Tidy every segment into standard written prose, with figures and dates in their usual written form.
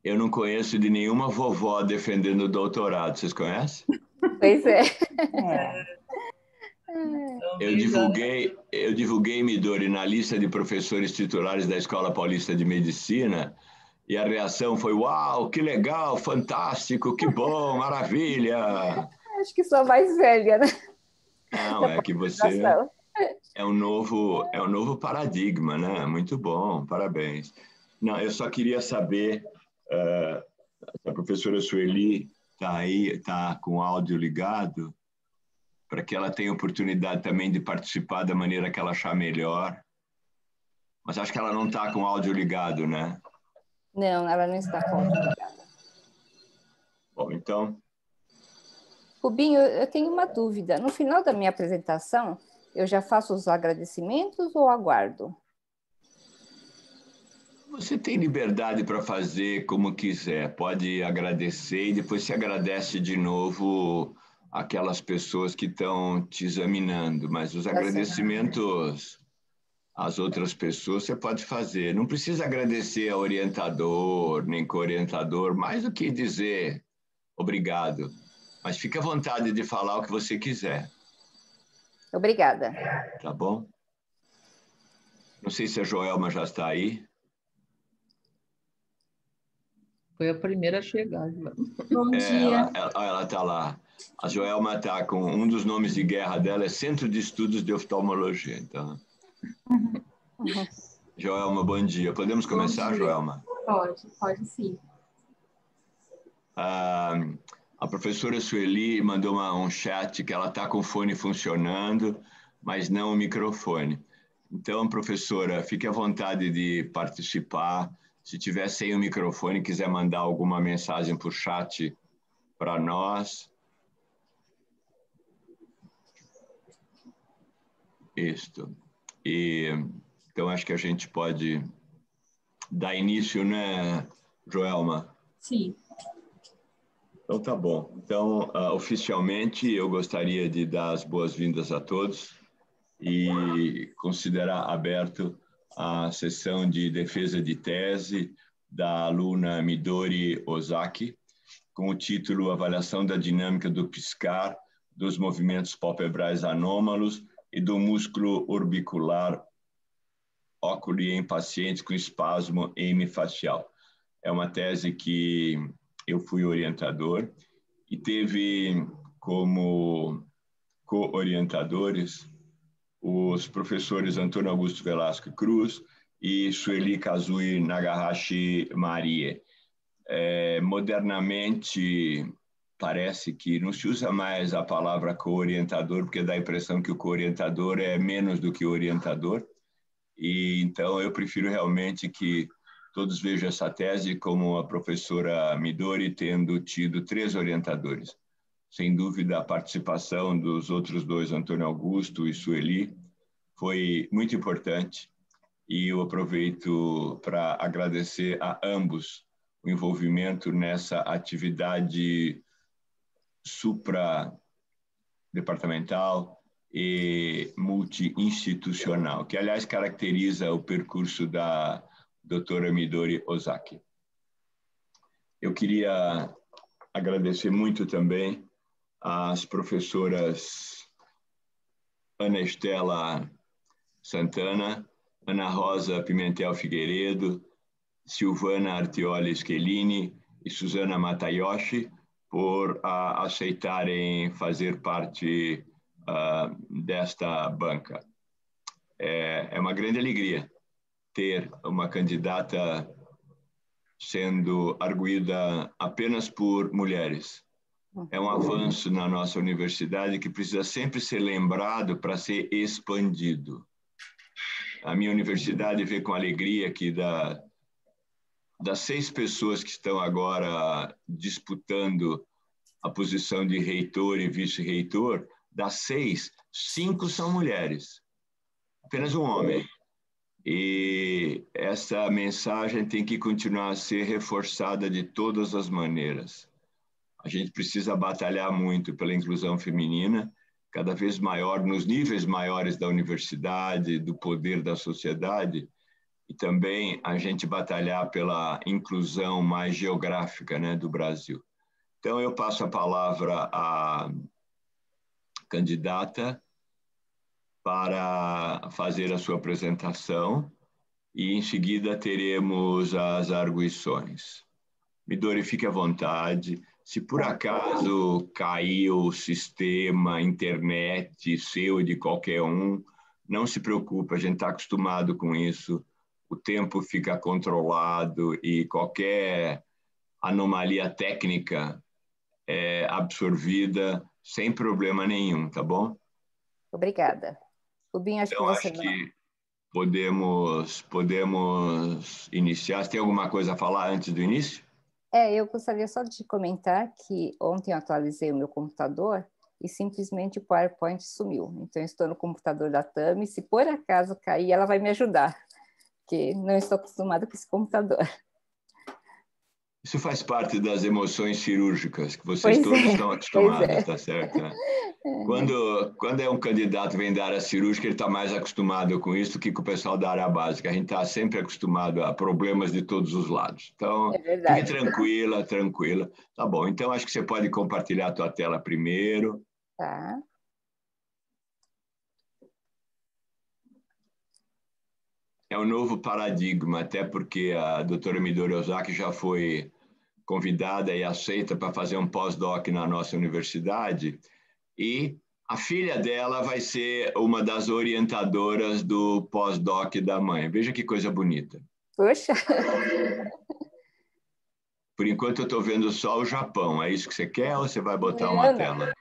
Eu não conheço de nenhuma vovó defendendo o doutorado. Vocês conhecem? Pois é. Eu divulguei Midori na lista de professores titulares da Escola Paulista de Medicina e a reação foi: uau, que legal, fantástico, que bom, maravilha. Acho que sou a mais velha, né? Não, Da é que você pós-graduação. é um novo paradigma, né? Muito bom, parabéns. Não, eu só queria saber se a professora Sueli está aí, está com o áudio ligado, para que ela tenha oportunidade também de participar da maneira que ela achar melhor. Mas acho que ela não está com o áudio ligado, né? Não, ela não está com o áudio ligado. Bom, então, Rubinho, eu tenho uma dúvida. No final da minha apresentação, eu já faço os agradecimentos ou aguardo? você tem liberdade para fazer como quiser. Pode agradecer e depois se agradece de novo aquelas pessoas que estão te examinando. Mas os Tá certo. agradecimentos às outras pessoas você pode fazer. Não precisa agradecer ao orientador, nem co-orientador, mais do que dizer obrigado. Mas fique à vontade de falar o que você quiser, Obrigada. tá bom? Não sei se a Joelma já está aí. Foi a primeira a chegar. Bom dia. Ela está lá. A Joelma está com um dos nomes de guerra dela, é Centro de Estudos de Oftalmologia. Então, Joelma, bom dia. Podemos começar, Bom dia. Joelma? Pode sim. A professora Sueli mandou um chat que ela está com o fone funcionando, mas não o microfone. Então, professora, fique à vontade de participar. Se tiver sem o microfone, quiser mandar alguma mensagem por chat para nós. Isto. Então, acho que a gente pode dar início, né, Joelma? Sim. Então, tá bom. Então, oficialmente, eu gostaria de dar as boas-vindas a todos e considerar aberto a sessão de defesa de tese da aluna Midori Ozaki, com o título Avaliação da dinâmica do piscar dos movimentos palpebrais anômalos e do músculo orbicular óculo em pacientes com espasmo hemifacial. É uma tese que eu fui orientador e teve como co-orientadores os professores Antônio Augusto Velasco Cruz e Sueli Kazui Nagahashi Marie. Modernamente, parece que não se usa mais a palavra co-orientador, porque dá a impressão que o co-orientador é menos do que o orientador. E então eu prefiro realmente que todos vejam essa tese como a professora Midori tendo tido 3 orientadores. Sem dúvida, a participação dos outros 2, Antônio Augusto e Sueli, foi muito importante. E eu aproveito para agradecer a ambos o envolvimento nessa atividade supradepartamental e multi-institucional, que, aliás, caracteriza o percurso da doutora Midori Ozaki. Eu queria agradecer muito também às professoras Ana Estela Santana, Ana Rosa Pimentel Figueiredo, Silvana Artioli Schelini e Suzana Matayoshi por aceitarem fazer parte desta banca. É uma grande alegria ter uma candidata sendo arguida apenas por mulheres. É um avanço na nossa universidade que precisa sempre ser lembrado para ser expandido. A minha universidade vê com alegria que das 6 pessoas que estão agora disputando a posição de reitor e vice-reitor, das 6, 5 são mulheres. Apenas um homem. E essa mensagem tem que continuar a ser reforçada de todas as maneiras. A gente precisa batalhar muito pela inclusão feminina, cada vez maior, nos níveis maiores da universidade, do poder da sociedade, e também a gente batalhar pela inclusão mais geográfica, né, do Brasil. Então, eu passo a palavra à candidata para fazer a sua apresentação e, em seguida, teremos as arguições. Midori, fique à vontade. Se por acaso caiu o sistema, internet seu e de qualquer um, não se preocupe, a gente está acostumado com isso. O tempo fica controlado e qualquer anomalia técnica é absorvida sem problema nenhum, tá bom? Obrigada. Rubinho, acho que Então, você acho não... que podemos iniciar. Você tem alguma coisa a falar antes do início? Eu gostaria só de comentar que ontem eu atualizei o meu computador e simplesmente o PowerPoint sumiu. Então, eu estou no computador da Tami. Se por acaso cair, ela vai me ajudar, porque não estou acostumada com esse computador. Isso faz parte das emoções cirúrgicas, que vocês Pois todos é, estão pois acostumados, tá certo? Né? Quando é um candidato que vem da área cirúrgica, ele está mais acostumado com isso do que com o pessoal da área básica. A gente está sempre acostumado a problemas de todos os lados. Então, É fique verdade. tranquila, tranquila. Tá bom, então acho que você pode compartilhar a tua tela primeiro. Tá. É um novo paradigma, até porque a doutora Midori Ozaki já foi convidada e aceita para fazer um pós-doc na nossa universidade, e a filha dela vai ser uma das orientadoras do pós-doc da mãe. Veja que coisa bonita. Poxa, Por enquanto eu estou vendo só o Japão. É isso que você quer ou você vai botar uma não, não. tela?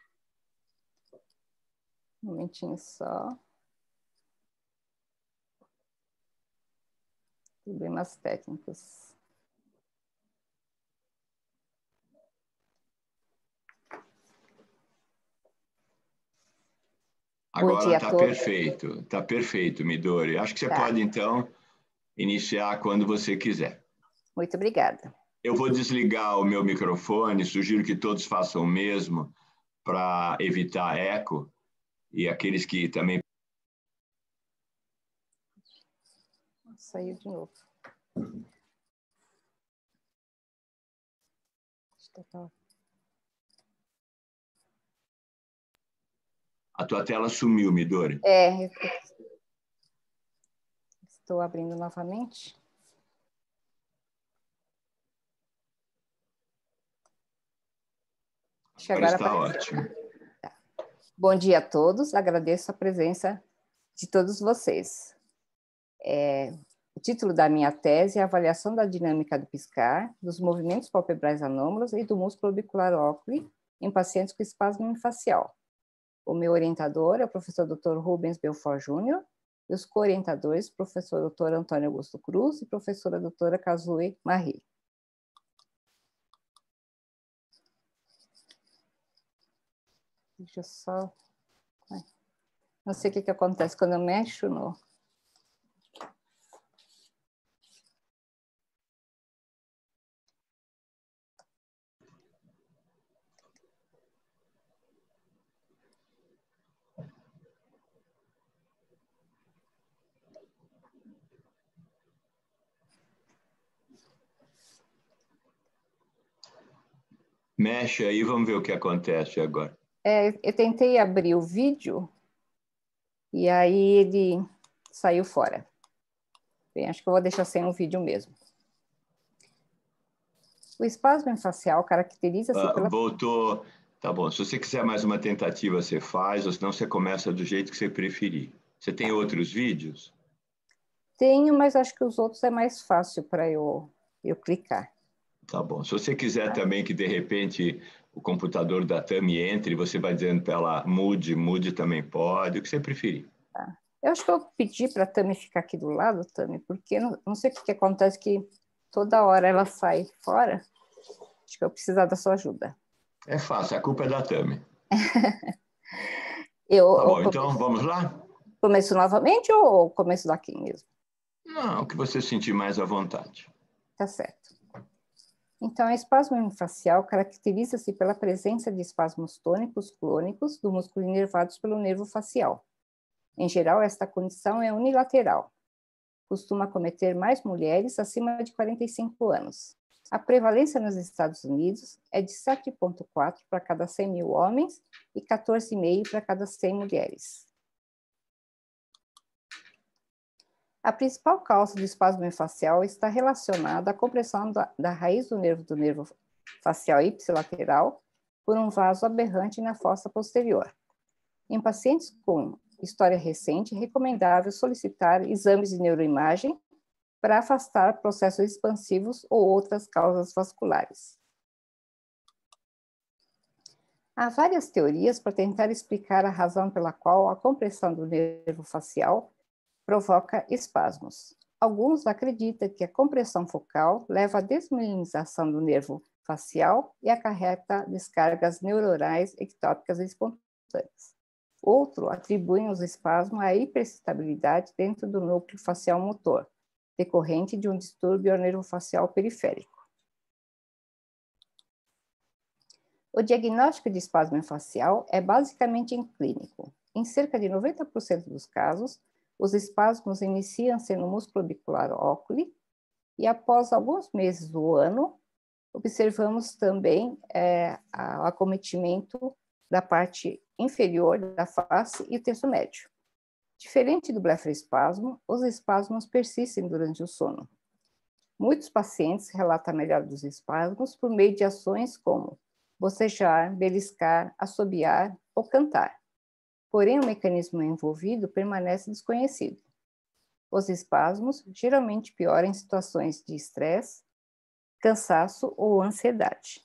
Um momentinho só. Problemas técnicos. Bom Agora dia a todos. está perfeito, Midori. Acho que você Tá. pode, então, iniciar quando você quiser. Muito obrigada. Eu vou desligar o meu microfone, sugiro que todos façam o mesmo para evitar eco, e aqueles que também... Saiu de novo. A tua tela sumiu, Midori. Estou abrindo novamente. Agora está ótimo. Bom dia a todos, agradeço a presença de todos vocês. O título da minha tese é a avaliação da dinâmica do piscar, dos movimentos palpebrais anômalos e do músculo orbicular óculo em pacientes com espasmo miofascial. O meu orientador é o professor Dr. Rubens Belfort Júnior, e os co-orientadores, professor Dr. Antônio Augusto Cruz e professora doutora Kazue Marie. Deixa eu só... Não sei o que acontece quando eu mexo no... Mexe aí, vamos ver o que acontece agora. Eu tentei abrir o vídeo e aí ele saiu fora. Bem, acho que eu vou deixar sem o vídeo mesmo. O espasmo facial caracteriza-se pela... Voltou. Tá bom. Se você quiser mais uma tentativa, você faz, ou senão você começa do jeito que você preferir. Você tem outros vídeos? Tenho, mas acho que os outros é mais fácil para eu clicar. Tá bom. Se você quiser também que, de repente, o computador da Tami entre, você vai dizendo para ela mude também pode, o que você preferir. Tá. Eu acho que eu pedi para a Tami ficar aqui do lado, Tami, porque não sei o que acontece, que toda hora ela sai fora. Acho que eu preciso da sua ajuda. É fácil, a culpa é da Tami. Tá bom, então vamos lá? Começo novamente ou começo daqui mesmo? Não, o que você sentir mais à vontade. Tá certo. Então, a espasmo miofascial caracteriza-se pela presença de espasmos tônicos clônicos do músculo inervados pelo nervo facial. Em geral, esta condição é unilateral. costuma acometer mais mulheres acima de 45 anos. A prevalência nos Estados Unidos é de 7,4 para cada 100 mil homens e 14,5 para cada 100 mulheres. A principal causa do espasmo miofascial está relacionada à compressão da raiz do nervo facial ipsilateral por um vaso aberrante na fossa posterior. Em pacientes com história recente, é recomendável solicitar exames de neuroimagem para afastar processos expansivos ou outras causas vasculares. Há várias teorias para tentar explicar a razão pela qual a compressão do nervo facial provoca espasmos. Alguns acreditam que a compressão focal leva à desmielinização do nervo facial e acarreta descargas neuronais ectópicas espontâneas. Outros atribuem os espasmos à hiperestabilidade dentro do núcleo facial motor, decorrente de um distúrbio ao nervo facial periférico. O diagnóstico de espasmo facial é basicamente clínico. Em cerca de 90% dos casos, os espasmos iniciam-se no músculo orbicular óculi e após alguns meses do ano, observamos também o acometimento da parte inferior da face e o terço médio. Diferente do blefaroespasmo, os espasmos persistem durante o sono. Muitos pacientes relatam a melhora dos espasmos por meio de ações como bocejar, beliscar, assobiar ou cantar. Porém, o mecanismo envolvido permanece desconhecido. Os espasmos geralmente pioram em situações de estresse, cansaço ou ansiedade.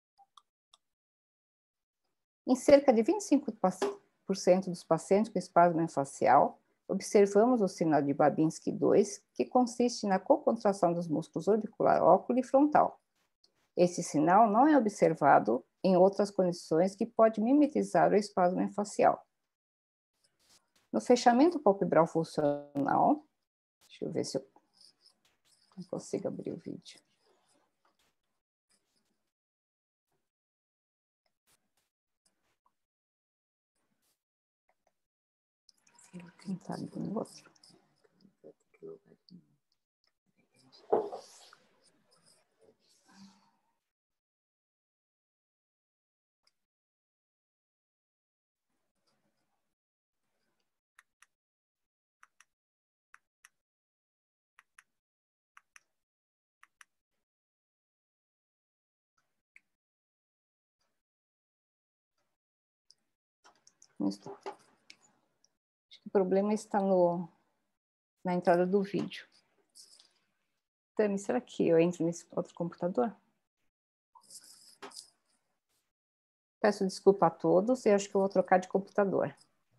Em cerca de 25% dos pacientes com espasmo miofascial, observamos o sinal de Babinski 2, que consiste na cocontração dos músculos orbicular óculo e frontal. Esse sinal não é observado em outras condições que pode mimetizar o espasmo miofascial. No fechamento palpebral funcional, deixa eu ver se eu consigo abrir o vídeo. Vou tentar abrir um outro. Acho que o problema está na entrada do vídeo. Tami, será que eu entro nesse outro computador? Peço desculpa a todos e acho que eu vou trocar de computador.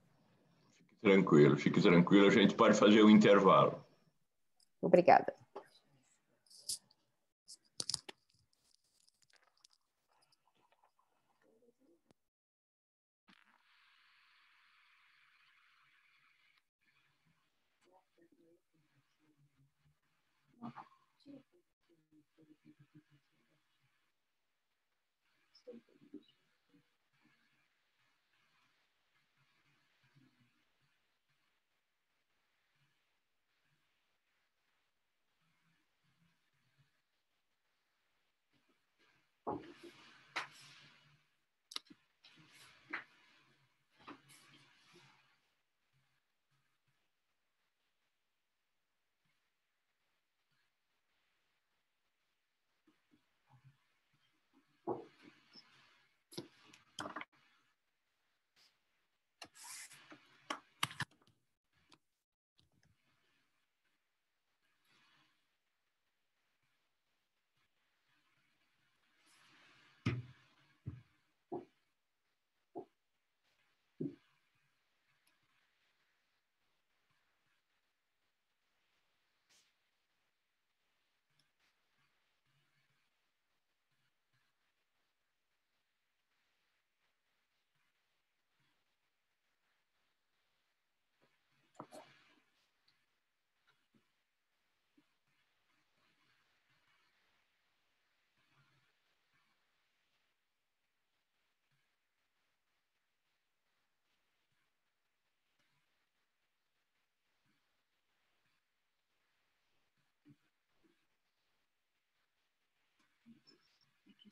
Fique tranquilo, a gente pode fazer um intervalo. Obrigada.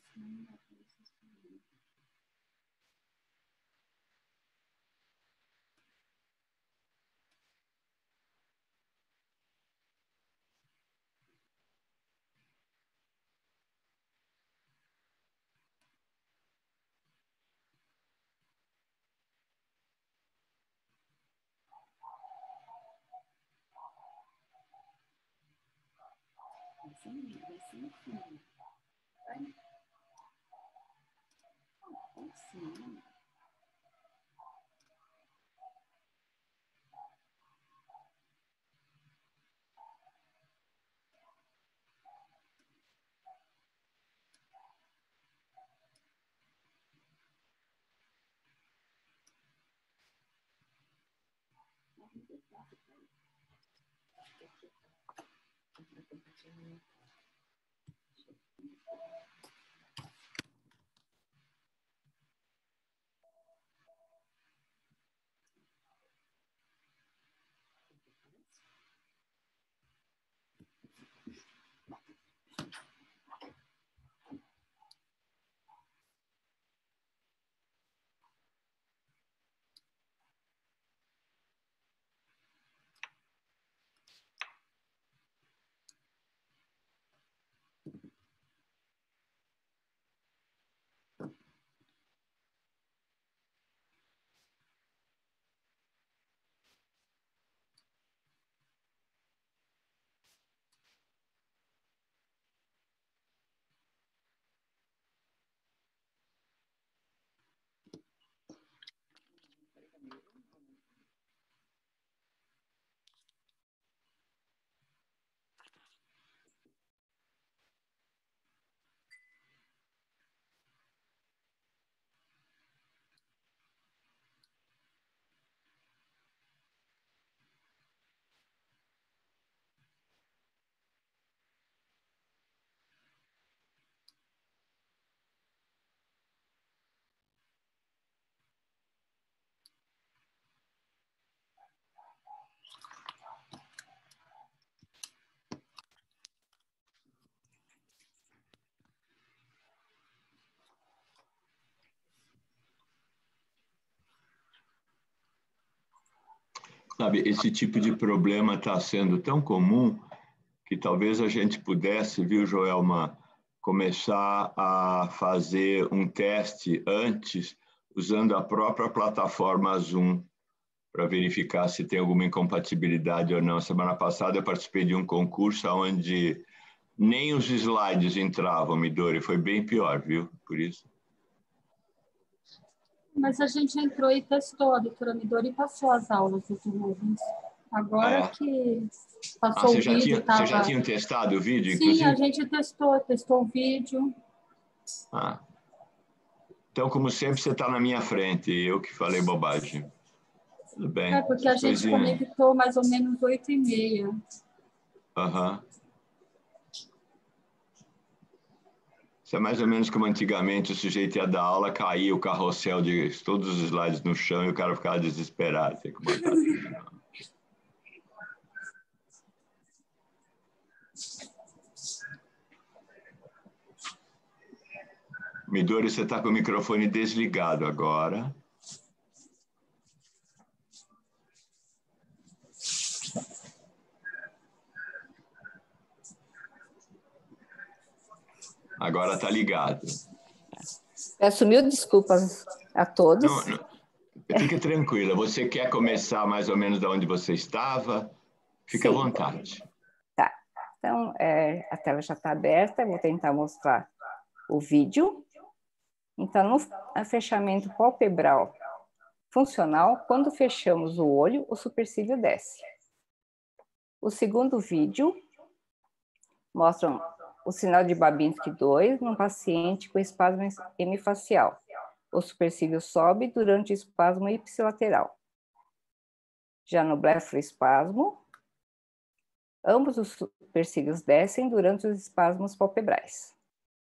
Sabe, esse tipo de problema está sendo tão comum que talvez a gente pudesse, viu, Joelma, começar a fazer um teste antes, usando a própria plataforma Zoom, para verificar se tem alguma incompatibilidade ou não. Semana passada eu participei de um concurso onde nem os slides entravam, Midori, foi bem pior, viu? Por isso. Mas a gente entrou e testou, a doutora Midori passou as aulas dos nuvens. Agora que passou o vídeo, Você já tinha testado o vídeo, Sim, inclusive? a gente testou o vídeo. Então, como sempre, você está na minha frente, eu que falei bobagem. Tudo bem. Porque a gente conectou mais ou menos 8h30. Aham. Isso é mais ou menos como antigamente o sujeito ia dar aula, caía o carrossel de todos os slides no chão e o cara ficava desesperado. Tem que botar tudo de novo. Midori, você está com o microfone desligado agora. Agora está ligado. Peço mil desculpas a todos. Não, fique tranquila. Você quer começar mais ou menos de onde você estava? Fique à vontade. Tá. Então, a tela já está aberta. Eu vou tentar mostrar o vídeo. Então, no fechamento palpebral funcional, quando fechamos o olho, o supercílio desce. O segundo vídeo mostra o sinal de Babinski 2 num paciente com espasmo hemifacial. O supercílio sobe durante o espasmo ipsilateral. Já no blefaroespasmo, ambos os supercílios descem durante os espasmos palpebrais.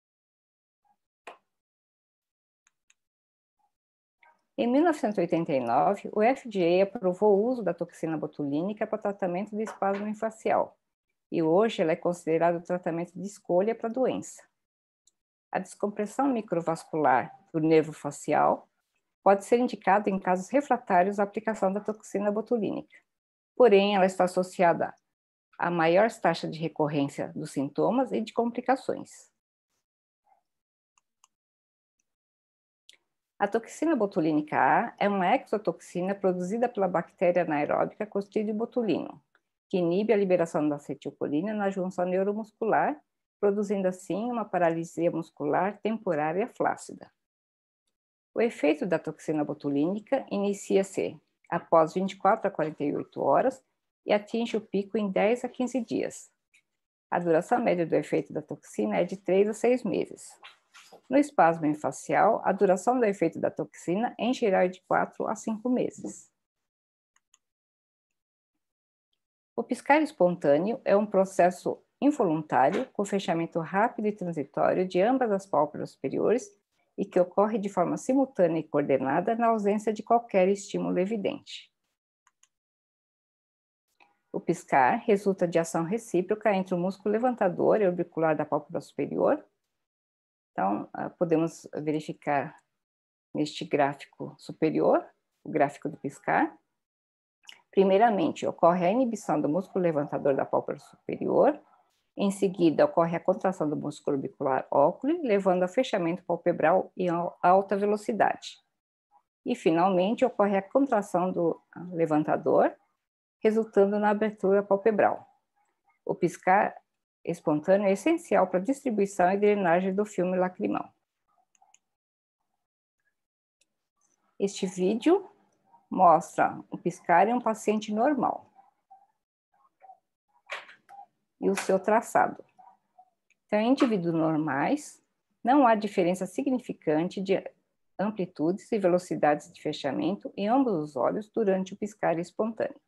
Em 1989, o FDA aprovou o uso da toxina botulínica para tratamento do espasmo hemifacial, e hoje ela é considerada o tratamento de escolha para a doença. A descompressão microvascular do nervo facial pode ser indicada em casos refratários à aplicação da toxina botulínica. Porém, ela está associada a maior taxa de recorrência dos sintomas e de complicações. A toxina botulínica A é uma exotoxina produzida pela bactéria anaeróbica Clostridium botulinum, que inibe a liberação da acetilcolina na junção neuromuscular, produzindo assim uma paralisia muscular temporária flácida. O efeito da toxina botulínica inicia-se após 24 a 48 horas e atinge o pico em 10 a 15 dias. A duração média do efeito da toxina é de 3 a 6 meses. No espasmo miofascial, a duração do efeito da toxina, em geral, é de 4 a 5 meses. O piscar espontâneo é um processo involuntário, com fechamento rápido e transitório de ambas as pálpebras superiores e que ocorre de forma simultânea e coordenada na ausência de qualquer estímulo evidente. O piscar resulta de ação recíproca entre o músculo levantador e orbicular da pálpebra superior. Então, podemos verificar neste gráfico superior, o gráfico do piscar. Primeiramente, ocorre a inibição do músculo levantador da pálpebra superior. Em seguida, ocorre a contração do músculo orbicular óculo, levando ao fechamento palpebral em alta velocidade. E, finalmente, ocorre a contração do levantador, resultando na abertura palpebral. O piscar espontâneo é essencial para a distribuição e drenagem do filme lacrimal. Este vídeo mostra o piscar em um paciente normal e o seu traçado. Então, em indivíduos normais, não há diferença significante de amplitudes e velocidades de fechamento em ambos os olhos durante o piscar espontâneo.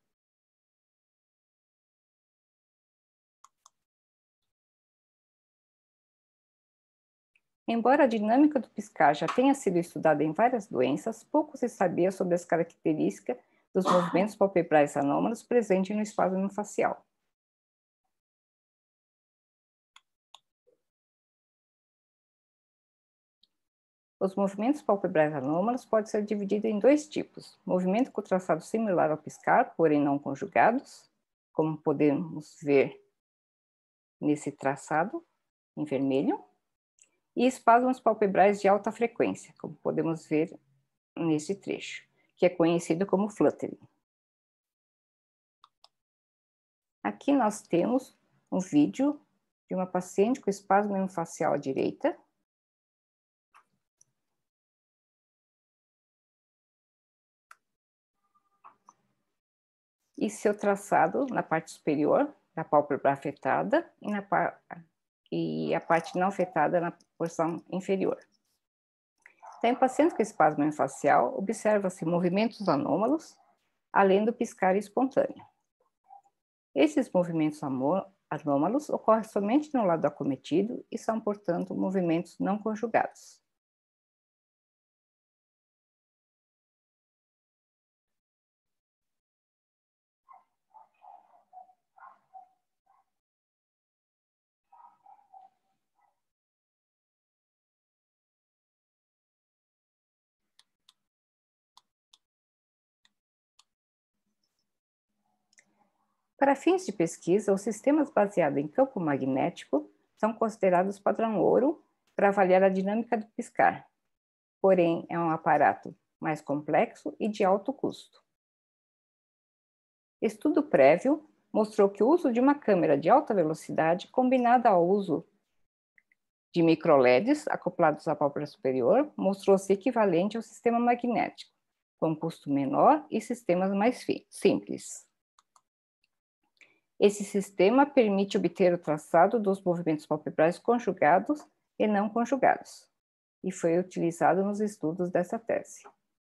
Embora a dinâmica do piscar já tenha sido estudada em várias doenças, pouco se sabia sobre as características dos movimentos palpebrais anômalos presentes no espasmo facial. Os movimentos palpebrais anômalos podem ser divididos em dois tipos: movimento com traçado similar ao piscar, porém não conjugados, como podemos ver nesse traçado em vermelho, e espasmos palpebrais de alta frequência, como podemos ver nesse trecho, que é conhecido como fluttering. Aqui nós temos um vídeo de uma paciente com espasmo miofascial à direita. E seu traçado na parte superior da pálpebra afetada e a parte não afetada na porção inferior. Então, em pacientes com espasmo miofascial, observa-se movimentos anômalos, além do piscar espontâneo. Esses movimentos anômalos ocorrem somente no lado acometido e são, portanto, movimentos não conjugados. Para fins de pesquisa, os sistemas baseados em campo magnético são considerados padrão ouro para avaliar a dinâmica do piscar. Porém, é um aparato mais complexo e de alto custo. Estudo prévio mostrou que o uso de uma câmera de alta velocidade, combinada ao uso de micro-LEDs acoplados à pálpebra superior, mostrou-se equivalente ao sistema magnético, com custo menor e sistemas mais simples. Esse sistema permite obter o traçado dos movimentos palpebrais conjugados e não conjugados, e foi utilizado nos estudos dessa tese.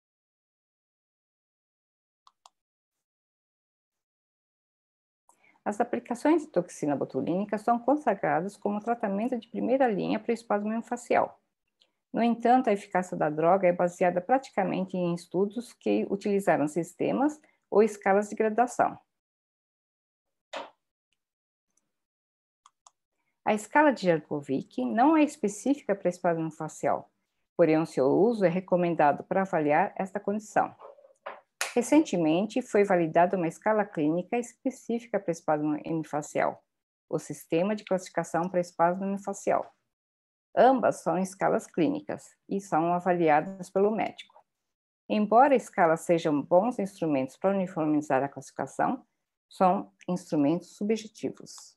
As aplicações de toxina botulínica são consagradas como tratamento de primeira linha para o espasmo miofascial. No entanto, a eficácia da droga é baseada praticamente em estudos que utilizaram sistemas ou escalas de graduação. A A escala de Jankovic não é específica para espasmo facial, porém o seu uso é recomendado para avaliar esta condição. Recentemente, foi validada uma escala clínica específica para espasmo hemifacial, o Sistema de Classificação para Espasmo Hemifacial. Ambas são escalas clínicas e são avaliadas pelo médico. Embora escalas sejam bons instrumentos para uniformizar a classificação, são instrumentos subjetivos.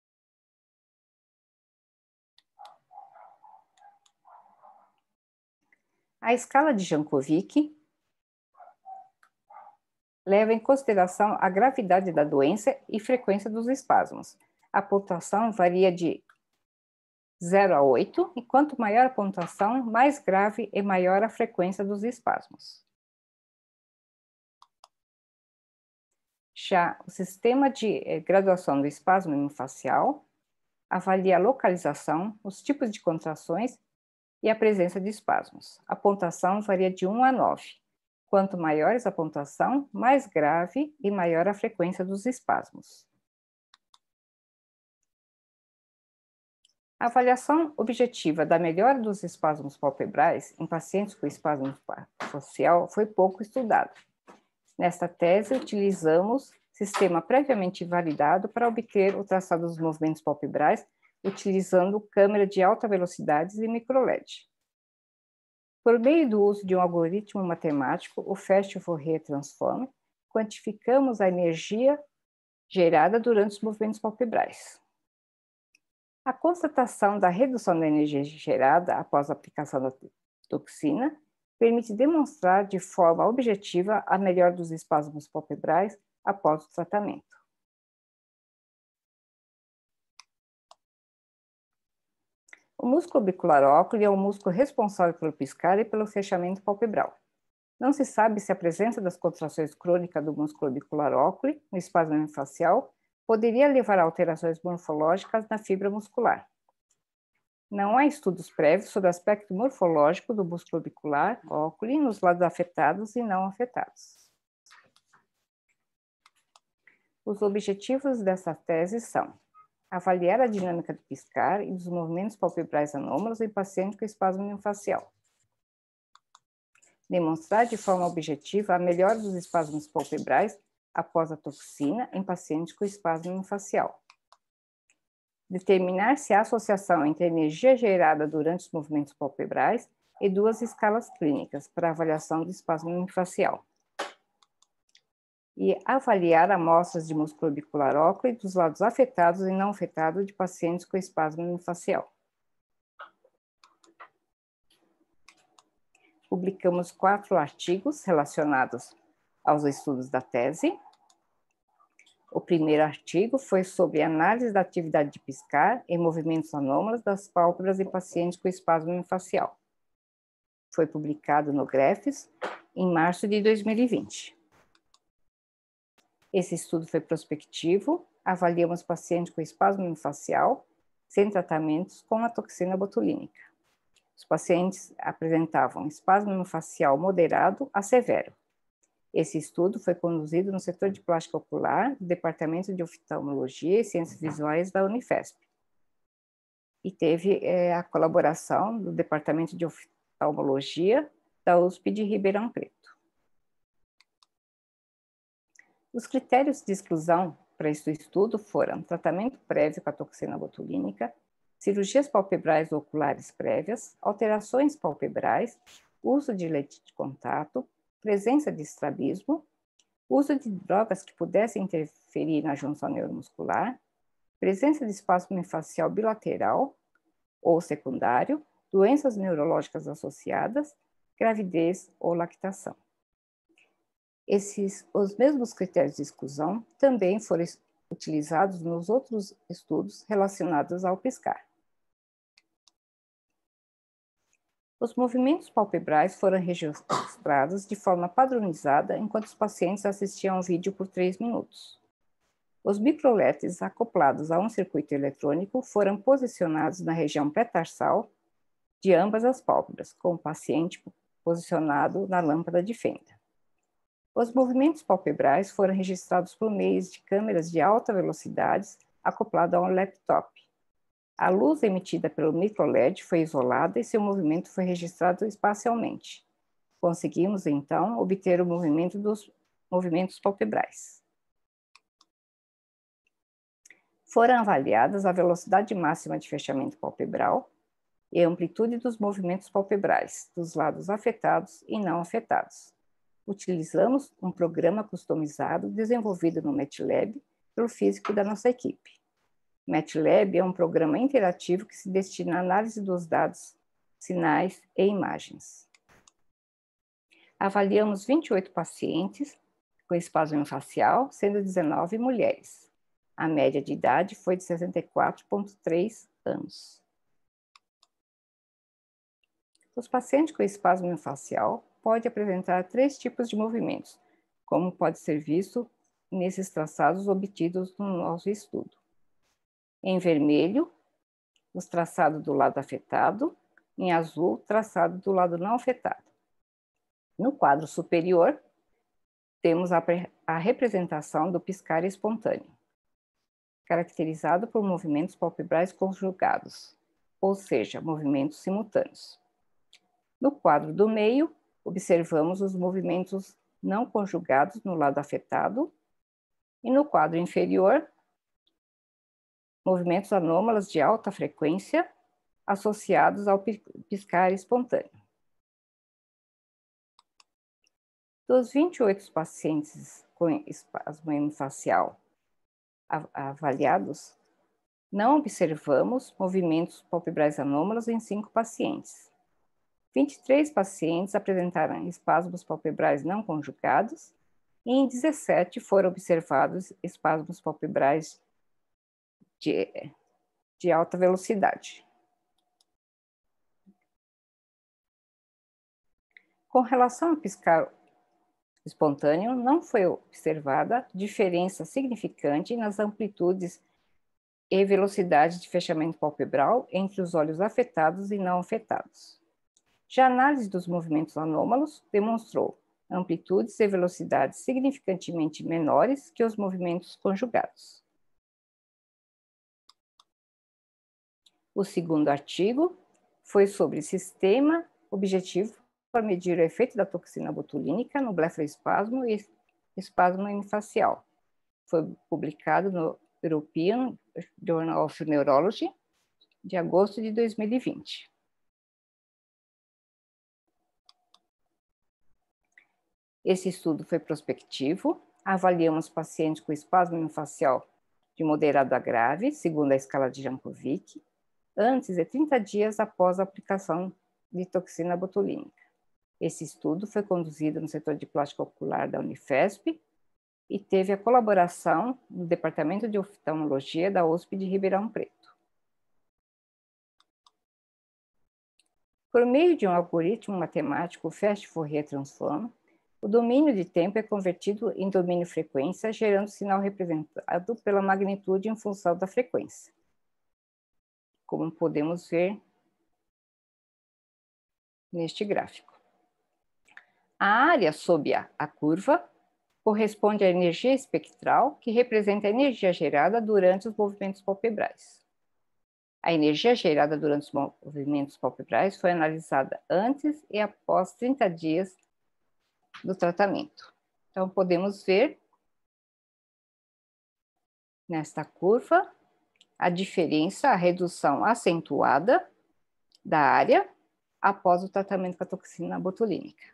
A escala de Jankovic leva em consideração a gravidade da doença e frequência dos espasmos. A pontuação varia de 0 a 8, e quanto maior a pontuação, mais grave e maior a frequência dos espasmos. Já o sistema de graduação do espasmo hemifacial avalia a localização, os tipos de contrações e a presença de espasmos. A pontuação varia de 1 a 9. Quanto maiores a pontuação, mais grave e maior a frequência dos espasmos. A avaliação objetiva da melhora dos espasmos palpebrais em pacientes com espasmo facial foi pouco estudada. Nesta tese, utilizamos sistema previamente validado para obter o traçado dos movimentos palpebrais, utilizando câmera de alta velocidade e microLED. Por meio do uso de um algoritmo matemático, o Fast-Fourier Transform, quantificamos a energia gerada durante os movimentos palpebrais. A constatação da redução da energia gerada após a aplicação da toxina permite demonstrar de forma objetiva a melhora dos espasmos palpebrais após o tratamento. O músculo bicular óculo é o músculo responsável pelo piscar e pelo fechamento palpebral. Não se sabe se a presença das contrações crônicas do músculo bicular óculo no espasmo hemifacial poderia levar a alterações morfológicas na fibra muscular. Não há estudos prévios sobre o aspecto morfológico do músculo bicular óculo nos lados afetados e não afetados. Os objetivos dessa tese são avaliar a dinâmica do piscar e dos movimentos palpebrais anômalos em pacientes com espasmo hemifacial. Demonstrar de forma objetiva a melhora dos espasmos palpebrais após a toxina em pacientes com espasmo hemifacial. Determinar se há associação entre a energia gerada durante os movimentos palpebrais e duas escalas clínicas para avaliação do espasmo hemifacial. E avaliar amostras de músculo bicular óculo dos lados afetados e não afetados de pacientes com espasmo hemifacial. Publicamos 4 artigos relacionados aos estudos da tese. O primeiro artigo foi sobre análise da atividade de piscar em movimentos anômalos das pálpebras em pacientes com espasmo hemifacial. Foi publicado no Graphes em março de 2020. Esse estudo foi prospectivo, avaliamos pacientes com espasmo hemifacial sem tratamentos com a toxina botulínica. Os pacientes apresentavam espasmo hemifacial moderado a severo. Esse estudo foi conduzido no setor de plástica ocular do Departamento de Oftalmologia e Ciências Visuais da Unifesp. E teve a colaboração do Departamento de Oftalmologia da USP de Ribeirão Preto. Os critérios de exclusão para este estudo foram tratamento prévio com a toxina botulínica, cirurgias palpebrais ou oculares prévias, alterações palpebrais, uso de lente de contato, presença de estrabismo, uso de drogas que pudessem interferir na junção neuromuscular, presença de espasmo hemifacial bilateral ou secundário, doenças neurológicas associadas, gravidez ou lactação. Os mesmos critérios de exclusão também foram utilizados nos outros estudos relacionados ao piscar. Os movimentos palpebrais foram registrados de forma padronizada enquanto os pacientes assistiam ao vídeo por 3 minutos. Os microLEDs acoplados a um circuito eletrônico foram posicionados na região pré-tarsal de ambas as pálpebras, com o paciente posicionado na lâmpada de fenda. Os movimentos palpebrais foram registrados por meio de câmeras de alta velocidade acoplado a um laptop. A luz emitida pelo micro-LED foi isolada e seu movimento foi registrado espacialmente. Conseguimos, então, obter o movimento dos movimentos palpebrais. Foram avaliadas a velocidade máxima de fechamento palpebral e a amplitude dos movimentos palpebrais, dos lados afetados e não afetados. Utilizamos um programa customizado desenvolvido no MATLAB pelo físico da nossa equipe. MATLAB é um programa interativo que se destina à análise dos dados, sinais e imagens. Avaliamos 28 pacientes com espasmo facial, sendo 19 mulheres. A média de idade foi de 64,3 anos. Os pacientes com espasmo facial podem apresentar 3 tipos de movimentos, como pode ser visto nesses traçados obtidos no nosso estudo. Em vermelho, os traçados do lado afetado, em azul, traçado do lado não afetado. No quadro superior, temos a representação do piscar espontâneo, caracterizado por movimentos palpebrais conjugados, ou seja, movimentos simultâneos. No quadro do meio, observamos os movimentos não conjugados no lado afetado, e no quadro inferior, movimentos anômalos de alta frequência associados ao piscar espontâneo. Dos 28 pacientes com espasmo hemifacial avaliados, não observamos movimentos palpebrais anômalos em 5 pacientes. 23 pacientes apresentaram espasmos palpebrais não conjugados e em 17 foram observados espasmos palpebrais de alta velocidade. Com relação ao piscar espontâneo, não foi observada diferença significante nas amplitudes e velocidade de fechamento palpebral entre os olhos afetados e não afetados. Já a análise dos movimentos anômalos demonstrou amplitudes e velocidades significantemente menores que os movimentos conjugados. O segundo artigo foi sobre sistema objetivo para medir o efeito da toxina botulínica no blefaroespasmo e espasmo hemifacial. Foi publicado no European Journal of Neurology, de agosto de 2020. Esse estudo foi prospectivo, avaliamos pacientes com espasmo hemifacial de moderado a grave, segundo a escala de Jankovic, antes de 30 dias após a aplicação de toxina botulínica. Esse estudo foi conduzido no setor de plástica ocular da Unifesp e teve a colaboração do Departamento de Oftalmologia da USP de Ribeirão Preto. Por meio de um algoritmo matemático Fast-Fourier Transform, o domínio de tempo é convertido em domínio frequência, gerando sinal representado pela magnitude em função da frequência, como podemos ver neste gráfico. A área sob a curva corresponde à energia espectral, que representa a energia gerada durante os movimentos palpebrais. A energia gerada durante os movimentos palpebrais foi analisada antes e após 30 dias do tratamento. Então, podemos ver nesta curva a diferença, a redução acentuada da área após o tratamento com a toxina botulínica.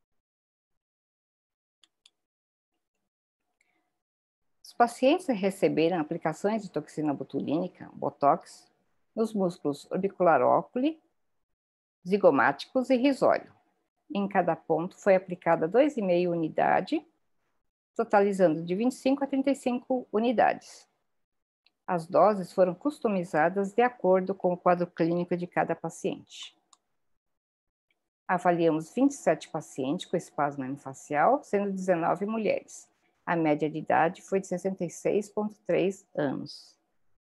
Os pacientes receberam aplicações de toxina botulínica, Botox, nos músculos orbicular óculi, zigomáticos e risório. Em cada ponto foi aplicada 2,5 unidade, totalizando de 25 a 35 unidades. As doses foram customizadas de acordo com o quadro clínico de cada paciente. Avaliamos 27 pacientes com espasmo hemifacial, sendo 19 mulheres. A média de idade foi de 66,3 anos.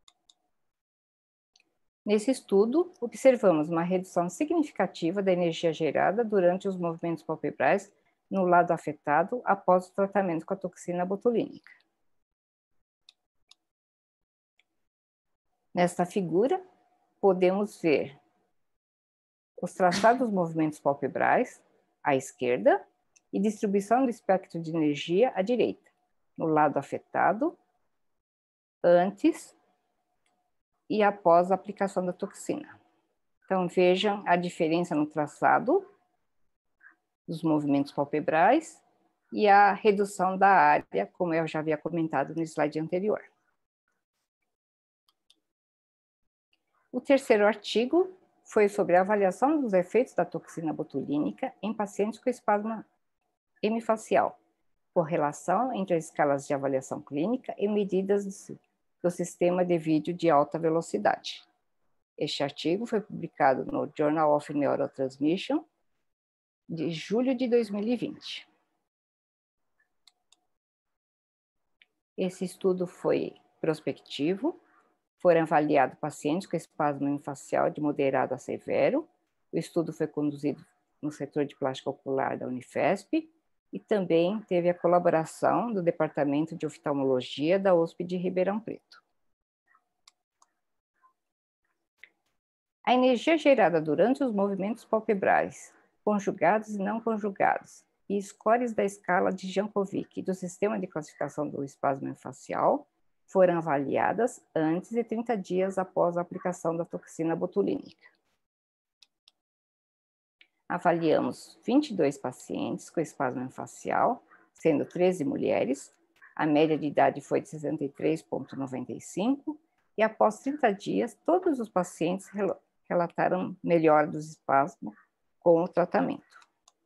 Nesse estudo, observamos uma redução significativa da energia gerada durante os movimentos palpebrais no lado afetado após o tratamento com a toxina botulínica. Nesta figura, podemos ver os traçados dos movimentos palpebrais à esquerda e distribuição do espectro de energia à direita, no lado afetado, antes e após a aplicação da toxina. Então, vejam a diferença no traçado dos movimentos palpebrais e a redução da área, como eu já havia comentado no slide anterior. O terceiro artigo foi sobre a avaliação dos efeitos da toxina botulínica em pacientes com espasmo hemifacial, correlação entre as escalas de avaliação clínica e medidas do sistema de vídeo de alta velocidade. Este artigo foi publicado no Journal of Neurotransmission de julho de 2020. Esse estudo foi prospectivo, foram avaliados pacientes com espasmo hemifacial de moderado a severo. O estudo foi conduzido no setor de plástica ocular da Unifesp e também teve a colaboração do Departamento de Oftalmologia da USP de Ribeirão Preto. A energia gerada durante os movimentos palpebrais, conjugados e não conjugados, e scores da escala de Jankovic do sistema de classificação do espasmo hemifacial foram avaliadas antes de 30 dias após a aplicação da toxina botulínica. Avaliamos 22 pacientes com espasmo hemifacial, sendo 13 mulheres. A média de idade foi de 63,95 e após 30 dias, todos os pacientes relataram melhora dos espasmos com o tratamento.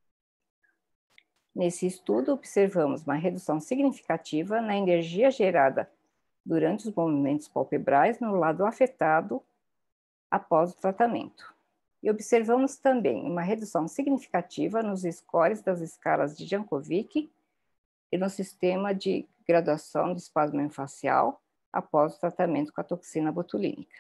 Nesse estudo, observamos uma redução significativa na energia gerada durante os movimentos palpebrais no lado afetado após o tratamento. E observamos também uma redução significativa nos scores das escalas de Jankovic e no sistema de graduação de espasmo hemifacial após o tratamento com a toxina botulínica.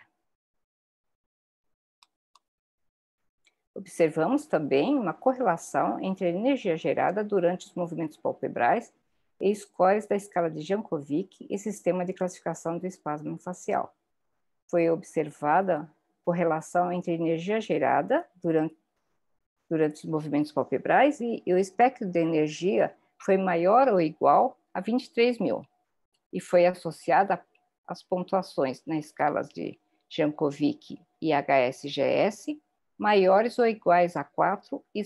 Observamos também uma correlação entre a energia gerada durante os movimentos palpebrais e scores da escala de Jankovic e sistema de classificação do espasmo hemifacial. Foi observada correlação entre a energia gerada durante os movimentos palpebrais e o espectro de energia foi maior ou igual a 23.000 e foi associada às pontuações nas escalas de Jankovic e HSGS maiores ou iguais a 4 e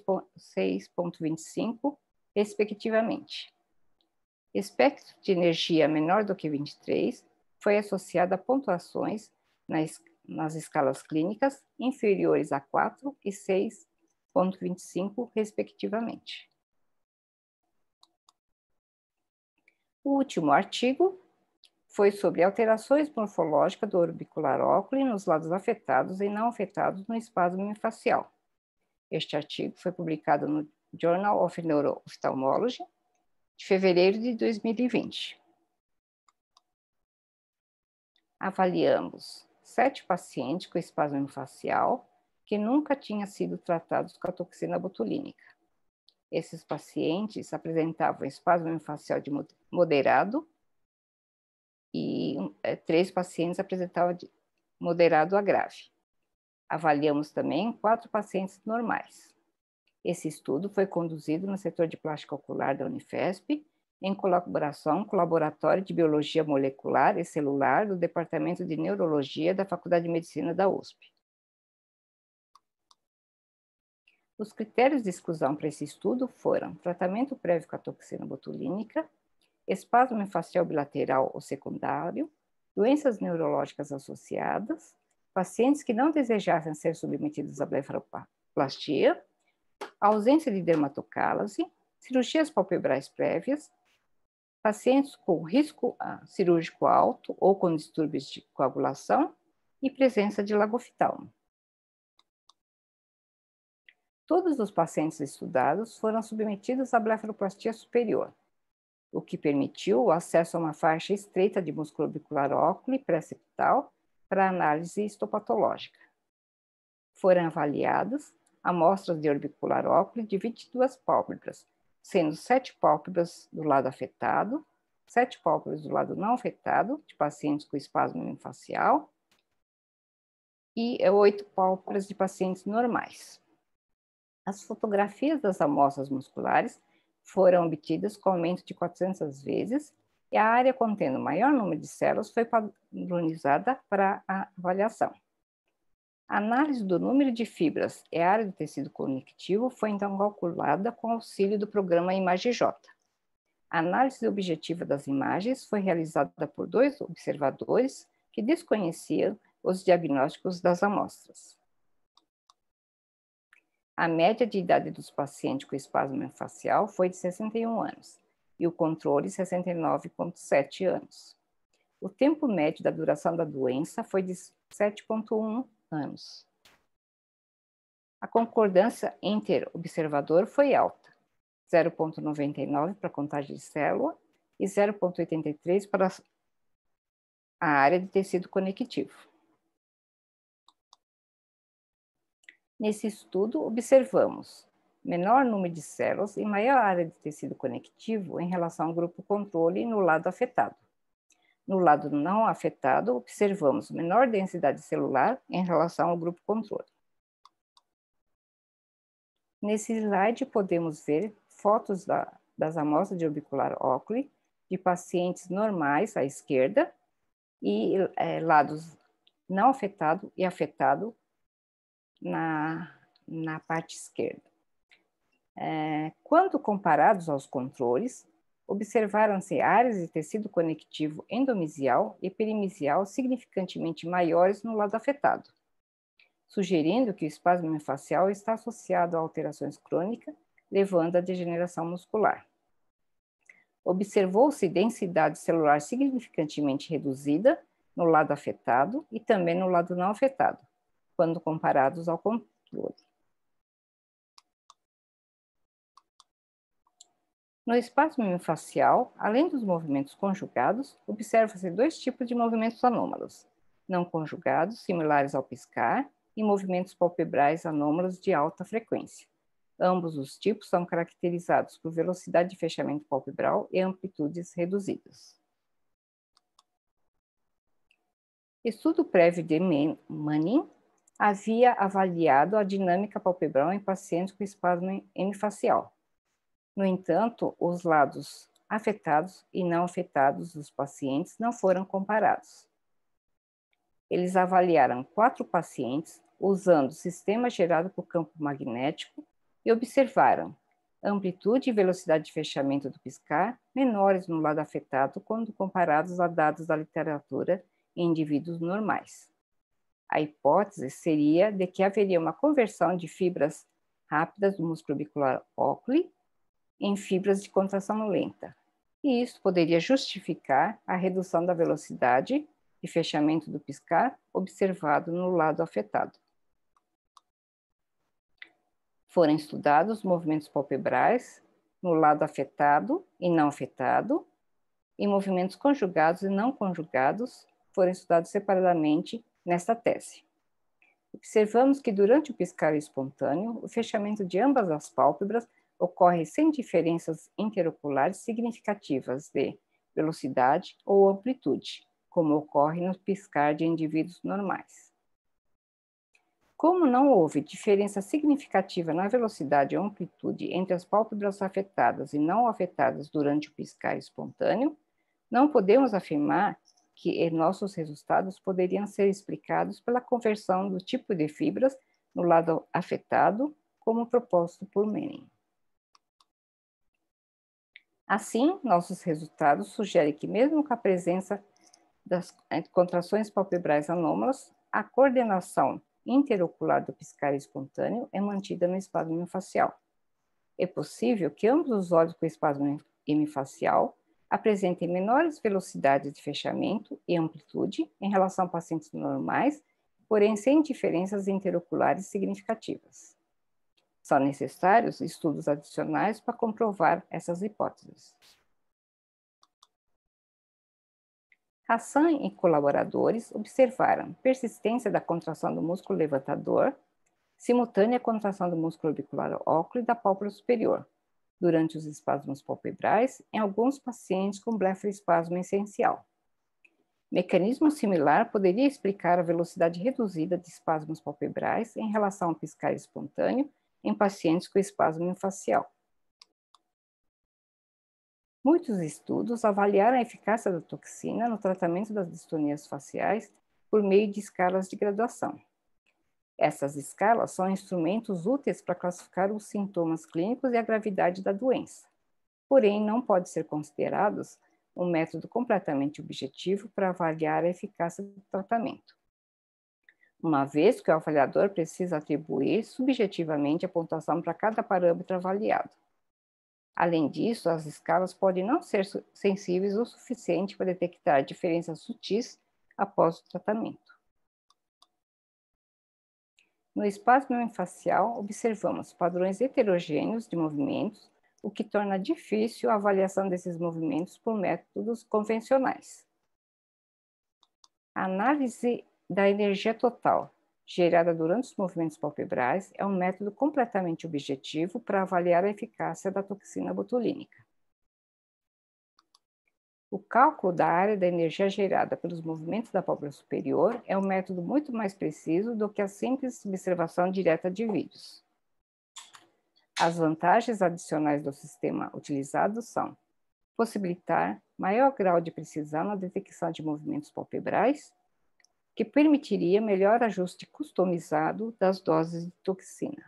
6,25, respectivamente. Espectro de energia menor do que 23 foi associado a pontuações nas escalas clínicas inferiores a 4 e 6,25, respectivamente. O último artigo foi sobre alterações morfológicas do orbicular óculo nos lados afetados e não afetados no espasmo hemifacial. Este artigo foi publicado no Journal of Neuro-Ophthalmology de fevereiro de 2020. Avaliamos 7 pacientes com espasmo hemifacial que nunca tinham sido tratados com a toxina botulínica. Esses pacientes apresentavam espasmo hemifacial de moderado e 3 pacientes apresentavam de moderado a grave. Avaliamos também 4 pacientes normais. Esse estudo foi conduzido no setor de plástica ocular da Unifesp, em colaboração com o Laboratório de Biologia Molecular e Celular do Departamento de Neurologia da Faculdade de Medicina da USP. Os critérios de exclusão para esse estudo foram tratamento prévio com a toxina botulínica, espasmo hemifacial bilateral ou secundário, doenças neurológicas associadas, pacientes que não desejassem ser submetidos à blefaroplastia, ausência de dermatocálase, cirurgias palpebrais prévias, pacientes com risco cirúrgico alto ou com distúrbios de coagulação e presença de lagoftalmo. Todos os pacientes estudados foram submetidos à blefaroplastia superior, o que permitiu o acesso a uma faixa estreita de músculo orbicular óculo e pré-septal para análise histopatológica. Foram avaliadas amostras de orbicular óculo de 22 pálpebras, sendo 7 pálpebras do lado afetado, 7 pálpebras do lado não afetado, de pacientes com espasmo hemifacial, e 8 pálpebras de pacientes normais. As fotografias das amostras musculares foram obtidas com aumento de 400 vezes e a área contendo maior número de células foi padronizada para a avaliação. A análise do número de fibras e a área do tecido conectivo foi então calculada com auxílio do programa ImageJ. A análise objetiva das imagens foi realizada por 2 observadores que desconheciam os diagnósticos das amostras. A média de idade dos pacientes com espasmo facial foi de 61 anos e o controle 69,7 anos. O tempo médio da duração da doença foi de 7,1 anos. A concordância interobservador foi alta, 0,99 para a contagem de célula e 0,83 para a área de tecido conectivo. Nesse estudo, observamos menor número de células e maior área de tecido conectivo em relação ao grupo controle no lado afetado. No lado não afetado, observamos menor densidade celular em relação ao grupo controle. Nesse slide, podemos ver fotos das amostras de orbicular Oakley de pacientes normais à esquerda e lados não afetado e afetado na parte esquerda. Quando comparados aos controles, observaram-se áreas de tecido conectivo endomesial e perimesial significantemente maiores no lado afetado, sugerindo que o espasmo facial está associado a alterações crônicas, levando à degeneração muscular. Observou-se densidade celular significantemente reduzida no lado afetado e também no lado não afetado, quando comparados ao controle. No espasmo miofascial, além dos movimentos conjugados, observa-se 2 tipos de movimentos anômalos, não conjugados, similares ao piscar, e movimentos palpebrais anômalos de alta frequência. Ambos os tipos são caracterizados por velocidade de fechamento palpebral e amplitudes reduzidas. Estudo prévio de Manning havia avaliado a dinâmica palpebral em pacientes com espasmo hemifacial. No entanto, os lados afetados e não afetados dos pacientes não foram comparados. Eles avaliaram 4 pacientes usando o sistema gerado por campo magnético e observaram amplitude e velocidade de fechamento do piscar menores no lado afetado quando comparados a dados da literatura em indivíduos normais. A hipótese seria de que haveria uma conversão de fibras rápidas do músculo orbicular Oakley em fibras de contração lenta, e isso poderia justificar a redução da velocidade de fechamento do piscar observado no lado afetado. Foram estudados movimentos palpebrais no lado afetado e não afetado, e movimentos conjugados e não conjugados foram estudados separadamente nesta tese. Observamos que durante o piscar espontâneo, o fechamento de ambas as pálpebras ocorre sem diferenças interoculares significativas de velocidade ou amplitude, como ocorre no piscar de indivíduos normais. Como não houve diferença significativa na velocidade ou amplitude entre as pálpebras afetadas e não afetadas durante o piscar espontâneo, não podemos afirmar que nossos resultados poderiam ser explicados pela conversão do tipo de fibras no lado afetado, como proposto por Manning. Assim, nossos resultados sugerem que, mesmo com a presença das contrações palpebrais anômalas, a coordenação interocular do piscar espontâneo é mantida no espasmo hemifacial. É possível que ambos os olhos com espasmo hemifacial apresentem menores velocidades de fechamento e amplitude em relação a pacientes normais, porém sem diferenças interoculares significativas. São necessários estudos adicionais para comprovar essas hipóteses. Hassan e colaboradores observaram persistência da contração do músculo levantador, simultânea contração do músculo orbicular Oakley da pálpebra superior, durante os espasmos palpebrais em alguns pacientes com blefaroespasmo essencial. Mecanismo similar poderia explicar a velocidade reduzida de espasmos palpebrais em relação ao piscar espontâneo em pacientes com espasmo miofascial. Muitos estudos avaliaram a eficácia da toxina no tratamento das distonias faciais por meio de escalas de graduação. Essas escalas são instrumentos úteis para classificar os sintomas clínicos e a gravidade da doença, porém não pode ser considerados um método completamente objetivo para avaliar a eficácia do tratamento, uma vez que o avaliador precisa atribuir subjetivamente a pontuação para cada parâmetro avaliado. Além disso, as escalas podem não ser sensíveis o suficiente para detectar diferenças sutis após o tratamento. No espasmo miofascial, observamos padrões heterogêneos de movimentos, o que torna difícil a avaliação desses movimentos por métodos convencionais. A análise da energia total, gerada durante os movimentos palpebrais, é um método completamente objetivo para avaliar a eficácia da toxina botulínica. O cálculo da área da energia gerada pelos movimentos da pálpebra superior é um método muito mais preciso do que a simples observação direta de vídeos. As vantagens adicionais do sistema utilizado são possibilitar maior grau de precisão na detecção de movimentos palpebrais, que permitiria melhor ajuste customizado das doses de toxina.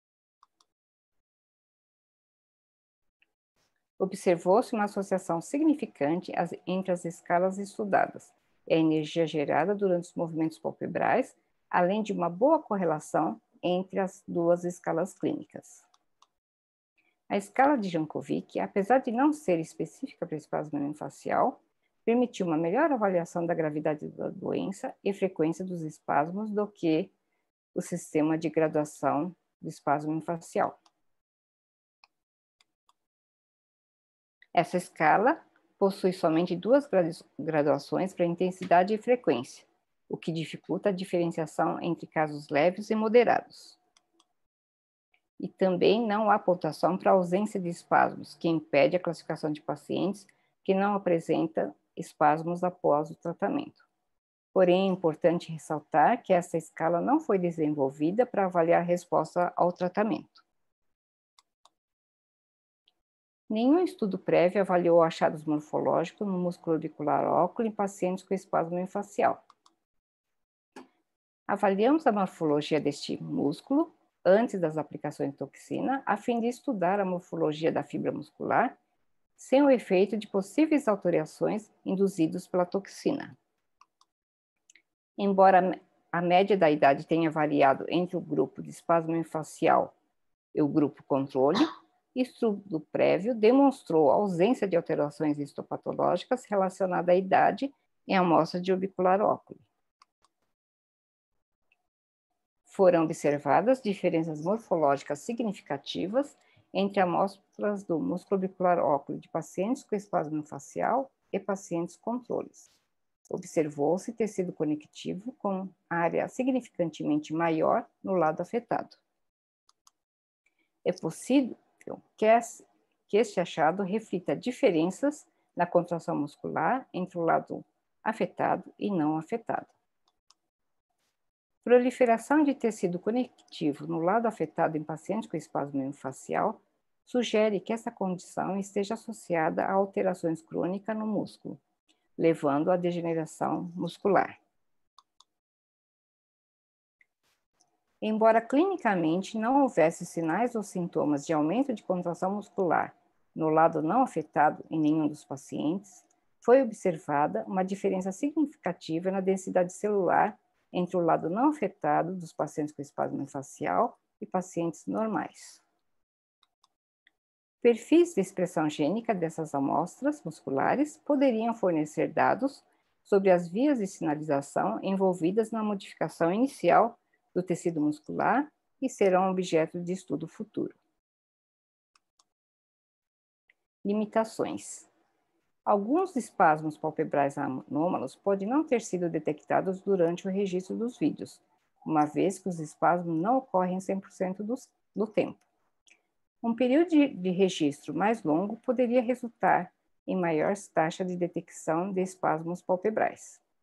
Observou-se uma associação significante entre as escalas estudadas e a energia gerada durante os movimentos palpebrais, além de uma boa correlação entre as duas escalas clínicas. A escala de Jankovic, apesar de não ser específica para espasmo miofascial, permitiu uma melhor avaliação da gravidade da doença e frequência dos espasmos do que o sistema de graduação do espasmo miofascial. Essa escala possui somente duas graduações para intensidade e frequência, o que dificulta a diferenciação entre casos leves e moderados. E também não há pontuação para a ausência de espasmos, que impede a classificação de pacientes que não apresentam espasmos após o tratamento. Porém, é importante ressaltar que essa escala não foi desenvolvida para avaliar a resposta ao tratamento. Nenhum estudo prévio avaliou achados morfológicos no músculo auricular óculo em pacientes com espasmo miofascial. Avaliamos a morfologia deste músculo antes das aplicações de toxina, a fim de estudar a morfologia da fibra muscular, sem o efeito de possíveis alterações induzidos pela toxina. Embora a média da idade tenha variado entre o grupo de espasmo miofascial e o grupo controle, estudo prévio demonstrou a ausência de alterações histopatológicas relacionadas à idade em amostra de orbicular óculo. Foram observadas diferenças morfológicas significativas entre amostras do músculo orbicular óculo de pacientes com espasmo miofascial e pacientes controles. Observou-se tecido conectivo com área significantemente maior no lado afetado. É possível que este achado reflita diferenças na contração muscular entre o lado afetado e não afetado. Proliferação de tecido conectivo no lado afetado em pacientes com espasmo miofascial sugere que essa condição esteja associada a alterações crônicas no músculo, levando à degeneração muscular. Embora clinicamente não houvesse sinais ou sintomas de aumento de contração muscular no lado não afetado em nenhum dos pacientes, foi observada uma diferença significativa na densidade celular entre o lado não afetado dos pacientes com espasmo miofascial e pacientes normais. Perfis de expressão gênica dessas amostras musculares poderiam fornecer dados sobre as vias de sinalização envolvidas na modificação inicial do tecido muscular e serão objeto de estudo futuro. Limitações. Alguns espasmos palpebrais anômalos podem não ter sido detectados durante o registro dos vídeos, uma vez que os espasmos não ocorrem 100% do tempo. Um período de registro mais longo poderia resultar em maior taxa de detecção de espasmos palpebrais.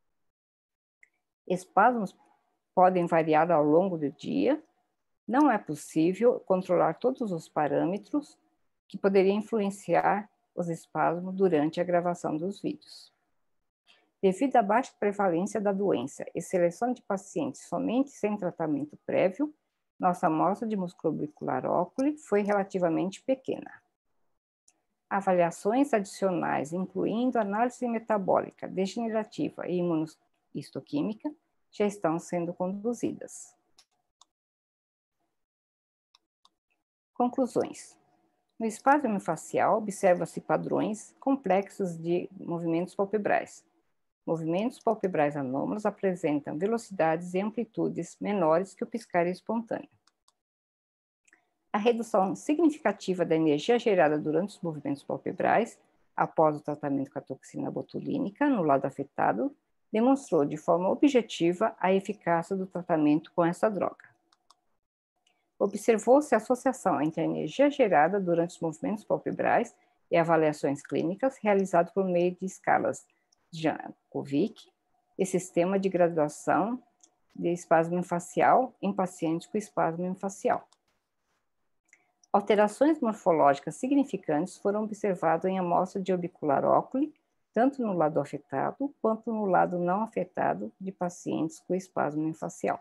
Espasmos podem variar ao longo do dia. Não é possível controlar todos os parâmetros que poderiam influenciar os espasmos durante a gravação dos vídeos. Devido à baixa prevalência da doença e seleção de pacientes somente sem tratamento prévio, nossa amostra de músculo orbicular óculo foi relativamente pequena. Avaliações adicionais, incluindo análise metabólica, degenerativa e imunohistoquímica, já estão sendo conduzidas. Conclusões. No espasmo facial, observa-se padrões complexos de movimentos palpebrais. Movimentos palpebrais anômalos apresentam velocidades e amplitudes menores que o piscar espontâneo. A redução significativa da energia gerada durante os movimentos palpebrais, após o tratamento com a toxina botulínica no lado afetado, demonstrou de forma objetiva a eficácia do tratamento com essa droga. Observou-se a associação entre a energia gerada durante os movimentos palpebrais e avaliações clínicas realizadas por meio de escalas Jankovic e sistema de graduação de espasmo facial em pacientes com espasmo facial. Alterações morfológicas significantes foram observadas em amostra de orbicular óculo, tanto no lado afetado quanto no lado não afetado de pacientes com espasmo facial.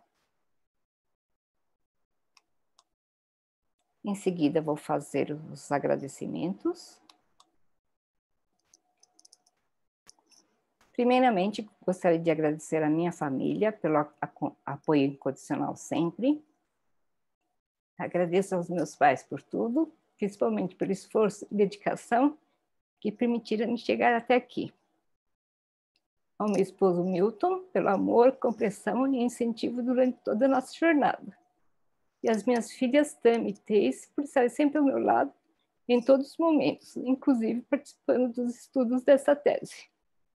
Em seguida, vou fazer os agradecimentos. Primeiramente, gostaria de agradecer à minha família pelo apoio incondicional sempre. Agradeço aos meus pais por tudo, principalmente pelo esforço e dedicação que permitiram me chegar até aqui. Ao meu esposo Milton, pelo amor, compreensão e incentivo durante toda a nossa jornada. E as minhas filhas Tami e Thaís por estarem sempre ao meu lado em todos os momentos, inclusive participando dos estudos dessa tese.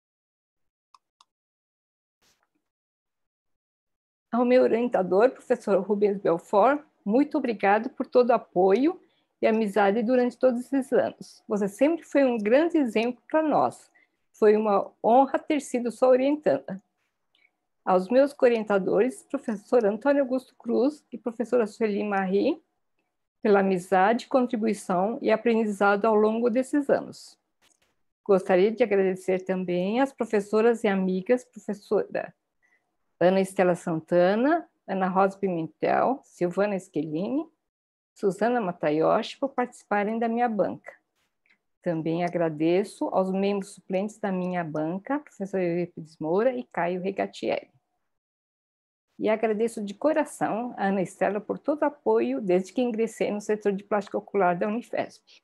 Ao meu orientador, professor Rubens Belfort, muito obrigado por todo o apoio e amizade durante todos esses anos. Você sempre foi um grande exemplo para nós. Foi uma honra ter sido sua orientanda. Aos meus orientadores, professor Antônio Augusto Cruz e professora Sueli Marie, pela amizade, contribuição e aprendizado ao longo desses anos. Gostaria de agradecer também às professoras e amigas, professora Ana Estela Santana, Ana Rosa Pimentel, Silvana Scherini, Suzana Matayoshi por participarem da minha banca. Também agradeço aos membros suplentes da minha banca, professor Eurípides Moura e Caio Regatieri. E agradeço de coração a Ana Estela por todo o apoio desde que ingressei no setor de plástica ocular da Unifesp.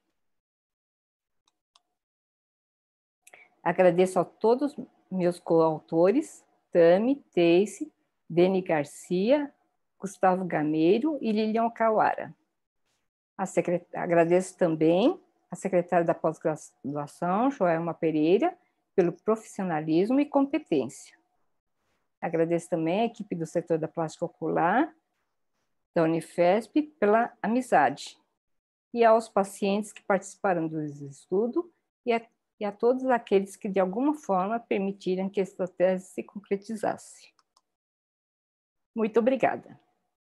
Agradeço a todos meus coautores, Tami, Teice, Deni Garcia, Gustavo Gameiro e Lilian Kawara. Agradeço também a secretária da pós-graduação, Joelma Pereira, pelo profissionalismo e competência. Agradeço também a equipe do setor da plástica ocular da Unifesp pela amizade e aos pacientes que participaram do estudo e a todos aqueles que de alguma forma permitiram que esta tese se concretizasse. Muito obrigada.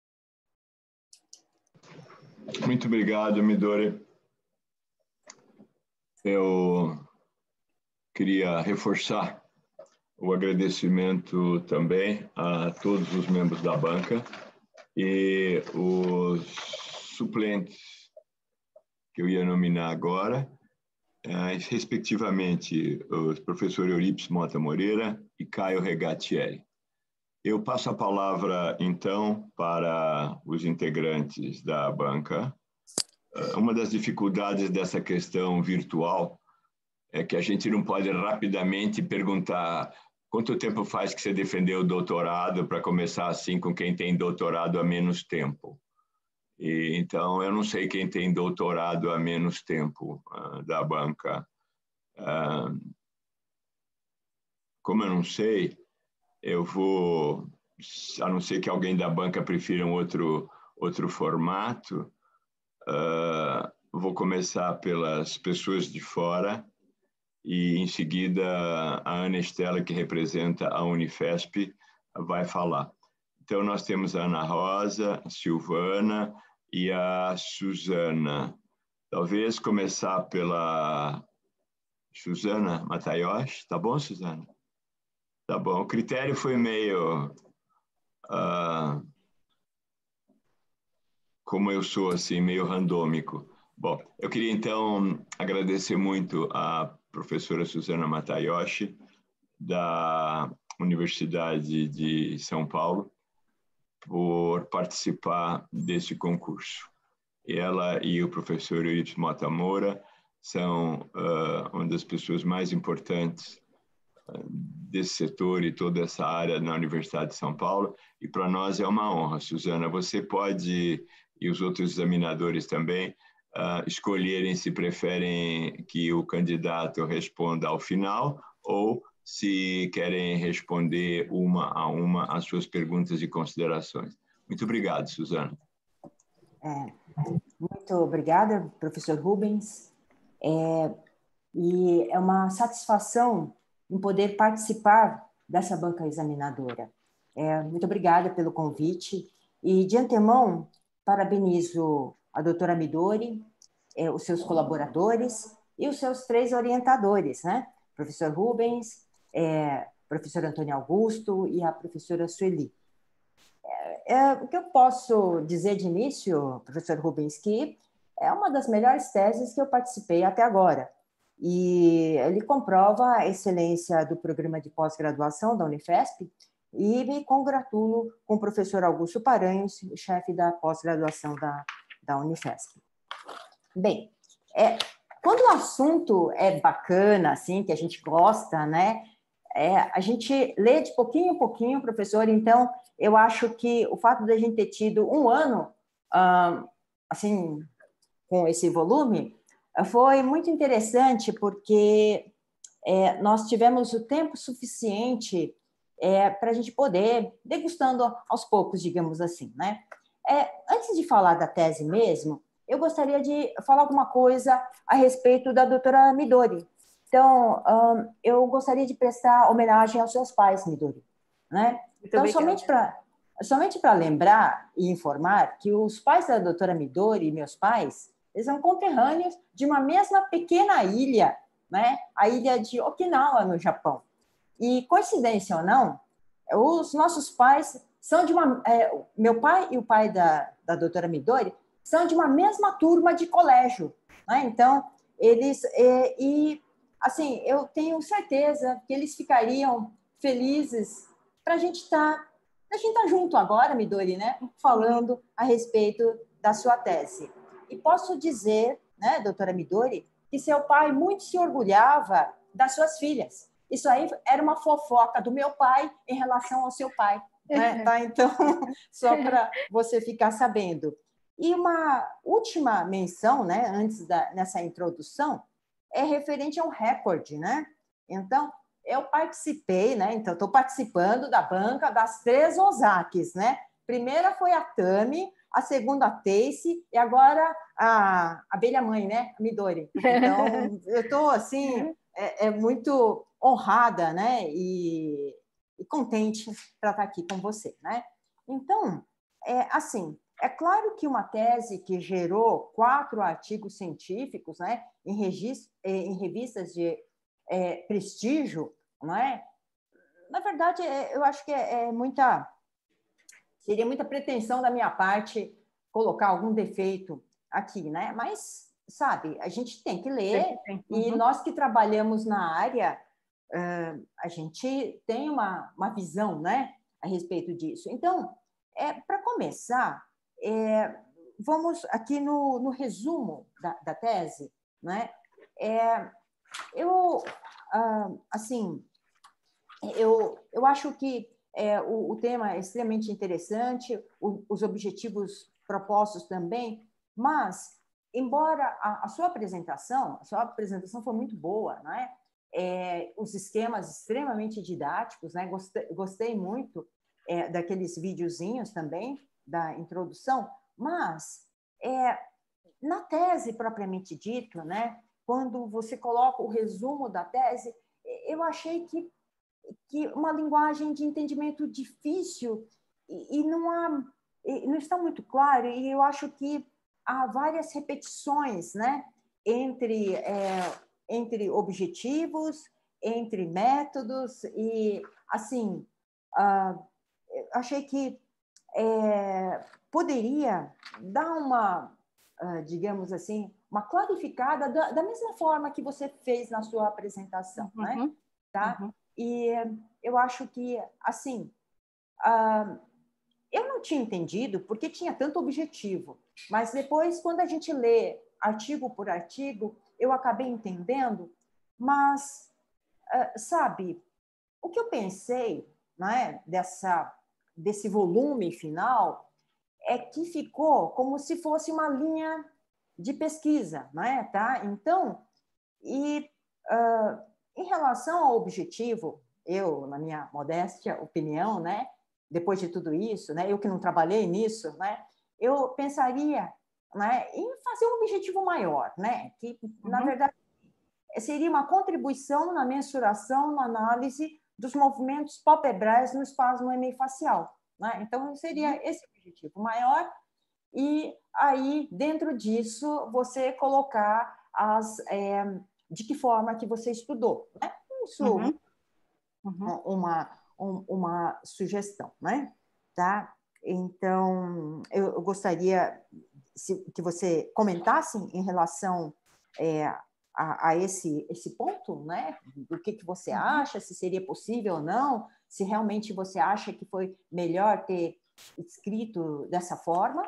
Muito obrigado, Midori. Eu queria reforçar o agradecimento também a todos os membros da banca e os suplentes que eu ia nominar agora, respectivamente os professores Eurípides Mota Moreira e Caio Regatieri. Eu passo a palavra, então, para os integrantes da banca. Uma das dificuldades dessa questão virtual é que a gente não pode rapidamente perguntar quanto tempo faz que você defendeu o doutorado para começar assim com quem tem doutorado há menos tempo. E, então, eu não sei quem tem doutorado há menos tempo da banca. Como eu não sei, eu vou, a não ser que alguém da banca prefira um outro formato, vou começar pelas pessoas de fora e, em seguida, a Ana Estela, que representa a Unifesp, vai falar. Então, nós temos a Ana Rosa, a Silvana e a Suzana. Talvez começar pela Suzana Matayoshi. Tá bom, Suzana? Tá bom. O critério foi meio... como eu sou, assim, meio randômico. Bom, eu queria, então, agradecer muito à professora Suzana Matayoshi, da Universidade de São Paulo, por participar desse concurso. Ela e o professor Eurípides Mota Moura são uma das pessoas mais importantes desse setor e toda essa área na Universidade de São Paulo, e para nós é uma honra. Suzana, você pode, e os outros examinadores também, escolherem se preferem que o candidato responda ao final ou se querem responder uma a uma as suas perguntas e considerações. Muito obrigado, Suzana. Muito obrigada, professor Rubens. E é uma satisfação em poder participar dessa banca examinadora. Muito obrigada pelo convite. E, de antemão, parabenizo a doutora Midori, os seus colaboradores e os seus 3 orientadores, né? Professor Rubens, professor Antônio Augusto e a professora Sueli. O que eu posso dizer de início, professor Rubens, que é uma das melhores teses que eu participei até agora. E ele comprova a excelência do programa de pós-graduação da Unifesp e me congratulo com o professor Augusto Paranhos, chefe da pós-graduação da Unifesp. Bem, quando o assunto é bacana, assim, que a gente gosta, né? A gente lê de pouquinho em pouquinho, professor, então eu acho que o fato de a gente ter tido um ano, assim, com esse volume, foi muito interessante, porque nós tivemos o tempo suficiente para a gente poder, degustando aos poucos, digamos assim, né? Antes de falar da tese mesmo, eu gostaria de falar alguma coisa a respeito da doutora Midori. Então, eu gostaria de prestar homenagem aos seus pais, Midori, né? Então, somente para lembrar e informar que os pais da doutora Midori e meus pais, eles são conterrâneos de uma mesma pequena ilha, né? A ilha de Okinawa, no Japão. E, coincidência ou não, os nossos pais são de uma... meu pai e o pai da doutora Midori são de uma mesma turma de colégio, né? Então, eles... assim, eu tenho certeza que eles ficariam felizes para a gente estar junto agora, Midori, né? Falando a respeito da sua tese. E posso dizer, né, doutora Midori, que seu pai muito se orgulhava das suas filhas. Isso aí era uma fofoca do meu pai em relação ao seu pai, né? Tá? Então, só para você ficar sabendo. E uma última menção, né, antes nessa introdução, é referente ao recorde, né? Então, eu participei, né? Então, estou participando da banca das 3 Ozakis, né? Primeira foi a Tami, a segunda a Teice e agora a abelha-mãe, né? A Midori. Então, eu estou, assim, muito honrada, né? E contente para estar aqui com você, né? Então, assim, é claro que uma tese que gerou 4 artigos científicos, né, em revistas de prestígio, não é? Na verdade, eu acho que seria muita pretensão da minha parte colocar algum defeito aqui, né? Mas, sabe, a gente tem que ler e nós que trabalhamos na área, a gente tem uma visão, né, a respeito disso. Então, para começar, vamos aqui no resumo da tese, né? Assim, eu acho que o tema é extremamente interessante, os objetivos propostos também, mas, embora a sua apresentação foi muito boa, né? Os esquemas extremamente didáticos, né? Gostei muito daqueles videozinhos também, da introdução, mas na tese propriamente dita, né, quando você coloca o resumo da tese, eu achei que que uma linguagem de entendimento difícil e não está muito claro, e eu acho que há várias repetições, né, entre objetivos, entre métodos, e, assim, achei que poderia dar uma, digamos assim, uma clarificada da mesma forma que você fez na sua apresentação, né? Tá? E eu acho que, assim, eu não tinha entendido porque tinha tanto objetivo, mas depois, quando a gente lê artigo por artigo, eu acabei entendendo, mas, sabe, o que eu pensei, né, desse volume final é que ficou como se fosse uma linha de pesquisa, né, tá? Então, em relação ao objetivo, eu, na minha modéstia opinião, né, depois de tudo isso, né, eu que não trabalhei nisso, né, eu pensaria, né, em fazer um objetivo maior, né, que, na verdade, seria uma contribuição na mensuração, na análise dos movimentos palpebrais no espasmo hemifacial, né? Então, seria esse objetivo maior, e aí, dentro disso, você colocar de que forma que você estudou, né? Isso, uma sugestão, né? Tá? Então, eu gostaria que você comentasse em relação a esse ponto, né? Do que você acha, se seria possível ou não, se realmente você acha que foi melhor ter escrito dessa forma.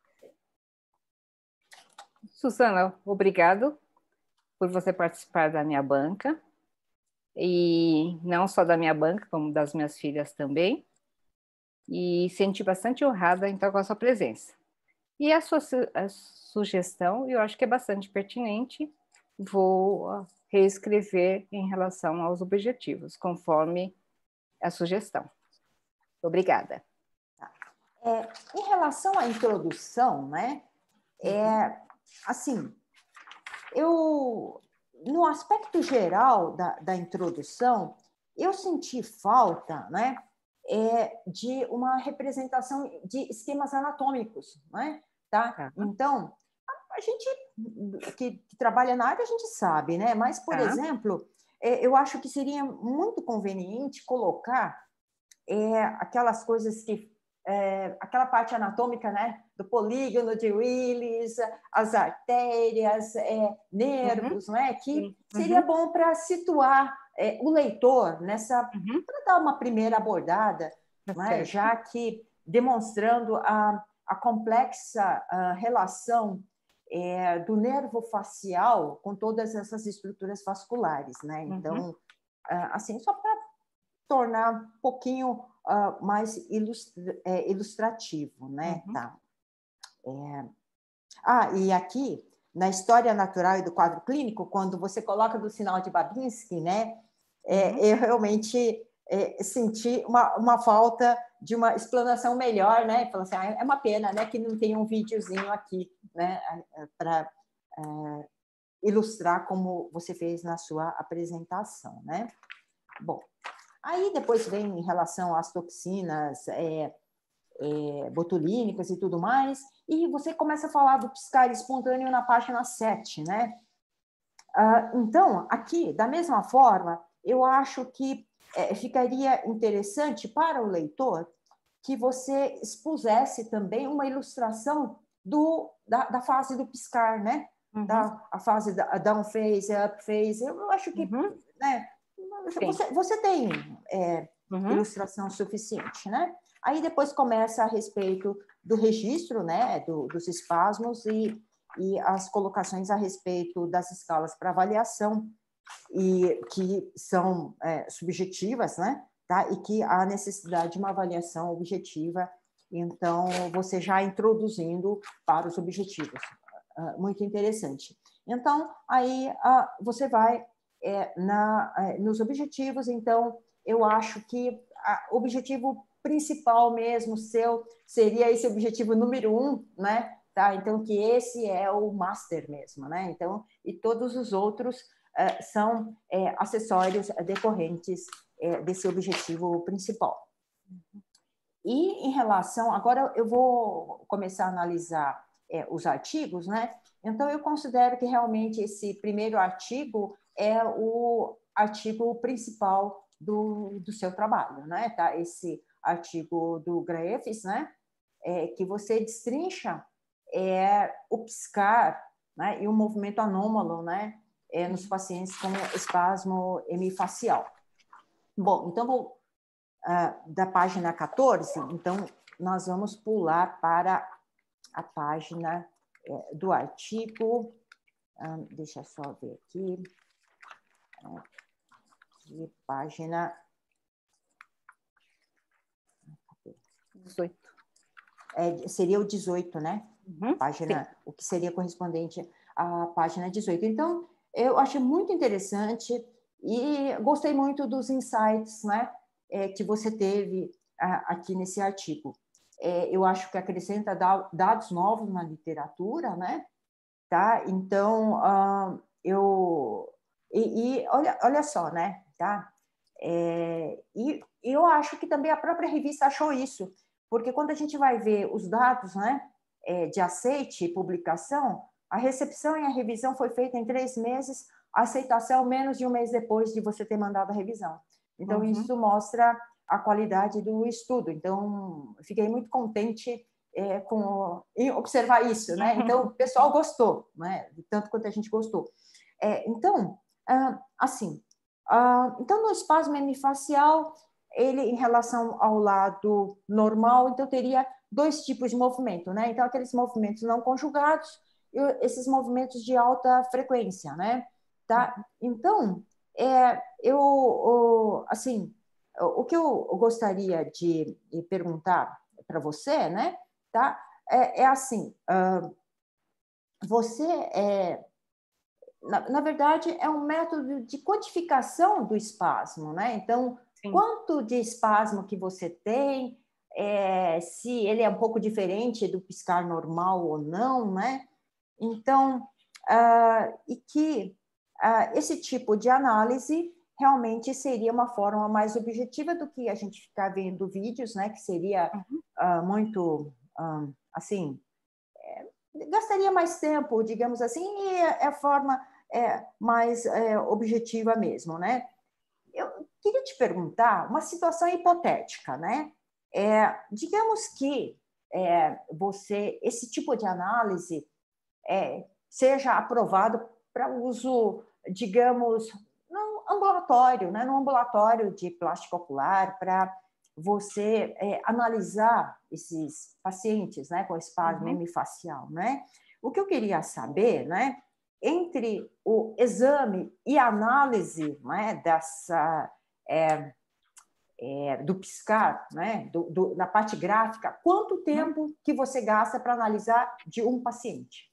Susana, obrigado por você participar da minha banca, e não só da minha banca, como das minhas filhas também, e senti bastante honrada, então, com a sua presença. E a sugestão, eu acho que é bastante pertinente, vou reescrever em relação aos objetivos, conforme a sugestão. Obrigada. Em relação à introdução, né, assim, no aspecto geral da introdução, eu senti falta, né, de uma representação de esquemas anatômicos, né, tá? Então, a gente que trabalha na área, a gente sabe, né? Mas, por exemplo, eu acho que seria muito conveniente colocar aquelas coisas que aquela parte anatômica, né, do polígono de Willis, as artérias, nervos, né, que seria bom para situar o leitor nessa, para dar uma primeira abordada, né, já que demonstrando a complexa relação do nervo facial com todas essas estruturas vasculares, né? Então, assim, só para tornar um pouquinho mais ilustrativo, né? Tá. E aqui, na história natural e do quadro clínico, quando você coloca do sinal de Babinski, né? Eu realmente senti uma falta de uma explanação melhor, né? Falando assim, é uma pena, né, que não tem um videozinho aqui, né, para ilustrar como você fez na sua apresentação, né? Bom, aí depois vem em relação às toxinas botulínicas e tudo mais, e você começa a falar do piscar espontâneo na página 7, né? Então, aqui, da mesma forma, eu acho que ficaria interessante para o leitor que você expusesse também uma ilustração da fase do piscar, né? A fase da down phase, up phase. Eu acho que né, você tem ilustração suficiente, né? Aí depois começa a respeito do registro, né, dos espasmos e as colocações a respeito das escalas para avaliação, e que são subjetivas, né? Tá? E que há necessidade de uma avaliação objetiva. Então, você já introduzindo para os objetivos. Muito interessante. Então, aí você vai nos objetivos. Então, eu acho que o objetivo principal mesmo seu seria esse objetivo número 1, né? Tá? Então, que esse é o master mesmo, né? Então, e todos os outros são acessórios decorrentes desse objetivo principal. E em relação, agora eu vou começar a analisar os artigos, né? Então eu considero que realmente esse primeiro artigo é o artigo principal do seu trabalho, né? Tá? Esse artigo do Graefs, né? Que você destrincha o piscar, né? E o movimento anômalo, né? Nos pacientes com espasmo hemifacial. Bom, então vou da página 14, então nós vamos pular para a página do artigo, deixa eu só ver aqui, página 18. Seria o 18, né? Página, sim. o que seria correspondente à página 18. Então, eu achei muito interessante e gostei muito dos insights, né, que você teve aqui nesse artigo. Eu acho que acrescenta dados novos na literatura, né? Tá? Então, olha só, né? Tá? E eu acho que também a própria revista achou isso, porque quando a gente vai ver os dados, né, de aceite e publicação, a recepção e a revisão foi feita em 3 meses, a aceitação menos de 1 mês depois de você ter mandado a revisão. Então, isso mostra a qualidade do estudo. Então, fiquei muito contente em observar isso, né? Então, o pessoal gostou, né? Tanto quanto a gente gostou. Então, assim, então, no espasmo hemifacial, ele, em relação ao lado normal, então, teria 2 tipos de movimento, né? Então, aqueles movimentos não conjugados e esses movimentos de alta frequência, né? Tá? Então, assim, o que eu gostaria de perguntar para você, né? Tá? Assim, você na verdade, é um método de quantificação do espasmo, né? Então, sim, quanto de espasmo que você tem, se ele é um pouco diferente do piscar normal ou não, né? Então, e que esse tipo de análise realmente seria uma forma mais objetiva do que a gente ficar vendo vídeos, né? Que seria muito, assim, gastaria mais tempo, digamos assim, e é a forma mais objetiva mesmo, né? Eu queria te perguntar uma situação hipotética, né? Digamos que esse tipo de análise seja aprovado para uso, digamos, no ambulatório, né? No ambulatório de plástico ocular, para você analisar esses pacientes, né, com espasmo hemifacial, né? O que eu queria saber, né, entre o exame e a análise, né, do piscar, né, na parte gráfica, quanto tempo que você gasta para analisar de um paciente?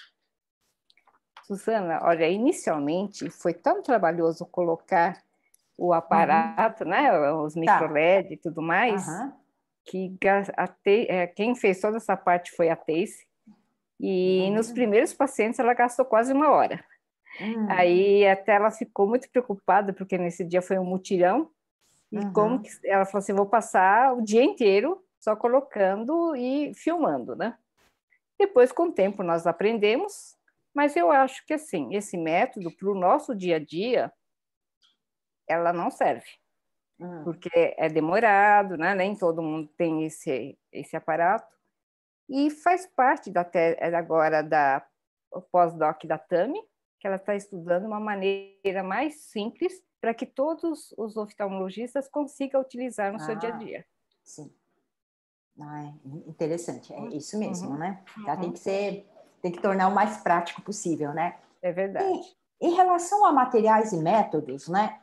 Susana, olha, inicialmente foi tão trabalhoso colocar o aparato, né, os micro-LED e tudo mais, que quem fez toda essa parte foi a Teice, e nos primeiros pacientes ela gastou quase 1 hora. Aí até ela ficou muito preocupada, porque nesse dia foi um mutirão, e como que ela falou assim, vou passar o dia inteiro só colocando e filmando, né? Depois, com o tempo, nós aprendemos, mas eu acho que, assim, esse método, para o nosso dia a dia, ela não serve, porque é demorado, né? Nem todo mundo tem esse aparato, e faz parte agora da pós-doc da Tami, que ela está estudando uma maneira mais simples para que todos os oftalmologistas consigam utilizar no seu dia a dia. Sim. Interessante, é isso mesmo, né? Tá? Tem que tornar o mais prático possível, né? É verdade. E, em relação a materiais e métodos, né?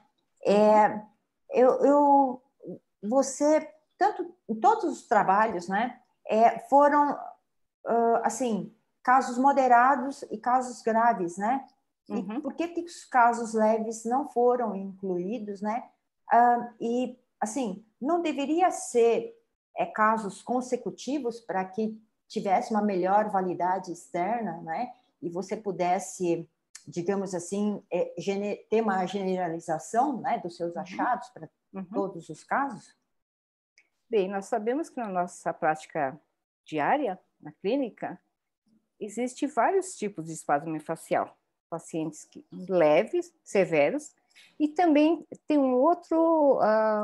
Você, tanto em todos os trabalhos, né? Foram, assim, casos moderados e casos graves, né? E por que os casos leves não foram incluídos, né? E, assim, não deveria ser casos consecutivos para que tivesse uma melhor validade externa, né? E você pudesse digamos assim, ter uma generalização, né, dos seus achados para todos os casos? Bem, nós sabemos que na nossa prática diária, na clínica, existem vários tipos de espasmo miofascial. Pacientes leves, severos, e também tem um outro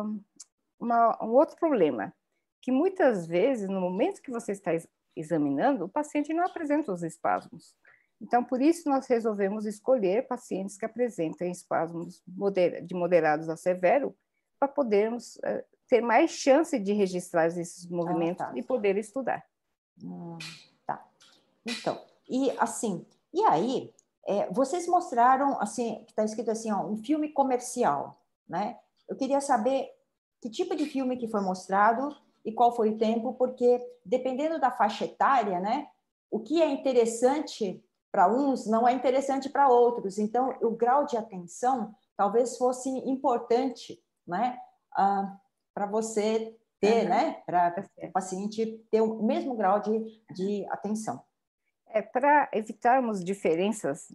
problema, que muitas vezes, no momento que você está examinando, o paciente não apresenta os espasmos. Então, por isso, nós resolvemos escolher pacientes que apresentem espasmos de moderados a severo, para podermos ter mais chance de registrar esses movimentos e poder estudar. Tá. Então, e aí, vocês mostraram, assim, que está escrito assim, ó, um filme comercial, né? Eu queria saber que tipo de filme que foi mostrado e qual foi o tempo, porque dependendo da faixa etária, né, o que é interessante para uns não é interessante para outros. Então, o grau de atenção talvez fosse importante, né, para você ter, né, para o paciente ter o mesmo grau de atenção. Para evitarmos diferenças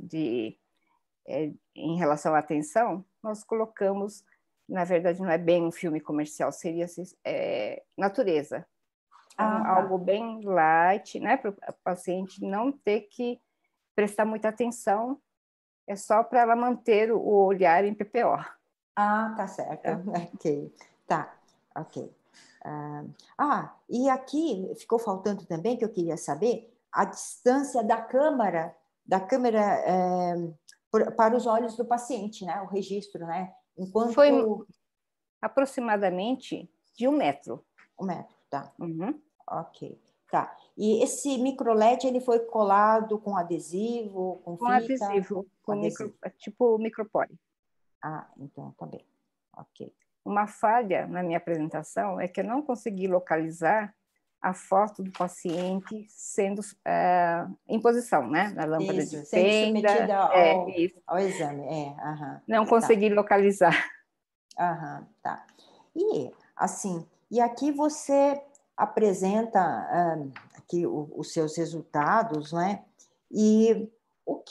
em relação à atenção, nós colocamos, na verdade, não é bem um filme comercial, seria natureza. Então, algo bem light, né, para o paciente não ter que prestar muita atenção, é só para ela manter o olhar em PPO. Tá certo. Ok, tá, ok. E aqui ficou faltando também, que eu queria saber, a distância da câmera para os olhos do paciente, né? O registro, né? Enquanto... Foi aproximadamente de 1 metro. 1 metro, tá. Ok, tá. E esse micro-LED, ele foi colado com adesivo, com fita? Adesivo, tipo micropore. Então, tá bem. Ok. Uma falha na minha apresentação é que eu não consegui localizar a foto do paciente sendo em posição, né? Na lâmpada de sendo submetida ao exame. Não consegui localizar. Tá. E, assim, e aqui você apresenta aqui os seus resultados, né? E o que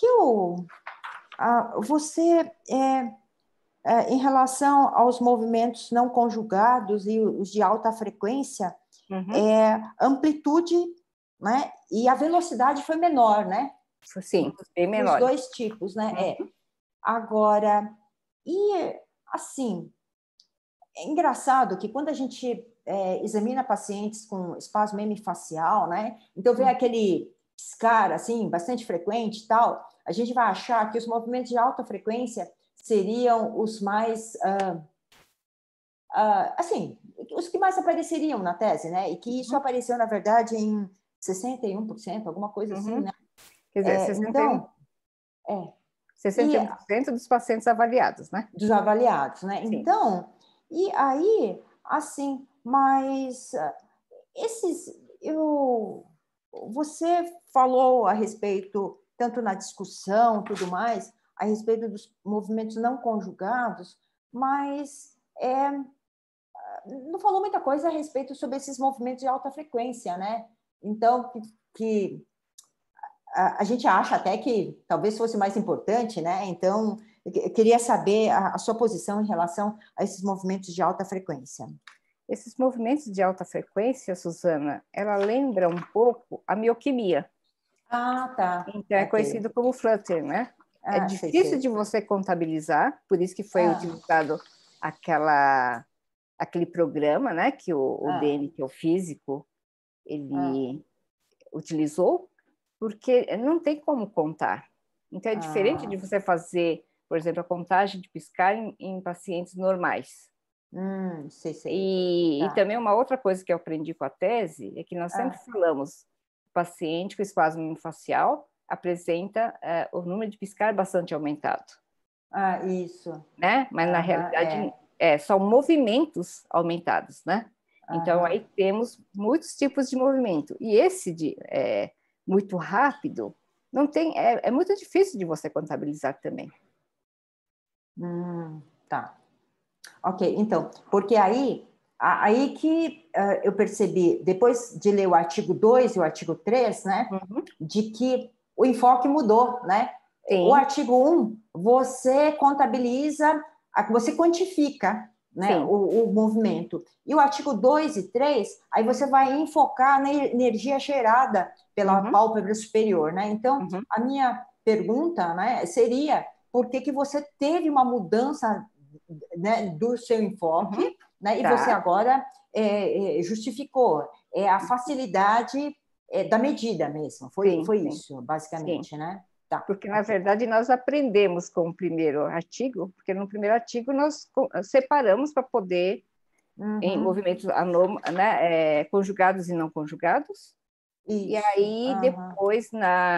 você... em relação aos movimentos não conjugados e os de alta frequência, amplitude, né? E a velocidade foi menor, né? Sim, bem menor. Os dois tipos, né? Agora, assim, é engraçado que quando a gente examina pacientes com espasmo hemifacial, né? Então vem aquele piscar, assim, bastante frequente e tal, a gente vai achar que os movimentos de alta frequência seriam os mais, assim, os que mais apareceriam na tese, né? E que isso apareceu, na verdade, em 61%, alguma coisa assim, né? Quer dizer, 61% dos pacientes avaliados, né? Dos avaliados, né? Sim. Então, e aí, assim, mas você falou a respeito, tanto na discussão, tudo mais, a respeito dos movimentos não conjugados, mas não falou muita coisa a respeito sobre esses movimentos de alta frequência, né? Então, que a gente acha até que talvez fosse mais importante, né? Então, eu queria saber a sua posição em relação a esses movimentos de alta frequência. Esses movimentos de alta frequência, Suzana, ela lembra um pouco a mioquimia. Tá. Então, é conhecido como flutter, né? É difícil de você contabilizar, por isso que foi utilizado aquele programa, né, que o Dene, que é o físico, ele utilizou, porque não tem como contar. Então, é diferente de você fazer, por exemplo, a contagem de piscar em pacientes normais. E também uma outra coisa que eu aprendi com a tese é que nós sempre falamos, o paciente com espasmo miofascial apresenta o número de piscar bastante aumentado. Isso. Né? Mas, na realidade, são movimentos aumentados, né? Então, aí temos muitos tipos de movimento. E esse muito rápido, não tem, é muito difícil de você contabilizar também. Tá. Ok, então, porque aí que eu percebi, depois de ler o artigo 2 e o artigo 3, né, de que o enfoque mudou, né? o artigo 1, você contabiliza, você quantifica, né, o movimento. E o artigo 2 e 3, aí você vai enfocar na energia gerada pela pálpebra superior, né? Então, a minha pergunta, né, seria por que você teve uma mudança, né, do seu enfoque, né, e você agora justificou. É a facilidade da medida mesmo. Foi isso, basicamente, né? Tá. Porque, na verdade, nós aprendemos com o primeiro artigo, porque no primeiro artigo nós separamos para poder, em movimentos né, conjugados e não conjugados. Isso. E aí, depois,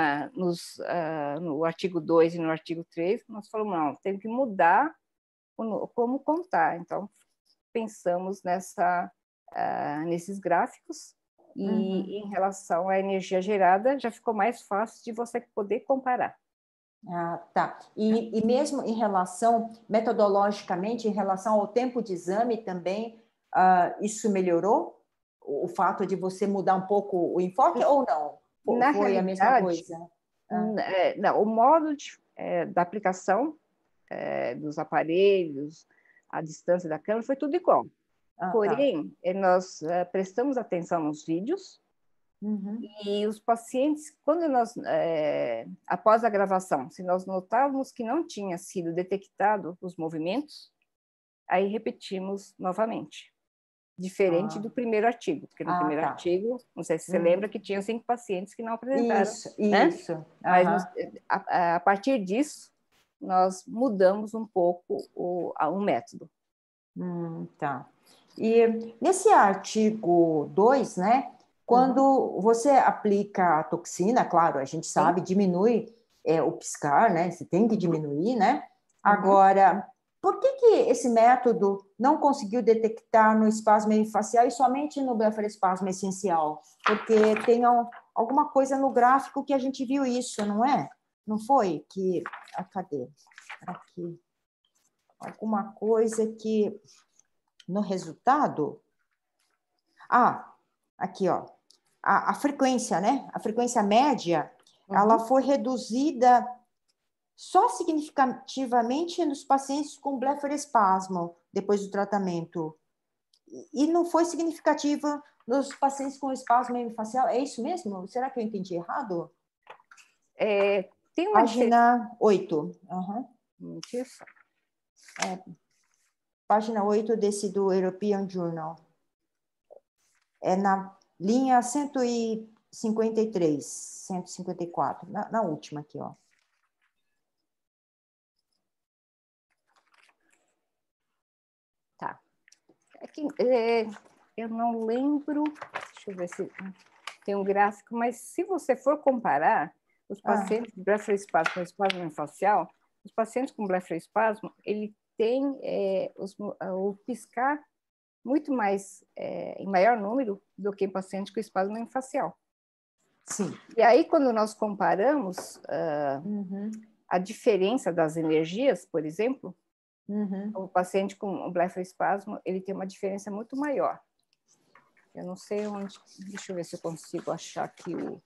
no artigo 2 e no artigo 3, nós falamos, não, tem que mudar como contar. Então, pensamos nesses gráficos. E em relação à energia gerada, já ficou mais fácil de você poder comparar. Tá. E mesmo em relação, metodologicamente, em relação ao tempo de exame também, isso melhorou? O fato de você mudar um pouco o enfoque ou não? Foi a mesma coisa? Não, o modo da aplicação dos aparelhos, a distância da câmera, foi tudo igual. Porém, nós prestamos atenção nos vídeos e os pacientes, quando nós, após a gravação, se nós notávamos que não tinha sido detectado os movimentos, aí repetimos novamente. Diferente do primeiro artigo, porque no primeiro artigo, não sei se você lembra, que tinha 5 pacientes que não apresentaram. Isso. Mas a partir disso, nós mudamos um pouco o método. Tá. E nesse artigo 2, né, quando você aplica a toxina, claro, a gente sabe, diminui o piscar, né, você tem que diminuir, né? Agora, por que esse método não conseguiu detectar no espasmo hemifacial e somente no blefaroespasmo essencial? Porque tem alguma coisa no gráfico que a gente viu isso, não é? Não foi? Cadê? Aqui. Alguma coisa que... No resultado... aqui, ó. A frequência, né? A frequência média, ela foi reduzida só significativamente nos pacientes com blefaroespasmo depois do tratamento. E não foi significativa nos pacientes com espasmo hemifacial. É isso mesmo? Será que eu entendi errado? Tem uma Página 8. Isso. Página 8 desse do European Journal. É na linha 153, 154, na última aqui, ó. Tá. Eu não lembro, deixa eu ver se tem um gráfico, mas se você for comparar os pacientes com blefaroespasmo com espasmo hemifacial, os pacientes com blefaroespasmo, ele tem o piscar muito mais, em maior número do que em paciente com espasmo hemifacial. Sim. E aí, quando nós comparamos a diferença das energias, por exemplo, o paciente com blefaroespasmo, ele tem uma diferença muito maior. Eu não sei onde... Deixa eu ver se eu consigo achar aqui o...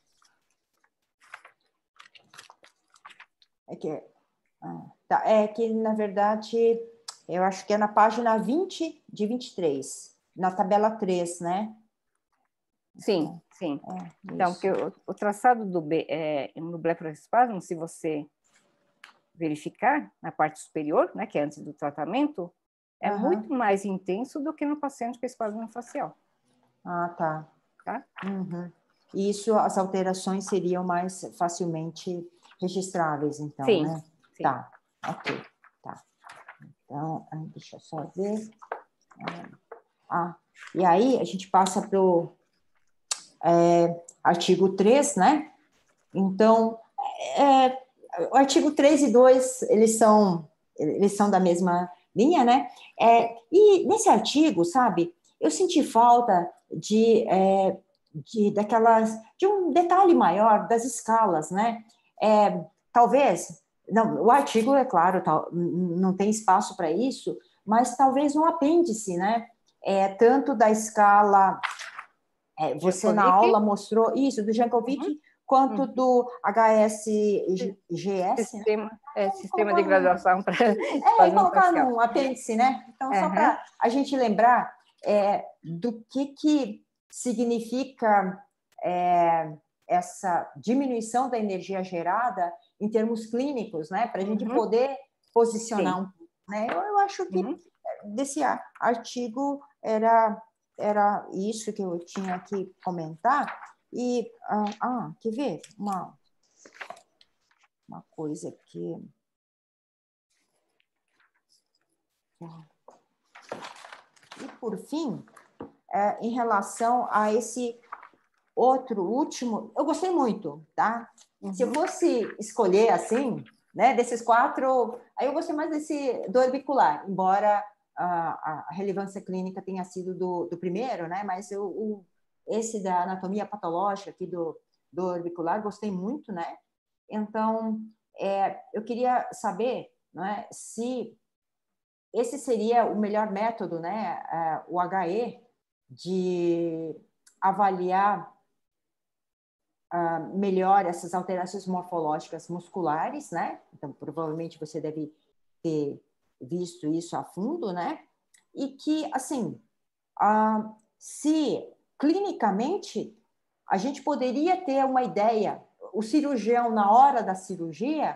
É que, na verdade, eu acho que é na página 20 de 23, na tabela 3, né? Sim. Então, porque o traçado no blefaroespasmo, se você verificar na parte superior, né, que é antes do tratamento, é muito mais intenso do que no paciente com espasmo hemifacial. Tá. E isso, as alterações seriam mais facilmente registráveis, então, né? Sim. Tá, ok. Tá. Então, deixa eu só ver. E aí, a gente passa para o artigo 3, né? Então, o artigo 3 e 2, eles são da mesma linha, né? E nesse artigo, sabe, eu senti falta de um detalhe maior das escalas, né? Talvez, não, o artigo, é claro, não tem espaço para isso, mas talvez um apêndice, né? Tanto da escala, você na aula mostrou isso, do Jankovic, quanto do HSGS, Sistema de graduação para colocar num apêndice, né? Então, só para a gente lembrar do que significa essa diminuição da energia gerada em termos clínicos, né? Para a gente poder posicionar um pouco, né? Eu acho que desse artigo era isso que eu tinha que comentar. E, quer ver? Uma coisa que... E, por fim, em relação a esse último, eu gostei muito, tá? Se eu fosse escolher, assim, né, desses 4, aí eu gostei mais desse do orbicular, embora a relevância clínica tenha sido do primeiro, né? Mas esse da anatomia patológica aqui do orbicular, gostei muito, né? Então, eu queria saber, né, se esse seria o melhor método, né, o HE, de avaliar melhor essas alterações morfológicas musculares, né? Então, provavelmente você deve ter visto isso a fundo, né? E que, assim, se clinicamente a gente poderia ter uma ideia, o cirurgião, na hora da cirurgia,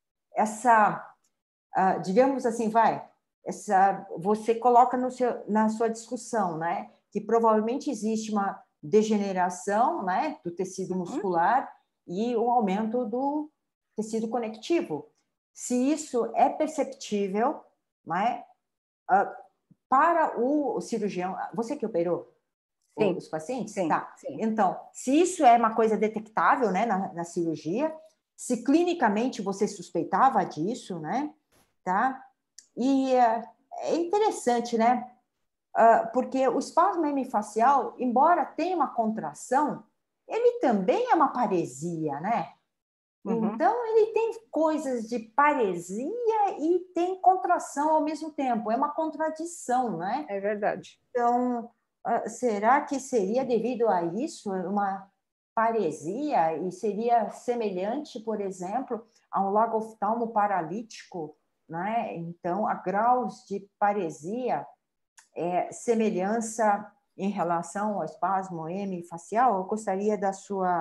digamos assim, você coloca na sua discussão, né? Que provavelmente existe uma degeneração, né, do tecido muscular e um aumento do tecido conectivo. Se isso é perceptível, né, para o cirurgião, você que operou os pacientes? Sim, tá. Sim. Então, se isso é uma coisa detectável, né, na cirurgia, se clinicamente você suspeitava disso, né, tá? E é interessante, né? Porque o espasmo hemifacial, embora tenha uma contração, ele também é uma paresia, né? Então, ele tem coisas de paresia e tem contração ao mesmo tempo. É uma contradição, né? É verdade. Então, será que seria devido a isso uma paresia e seria semelhante, por exemplo, a um lagoftalmo paralítico, né? Então, a graus de paresia, semelhança em relação ao espasmo hemifacial? Eu gostaria do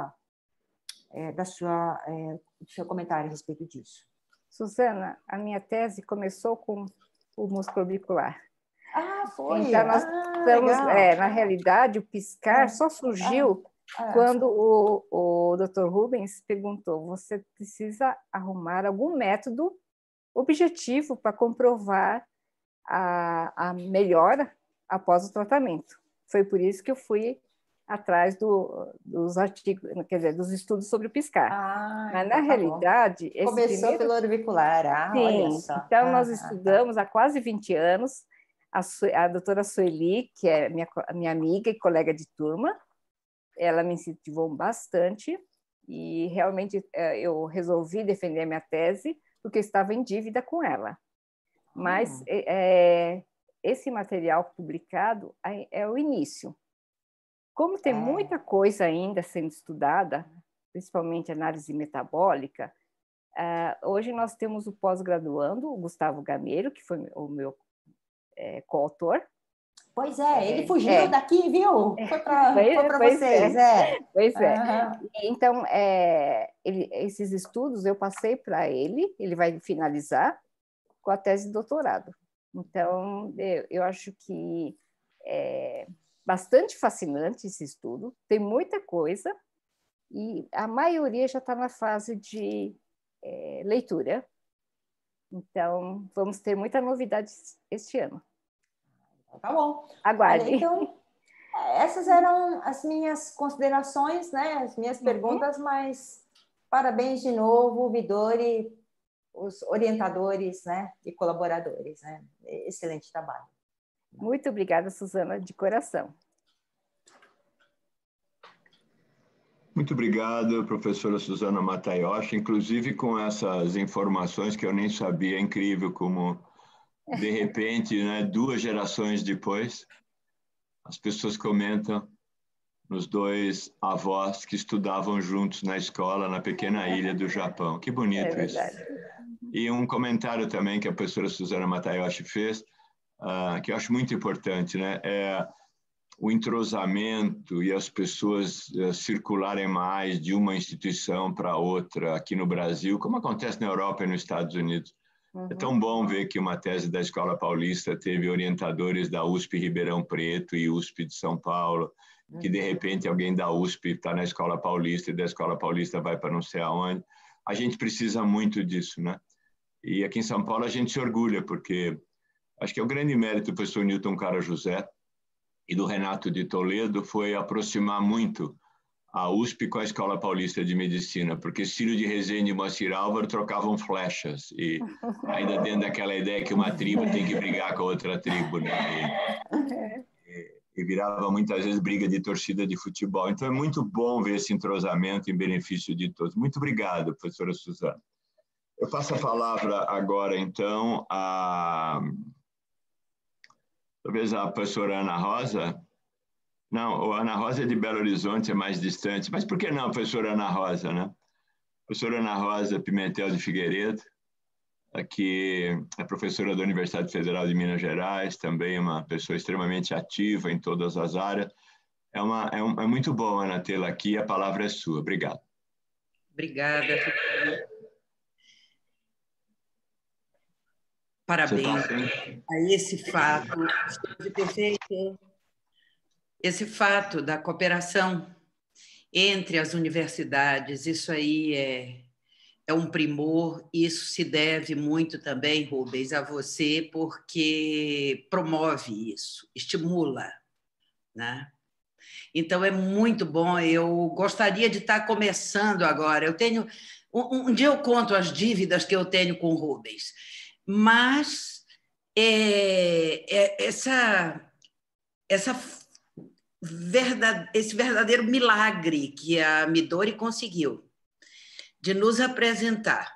seu comentário a respeito disso. Suzana, a minha tese começou com o músculo orbicular. Foi? Então, nós estamos, na realidade, o piscar só surgiu quando o Dr. Rubens perguntou: você precisa arrumar algum método objetivo para comprovar a melhora após o tratamento. Foi por isso que eu fui atrás dos artigos, quer dizer, dos estudos sobre o piscar. Mas, na realidade... Começou pelo orbicular, olha só. Então, nós estudamos há quase 20 anos, a doutora Sueli, que é minha amiga e colega de turma, ela me incentivou bastante e, realmente, eu resolvi defender a minha tese porque eu estava em dívida com ela. Mas esse material publicado é o início. Como tem muita coisa ainda sendo estudada, principalmente análise metabólica, hoje nós temos o pós-graduando, o Gustavo Gameiro, que foi o meu coautor. Pois ele fugiu daqui, viu? Foi para vocês. Pois é. Então, esses estudos eu passei para ele vai finalizar com a tese de doutorado. Então, eu acho que é bastante fascinante esse estudo, tem muita coisa, e a maioria já está na fase de leitura. Então, vamos ter muita novidade este ano. Tá bom. Aguarde. Então, essas eram as minhas considerações, né? As minhas perguntas, mas parabéns de novo, Vidori, os orientadores, né, e colaboradores, né? Excelente trabalho. Muito obrigada, Suzana, de coração. Muito obrigado, professora Suzana Matayoshi, inclusive com essas informações que eu nem sabia, é incrível como, de repente, né, 2 gerações depois, as pessoas comentam nos 2 avós que estudavam juntos na escola na pequena ilha do Japão. Que bonito isso. E um comentário também que a professora Suzana Matayoshi fez, que eu acho muito importante, né? É o entrosamento e as pessoas circularem mais de uma instituição para outra aqui no Brasil, como acontece na Europa e nos Estados Unidos. É tão bom ver que uma tese da Escola Paulista teve orientadores da USP Ribeirão Preto e USP de São Paulo, que de repente alguém da USP está na Escola Paulista e da Escola Paulista vai para não sei aonde. A gente precisa muito disso, né? E aqui em São Paulo a gente se orgulha, porque acho que é o grande mérito do professor Newton Cara José e do Renato de Toledo foi aproximar muito a USP com a Escola Paulista de Medicina, porque Círio de Rezende e Moacir Álvaro trocavam flechas, e ainda dentro daquela ideia que uma tribo tem que brigar com a outra tribo, né? E virava muitas vezes briga de torcida de futebol. Então é muito bom ver esse entrosamento em benefício de todos. Muito obrigado, professora Suzana. Eu passo a palavra agora, então, talvez a professora Ana Rosa. Não, a Ana Rosa é de Belo Horizonte, é mais distante. Mas por que não a professora Ana Rosa, né? A professora Ana Rosa Pimentel de Figueiredo, que é professora da Universidade Federal de Minas Gerais, também uma pessoa extremamente ativa em todas as áreas. É muito bom, Ana, tê-la aqui. A palavra é sua. Obrigado. Obrigada. Parabéns a esse fato. Perfeito. Esse fato da cooperação entre as universidades, isso aí é um primor, isso se deve muito também, Rubens, a você, porque promove isso, estimula, né? Então, é muito bom, eu gostaria de estar começando agora, eu tenho, um dia eu conto as dívidas que eu tenho com o Rubens, mas esse verdadeiro milagre que a Midori conseguiu de nos apresentar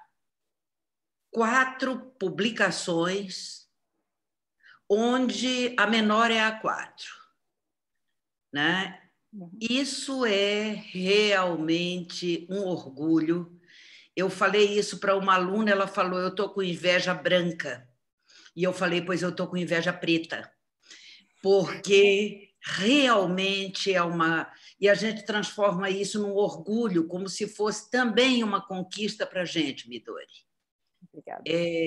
4 publicações onde a menor é a 4, né? Isso é realmente um orgulho. Eu falei isso para uma aluna, ela falou, eu estou com inveja branca. E eu falei, pois eu estou com inveja preta. Porque realmente é uma... E a gente transforma isso num orgulho, como se fosse também uma conquista para a gente, Midori. Obrigada.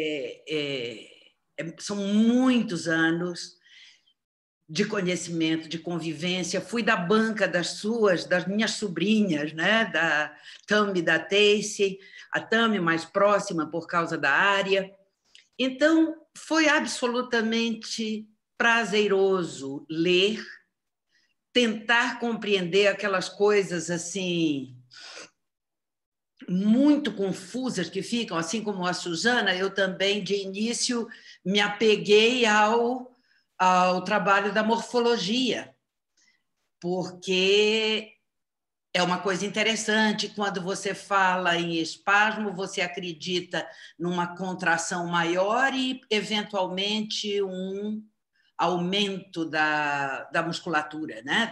São muitos anos de conhecimento, de convivência. Fui da banca das minhas sobrinhas, né? Da Tami e da Tacy, a Tami mais próxima por causa da área. Então, foi absolutamente prazeroso ler, tentar compreender aquelas coisas assim muito confusas que ficam, assim como a Suzana, eu também, de início, me apeguei ao trabalho da morfologia, porque é uma coisa interessante, quando você fala em espasmo, você acredita numa contração maior e, eventualmente, um aumento da musculatura, né?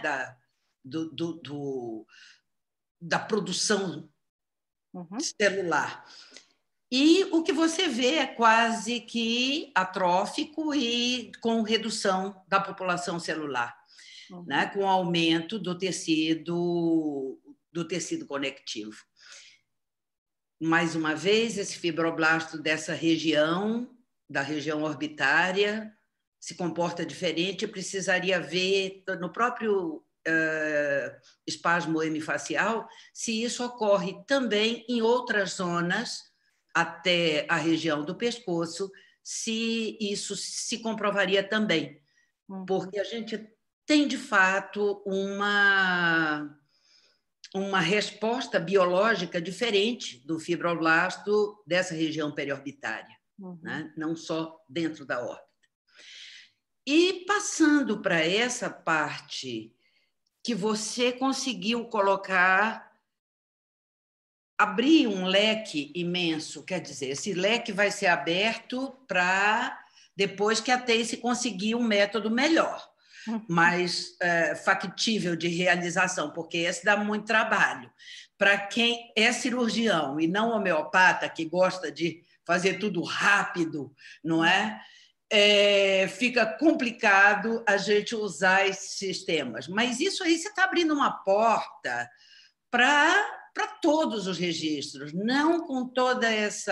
Da produção celular. E o que você vê é quase que atrófico e com redução da população celular, né? Com aumento do tecido conectivo. Mais uma vez, esse fibroblasto dessa região, da região orbitária, se comporta diferente, precisaria ver no próprio espasmo hemifacial se isso ocorre também em outras zonas, até a região do pescoço, se isso se comprovaria também. Porque a gente tem, de fato, uma resposta biológica diferente do fibroblasto dessa região periorbitária, né? Não só dentro da órbita. E passando para essa parte que você conseguiu colocar, abrir um leque imenso, quer dizer, esse leque vai ser aberto para depois que a Tacy conseguir um método melhor. mais factível de realização, porque esse dá muito trabalho. Para quem é cirurgião e não homeopata, que gosta de fazer tudo rápido, não é? Fica complicado a gente usar esses sistemas. Mas isso aí você está abrindo uma porta para todos os registros, não com toda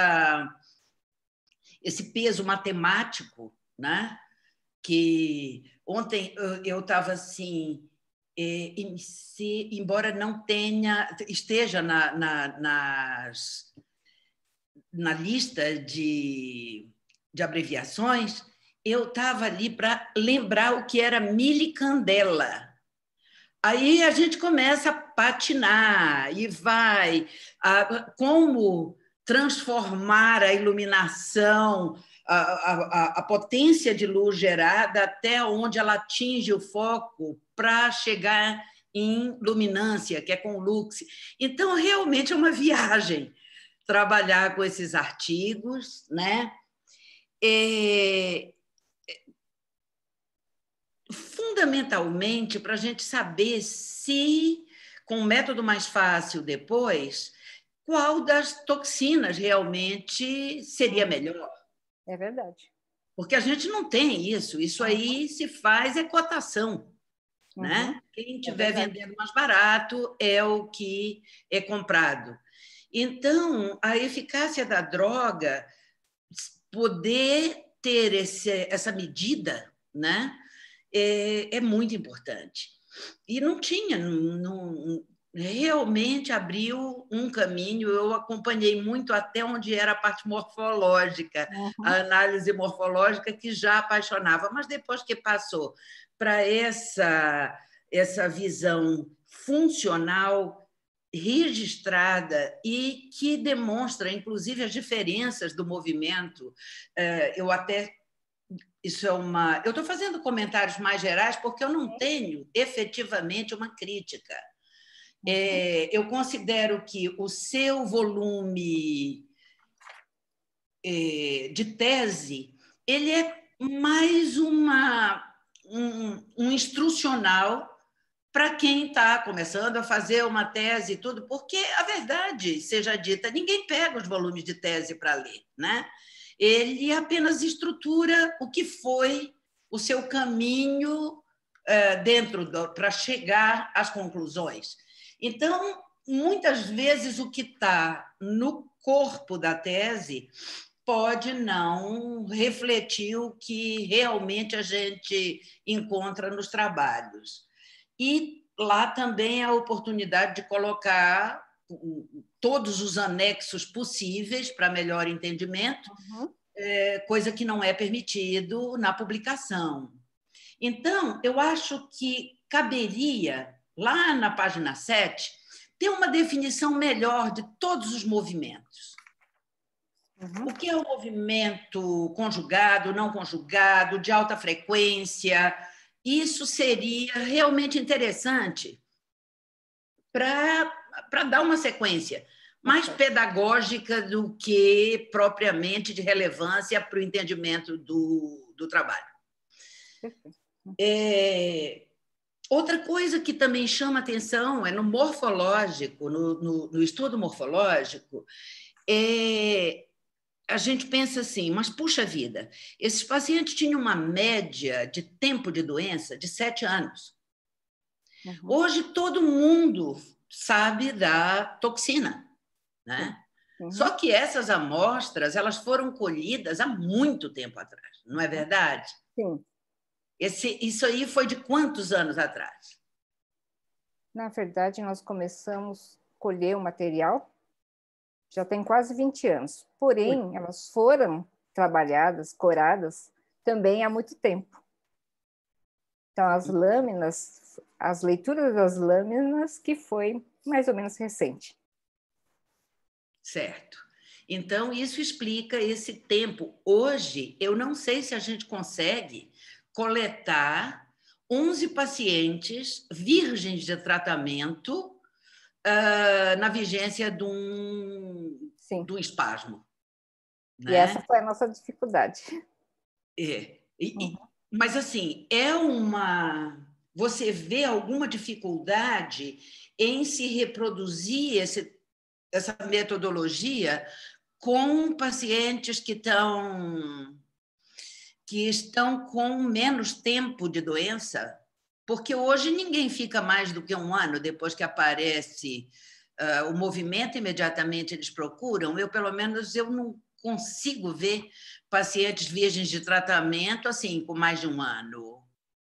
esse peso matemático, né? Que ontem eu estava assim, embora não esteja na lista de abreviações, eu estava ali para lembrar o que era milicandela. Aí a gente começa a patinar e vai como transformar a iluminação, a potência de luz gerada até onde ela atinge o foco para chegar em luminância, que é com lux. Então, realmente é uma viagem trabalhar com esses artigos, né? Fundamentalmente, para a gente saber se, com um método mais fácil depois, qual das toxinas realmente seria melhor. É verdade. Porque a gente não tem isso. Isso aí se faz cotação. Né? Quem estiver vendendo mais barato é o que é comprado. Então, a eficácia da droga, poder ter essa medida, né? É muito importante. E não tinha, realmente abriu um caminho. Eu acompanhei muito até onde era a parte morfológica, a análise morfológica, que já apaixonava, mas depois que passou para essa visão funcional, registrada e que demonstra, inclusive, as diferenças do movimento. Eu estou fazendo comentários mais gerais porque eu não tenho efetivamente uma crítica. Eu considero que o seu volume de tese ele é mais um instrucional para quem está começando a fazer uma tese e tudo, porque a verdade seja dita, ninguém pega os volumes de tese para ler, né? Ele apenas estrutura o que foi o seu caminho para chegar às conclusões. Então, muitas vezes, o que está no corpo da tese pode não refletir o que realmente a gente encontra nos trabalhos. E lá também a oportunidade de colocar todos os anexos possíveis para melhor entendimento, coisa que não é permitido na publicação. Então, eu acho que caberia, lá na página 7, ter uma definição melhor de todos os movimentos. O que é o movimento conjugado, não conjugado, de alta frequência? Isso seria realmente interessante para dar uma sequência mais pedagógica do que propriamente de relevância para o entendimento do trabalho. Outra coisa que também chama atenção é no morfológico, no estudo morfológico, a gente pensa assim, mas puxa vida, esses pacientes tinham uma média de tempo de doença de 7 anos. Hoje todo mundo sabe da toxina, né? Só que essas amostras elas foram colhidas há muito tempo atrás, não é verdade? Sim. Isso aí foi de quantos anos atrás? Na verdade, nós começamos a colher o material já tem quase 20 anos. Porém, elas foram trabalhadas, coradas, também há muito tempo. Então, as lâminas, as leituras das lâminas, que foi mais ou menos recente. Certo. Então, isso explica esse tempo. Hoje, eu não sei se a gente consegue coletar 11 pacientes virgens de tratamento na vigência de um espasmo. Né? E essa foi a nossa dificuldade. Mas, assim, você vê alguma dificuldade em se reproduzir essa metodologia com pacientes que estão com menos tempo de doença? Porque hoje ninguém fica mais do que um ano depois que aparece o movimento, imediatamente eles procuram. Pelo menos, eu não consigo ver pacientes virgens de tratamento assim com mais de um ano.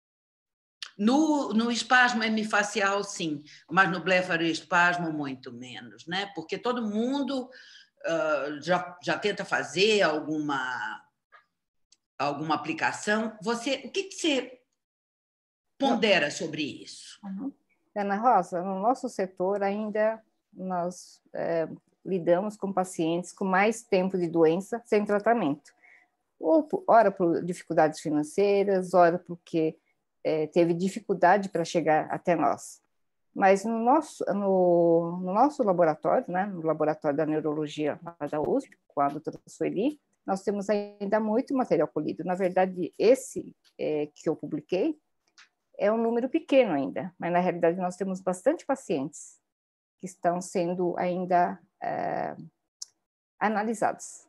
No espasmo hemifacial, sim, mas no blefaroespasmo, muito menos, né? Porque todo mundo já tenta fazer alguma aplicação. O que você pondera sobre isso? Ana Rosa, no nosso setor ainda nós lidamos com pacientes com mais tempo de doença sem tratamento. Ora por dificuldades financeiras, ora porque teve dificuldade para chegar até nós. Mas no nosso laboratório, né, no laboratório da neurologia da USP, com a doutora Sueli, nós temos ainda muito material colhido. Na verdade, esse que eu publiquei é um número pequeno ainda, mas na realidade nós temos bastante pacientes que estão sendo ainda analisados.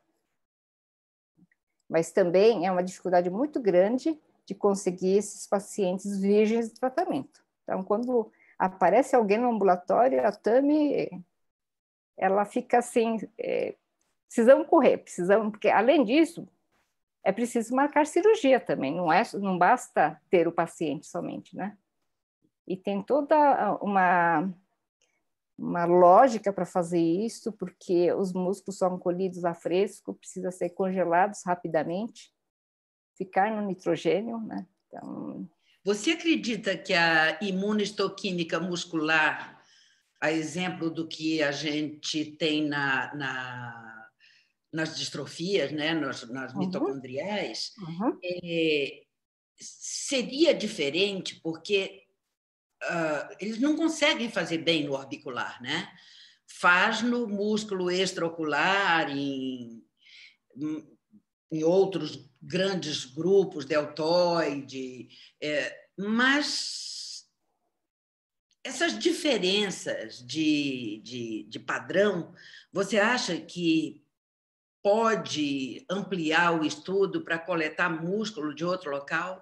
Mas também é uma dificuldade muito grande de conseguir esses pacientes virgens de tratamento. Então, quando aparece alguém no ambulatório, a Tami, ela fica assim, precisamos correr, porque além disso, é preciso marcar cirurgia também, não basta ter o paciente somente, né? E tem toda uma lógica para fazer isso, porque os músculos são colhidos a fresco, precisa ser congelados rapidamente, ficar no nitrogênio, né? Então... Você acredita que a imunohistoquímica muscular, a exemplo do que a gente tem nas distrofias, né, nas mitocondriais, seria diferente porque eles não conseguem fazer bem no orbicular, né? Faz no músculo extraocular, em outros grandes grupos, deltoide, mas essas diferenças de padrão, você acha que pode ampliar o estudo para coletar músculo de outro local?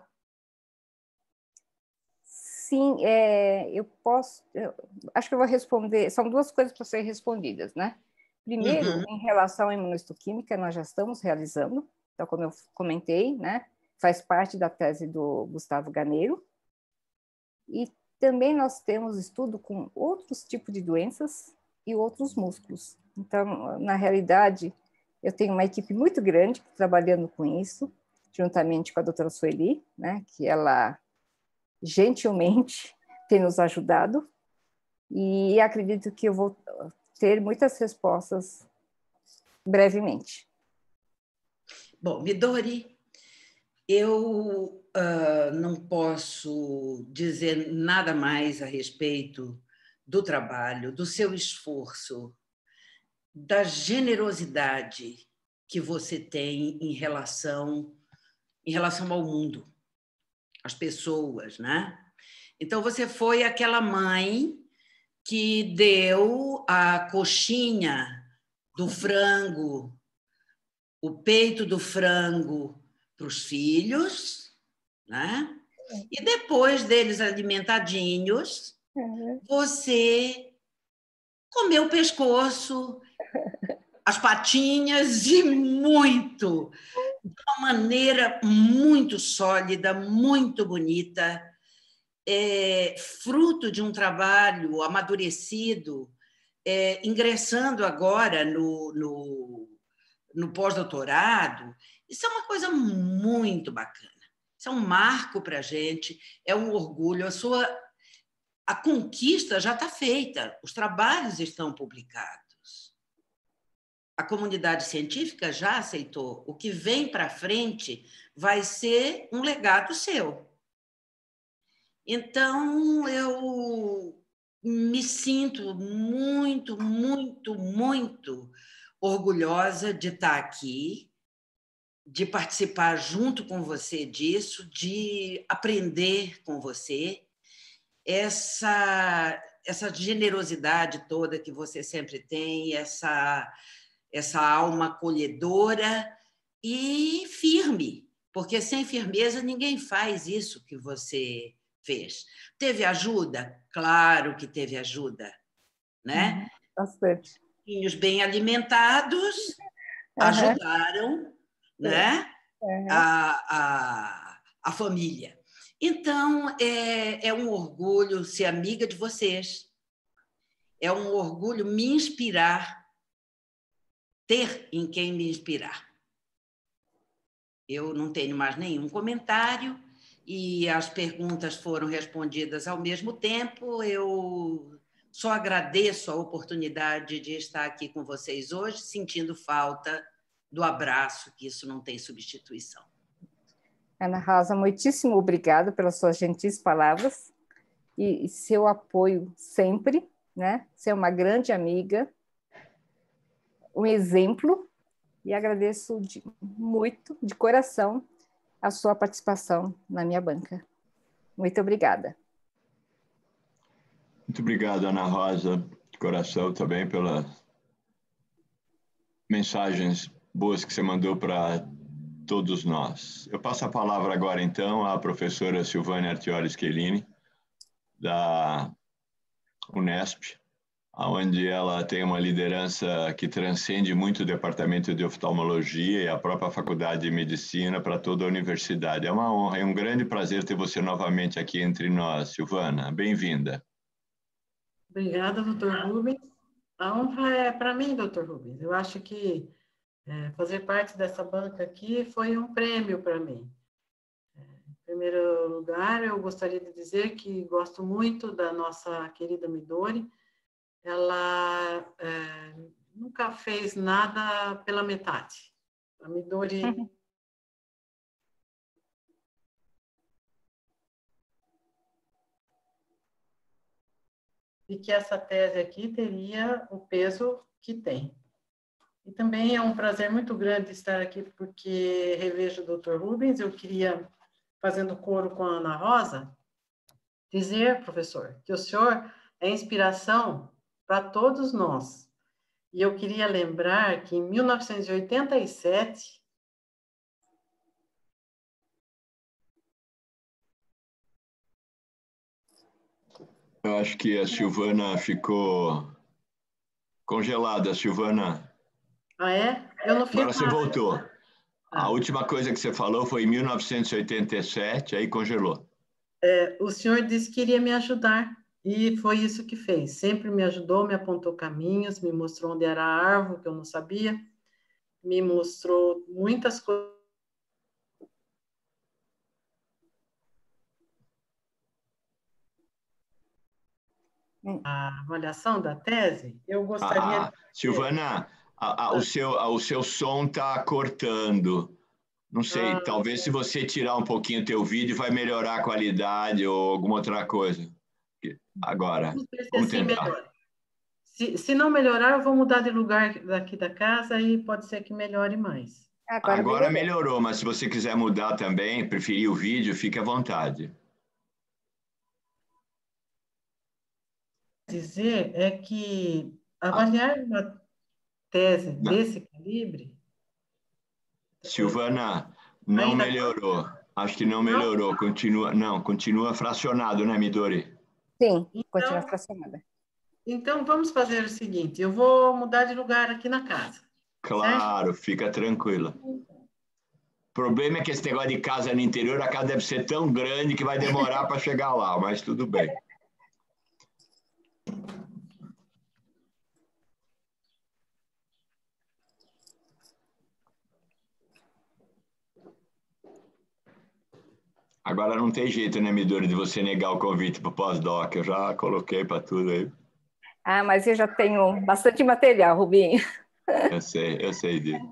Sim, acho que eu vou responder, são duas coisas para serem respondidas, né? Primeiro, em relação à imunohistoquímica, nós já estamos realizando, então, como eu comentei, né, faz parte da tese do Gustavo Ganeiro, e também nós temos estudo com outros tipos de doenças e outros músculos. Então, na realidade, eu tenho uma equipe muito grande trabalhando com isso, juntamente com a doutora Sueli, né, que ela gentilmente tem nos ajudado, e acredito que eu vou ter muitas respostas brevemente. Bom, Midori, eu não posso dizer nada mais a respeito do trabalho, do seu esforço, da generosidade que você tem em relação ao mundo, às pessoas, né? Então, você foi aquela mãe que deu a coxinha do frango, o peito do frango para os filhos, né? E depois deles alimentadinhos, você comeu o pescoço, as patinhas de uma maneira muito sólida, muito bonita, fruto de um trabalho amadurecido, ingressando agora no pós-doutorado. Isso é uma coisa muito bacana. Isso é um marco para a gente, é um orgulho. A conquista já está feita, os trabalhos estão publicados. A comunidade científica já aceitou. O que vem para frente vai ser um legado seu. Então, eu me sinto muito, muito, muito orgulhosa de estar aqui, de participar junto com você disso, de aprender com você, essa generosidade toda que você sempre tem, essa alma acolhedora e firme, porque sem firmeza ninguém faz isso que você fez. Teve ajuda? Claro que teve ajuda, né? Bastante. Filhos bem alimentados ajudaram, né? A família. Então, é um orgulho ser amiga de vocês, é um orgulho me inspirar, ter em quem me inspirar. Eu não tenho mais nenhum comentário e as perguntas foram respondidas ao mesmo tempo. Eu só agradeço a oportunidade de estar aqui com vocês hoje, sentindo falta do abraço, que isso não tem substituição. Ana Rosa, muitíssimo obrigada pelas suas gentis palavras e seu apoio sempre, né? Ser uma grande amiga, um exemplo, e agradeço muito, de coração, a sua participação na minha banca. Muito obrigada. Muito obrigado, Ana Rosa, de coração também, pelas mensagens boas que você mandou para todos nós. Eu passo a palavra agora, então, à professora Silvânia Artioli Schelini, da Unesp, onde ela tem uma liderança que transcende muito o departamento de oftalmologia e a própria faculdade de medicina para toda a universidade. É uma honra e um grande prazer ter você novamente aqui entre nós, Silvana. Bem-vinda. Obrigada, doutor Rubens. A honra é para mim, doutor Rubens. Eu acho que fazer parte dessa banca aqui foi um prêmio para mim. Em primeiro lugar, eu gostaria de dizer que gosto muito da nossa querida Midori. Ela nunca fez nada pela metade. A Midori... E que essa tese aqui teria o peso que tem. E também é um prazer muito grande estar aqui, porque revejo o Dr. Rubens. Eu queria, fazendo coro com a Ana Rosa, dizer, professor, que o senhor é inspiração para todos nós. E eu queria lembrar que em 1987, eu acho que a Silvana ficou congelada, Silvana. Ah, é? Eu não fico... Agora você voltou. A última coisa que você falou foi em 1987, aí congelou. O senhor disse que iria me ajudar, e foi isso que fez. Sempre me ajudou, me apontou caminhos, me mostrou onde era a árvore, que eu não sabia, me mostrou muitas coisas. A avaliação da tese, eu gostaria... Silvana, o seu som está cortando. Não sei, talvez se você tirar um pouquinho o teu vídeo vai melhorar a qualidade ou alguma outra coisa. Agora, vamos tentar. Se não melhorar, eu vou mudar de lugar daqui da casa e pode ser que melhore mais. Agora melhorou, mas se você quiser mudar também, preferir o vídeo, fique à vontade. Dizer é que avaliar uma tese desse calibre... Silvana, não melhorou. Acho que não melhorou. Continua fracionado, né, Midori? Sim, continua fracionada. Então, vamos fazer o seguinte, eu vou mudar de lugar aqui na casa. Claro, certo? fica tranquila. O problema é que esse negócio de casa no interior, a casa deve ser tão grande que vai demorar para chegar lá, mas tudo bem. Agora não tem jeito, né, Midori, de você negar o convite para o pós-doc. Eu já coloquei para tudo aí. Mas eu já tenho bastante material, Rubinho. Eu sei disso.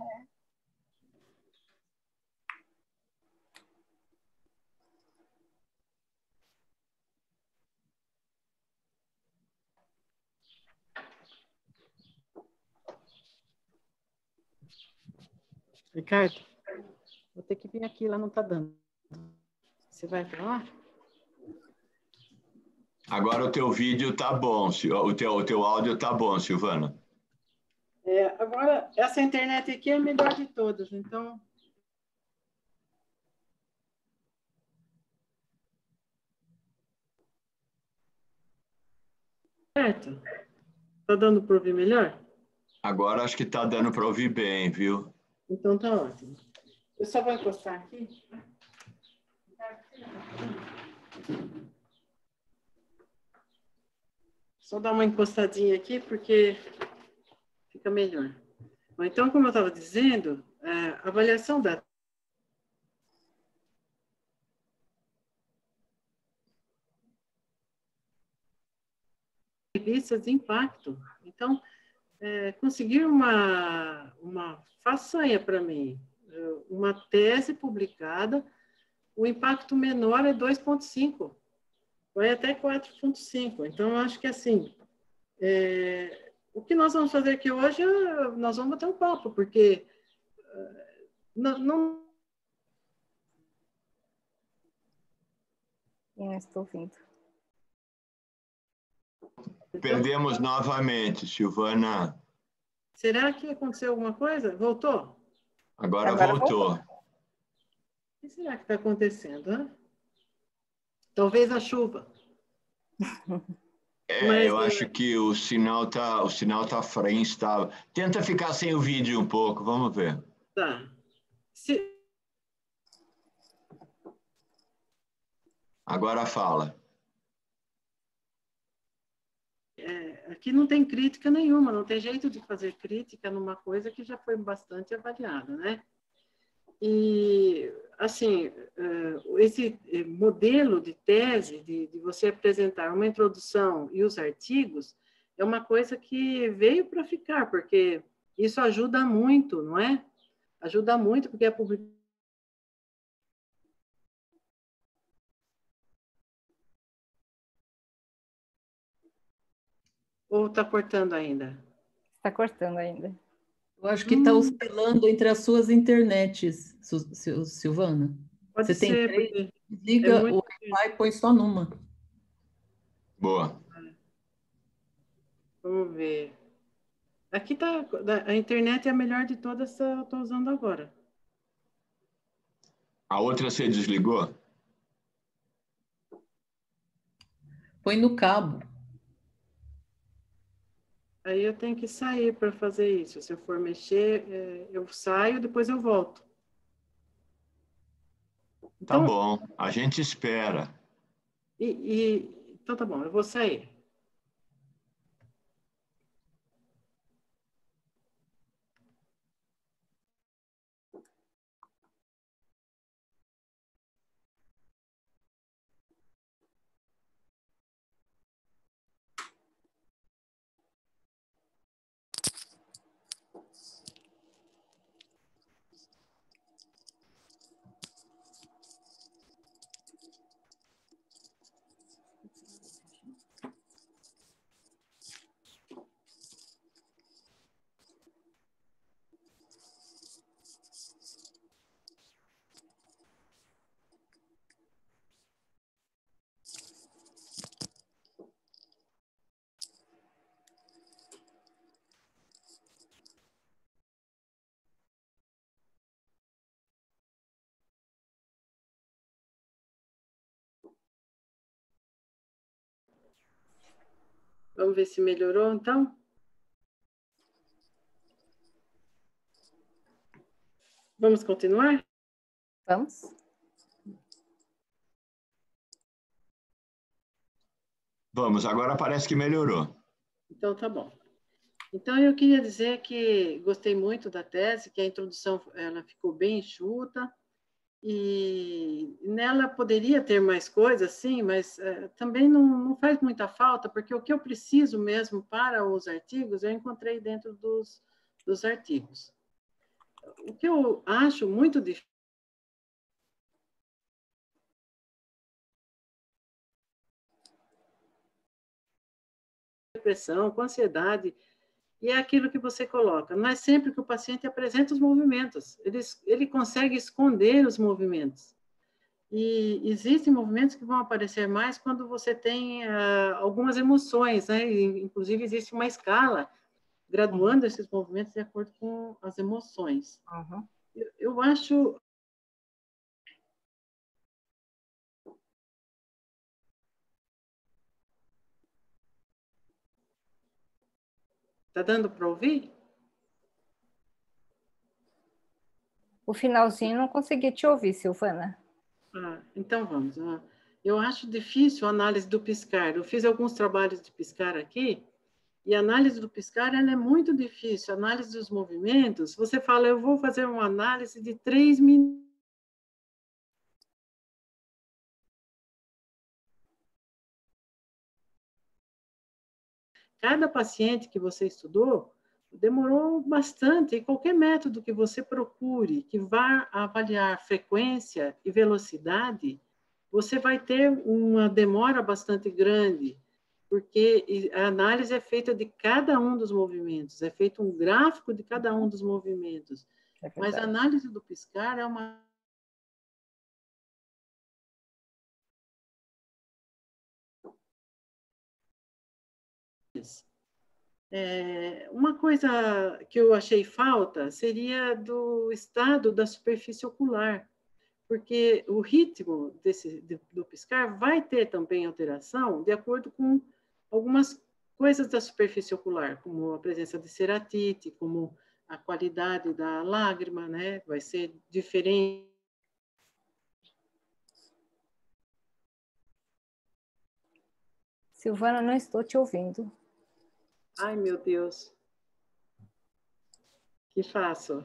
Ricardo? Vou ter que vir aqui, lá não está dando. Você vai para lá? Agora o teu vídeo tá bom, o teu áudio tá bom, Silvana. Agora, essa internet aqui é a melhor de todas, então... Certo? Tá dando para ouvir melhor? Agora acho que tá dando para ouvir bem, viu? Então tá ótimo. Eu só vou encostar aqui. Só dar uma encostadinha aqui, porque fica melhor. Bom, então, como eu estava dizendo, a avaliação da revistas de impacto. Então, conseguir uma façanha para mim, uma tese publicada, o impacto menor é 2,5, vai até 4,5. Então, acho que assim, o que nós vamos fazer aqui hoje, nós vamos bater um papo, porque não... Eu não estou ouvindo. Perdemos novamente, Silvana. Será que aconteceu alguma coisa? Voltou? Agora voltou. O que será que está acontecendo? Hein? Talvez a chuva. Mas, Eu acho que o sinal tá frente, tá. Tenta ficar sem o vídeo um pouco, vamos ver. Tá. Agora fala. Aqui não tem crítica nenhuma, não tem jeito de fazer crítica numa coisa que já foi bastante avaliada, né? E, assim, esse modelo de tese, de você apresentar uma introdução e os artigos, é uma coisa que veio para ficar, porque isso ajuda muito, não é? Ajuda muito, porque a publicação... Ou está cortando ainda? Está cortando ainda. Eu acho que está oscilando entre as suas internets, Silvana. Pode Você tem ser, três, porque desliga o Wi-Fi e põe só numa. Boa. Vamos ver. Aqui tá, a internet é a melhor de todas, eu estou usando agora. A outra você desligou? Põe no cabo. Aí eu tenho que sair para fazer isso. Se eu for mexer, eu saio, depois eu volto. Tá Então, bom, a gente espera. então tá bom, eu vou sair. Vamos ver se melhorou, então? Vamos continuar? Vamos? Vamos, agora parece que melhorou. Então tá bom. Então eu queria dizer que gostei muito da tese, que a introdução ela ficou bem enxuta, e nela poderia ter mais coisas, sim, mas também não faz muita falta, porque o que eu preciso mesmo para os artigos, eu encontrei dentro dos artigos. O que eu acho muito difícil depressão, com ansiedade, E é aquilo que você coloca. Não é sempre que o paciente apresenta os movimentos. Ele consegue esconder os movimentos. E existem movimentos que vão aparecer mais quando você tem algumas emoções, né? E, inclusive, existe uma escala graduando esses movimentos de acordo com as emoções. Uhum. Eu acho... Está dando para ouvir? O finalzinho não consegui te ouvir, Silvana. Então vamos. Eu acho difícil a análise do piscar. Eu fiz alguns trabalhos de piscar aqui, e a análise do piscar ela é muito difícil. A análise dos movimentos, você fala, eu vou fazer uma análise de 3 minutos. Cada paciente que você estudou demorou bastante, e qualquer método que você procure, que vá avaliar frequência e velocidade, você vai ter uma demora bastante grande, porque a análise é feita de cada um dos movimentos, é feito um gráfico de cada um dos movimentos. Mas a análise do piscar é uma... uma coisa que eu achei falta seria do estado da superfície ocular, porque o ritmo do piscar vai ter também alteração de acordo com algumas coisas da superfície ocular, como a presença de ceratite, como a qualidade da lágrima, né? Vai ser diferente. Silvana, não estou te ouvindo. Ai, meu Deus. Que faço?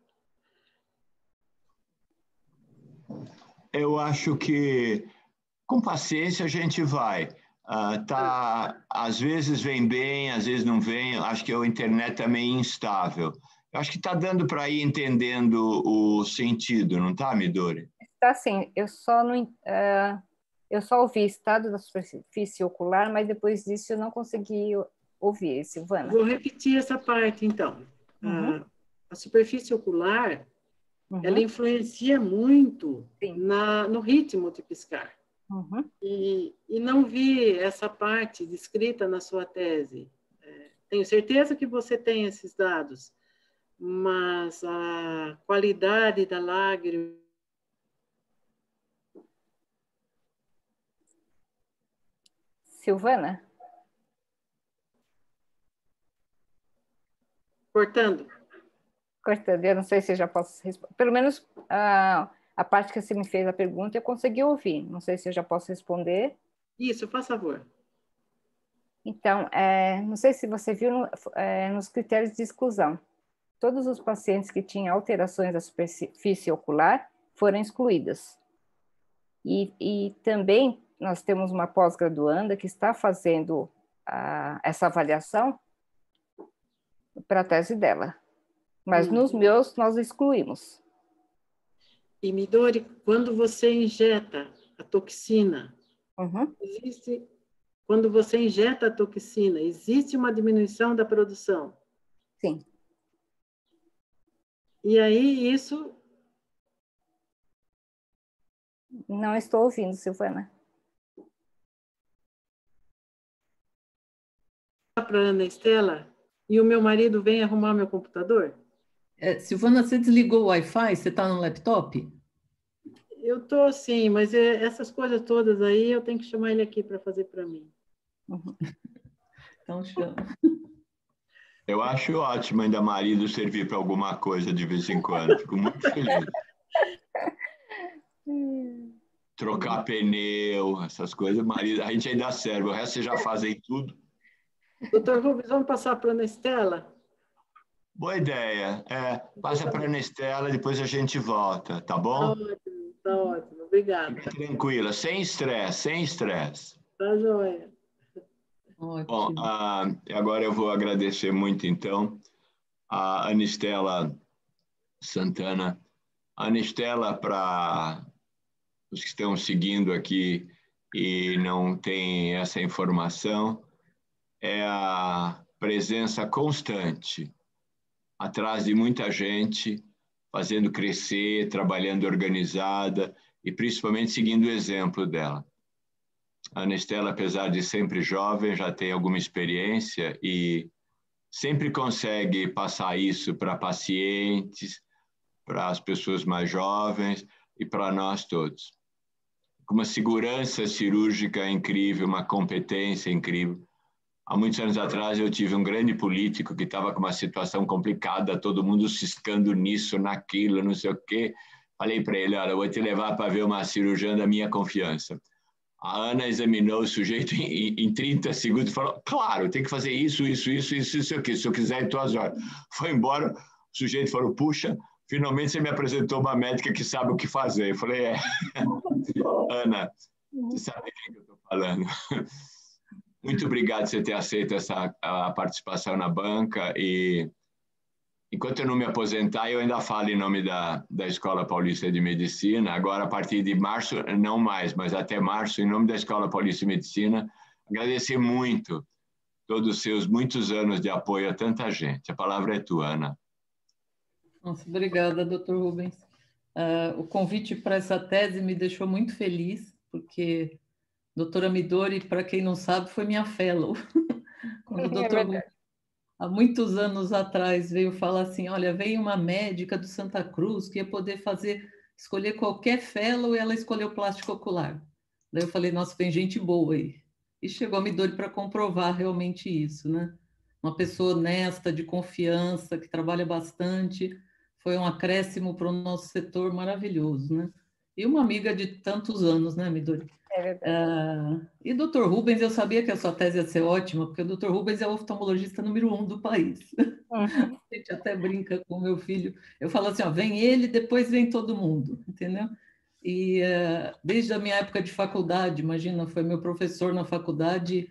Eu acho que com paciência a gente vai. Às vezes vem bem, às vezes não vem. Acho que a internet é meio instável. Eu acho que está dando para ir entendendo o sentido, não está, Midori? Está sim. Eu só ouvi estado da superfície ocular, mas depois disso eu não consegui ouvir, Silvana. Vou repetir essa parte, então. Uhum. A superfície ocular, ela influencia muito no ritmo de piscar. Uhum. E não vi essa parte descrita na sua tese. Tenho certeza que você tem esses dados, mas a qualidade da lágrima... Silvana? Cortando. Eu não sei se eu já posso responder. Pelo menos a parte que você me fez a pergunta eu consegui ouvir. Não sei se eu já posso responder. Isso, faz favor. Então, não sei se você viu nos critérios de exclusão. Todos os pacientes que tinham alterações da superfície ocular foram excluídos. E também nós temos uma pós-graduanda que está fazendo essa avaliação para a tese dela. Mas nos meus, nós excluímos. E, Midori, quando você injeta a toxina, quando você injeta a toxina, existe uma diminuição da produção? Sim. E aí, isso... Não estou ouvindo, Silvana. Para a Ana Estela, e o meu marido vem arrumar meu computador? Silvana, você desligou o Wi-Fi? Você está no laptop? Eu estou sim, mas essas coisas todas aí eu tenho que chamar ele aqui para fazer para mim. Então chama. Eu acho ótimo ainda marido servir para alguma coisa de vez em quando. Fico muito feliz. Trocar pneu, essas coisas, marido, a gente ainda serve. O resto vocês já fazem tudo. Doutor Rubens, vamos passar para a Ana Estela? Boa ideia. Passa para a Ana Estela, depois a gente volta, tá bom? Tá ótimo. Obrigada. Fica tranquila, sem estresse, sem estresse. Tá joia. Ótimo. Bom, agora eu vou agradecer muito, então, a Ana Estela Santana. A Ana Estela, para os que estão seguindo aqui e não têm essa informação, é a presença constante, atrás de muita gente, fazendo crescer, trabalhando organizada e principalmente seguindo o exemplo dela. A Ana Estela, apesar de sempre jovem, já tem alguma experiência e sempre consegue passar isso para pacientes, para as pessoas mais jovens e para nós todos. Com uma segurança cirúrgica incrível, uma competência incrível. Há muitos anos atrás eu tive um grande político que estava com uma situação complicada, todo mundo ciscando nisso, naquilo, não sei o quê. Falei para ele, olha, eu vou te levar para ver uma cirurgiã da minha confiança. A Ana examinou o sujeito em 30 segundos e falou, claro, tem que fazer isso aqui, se eu quiser em tuas horas. Foi embora, o sujeito falou, puxa, finalmente você me apresentou uma médica que sabe o que fazer. Eu falei, Ana, você sabe de quem eu estou falando. Muito obrigado por você ter aceito a participação na banca e enquanto eu não me aposentar, eu ainda falo em nome da Escola Paulista de Medicina. Agora, a partir de março, não mais, mas até março, em nome da Escola Paulista de Medicina, agradecer muito todos os seus muitos anos de apoio a tanta gente. A palavra é tua, Ana. Nossa, obrigada, doutor Rubens. O convite para essa tese me deixou muito feliz, porque doutora Midori, para quem não sabe, foi minha fellow. Quando o doutor Rubens, há muitos anos atrás, veio falar assim, olha, veio uma médica do Santa Cruz que ia poder escolher qualquer fellow e ela escolheu plástico ocular. Daí eu falei, nossa, tem gente boa aí. E chegou a Midori para comprovar realmente isso, né? Uma pessoa honesta, de confiança, que trabalha bastante, foi um acréscimo para o nosso setor maravilhoso, né? E uma amiga de tantos anos, né, Midori? É verdade. E doutor Rubens, eu sabia que a sua tese ia ser ótima, porque o doutor Rubens é o oftalmologista número 1 do país. Uhum. A gente até brinca com o meu filho. Eu falo assim, ó, vem ele, depois vem todo mundo, entendeu? E desde a minha época de faculdade, imagina, foi meu professor na faculdade,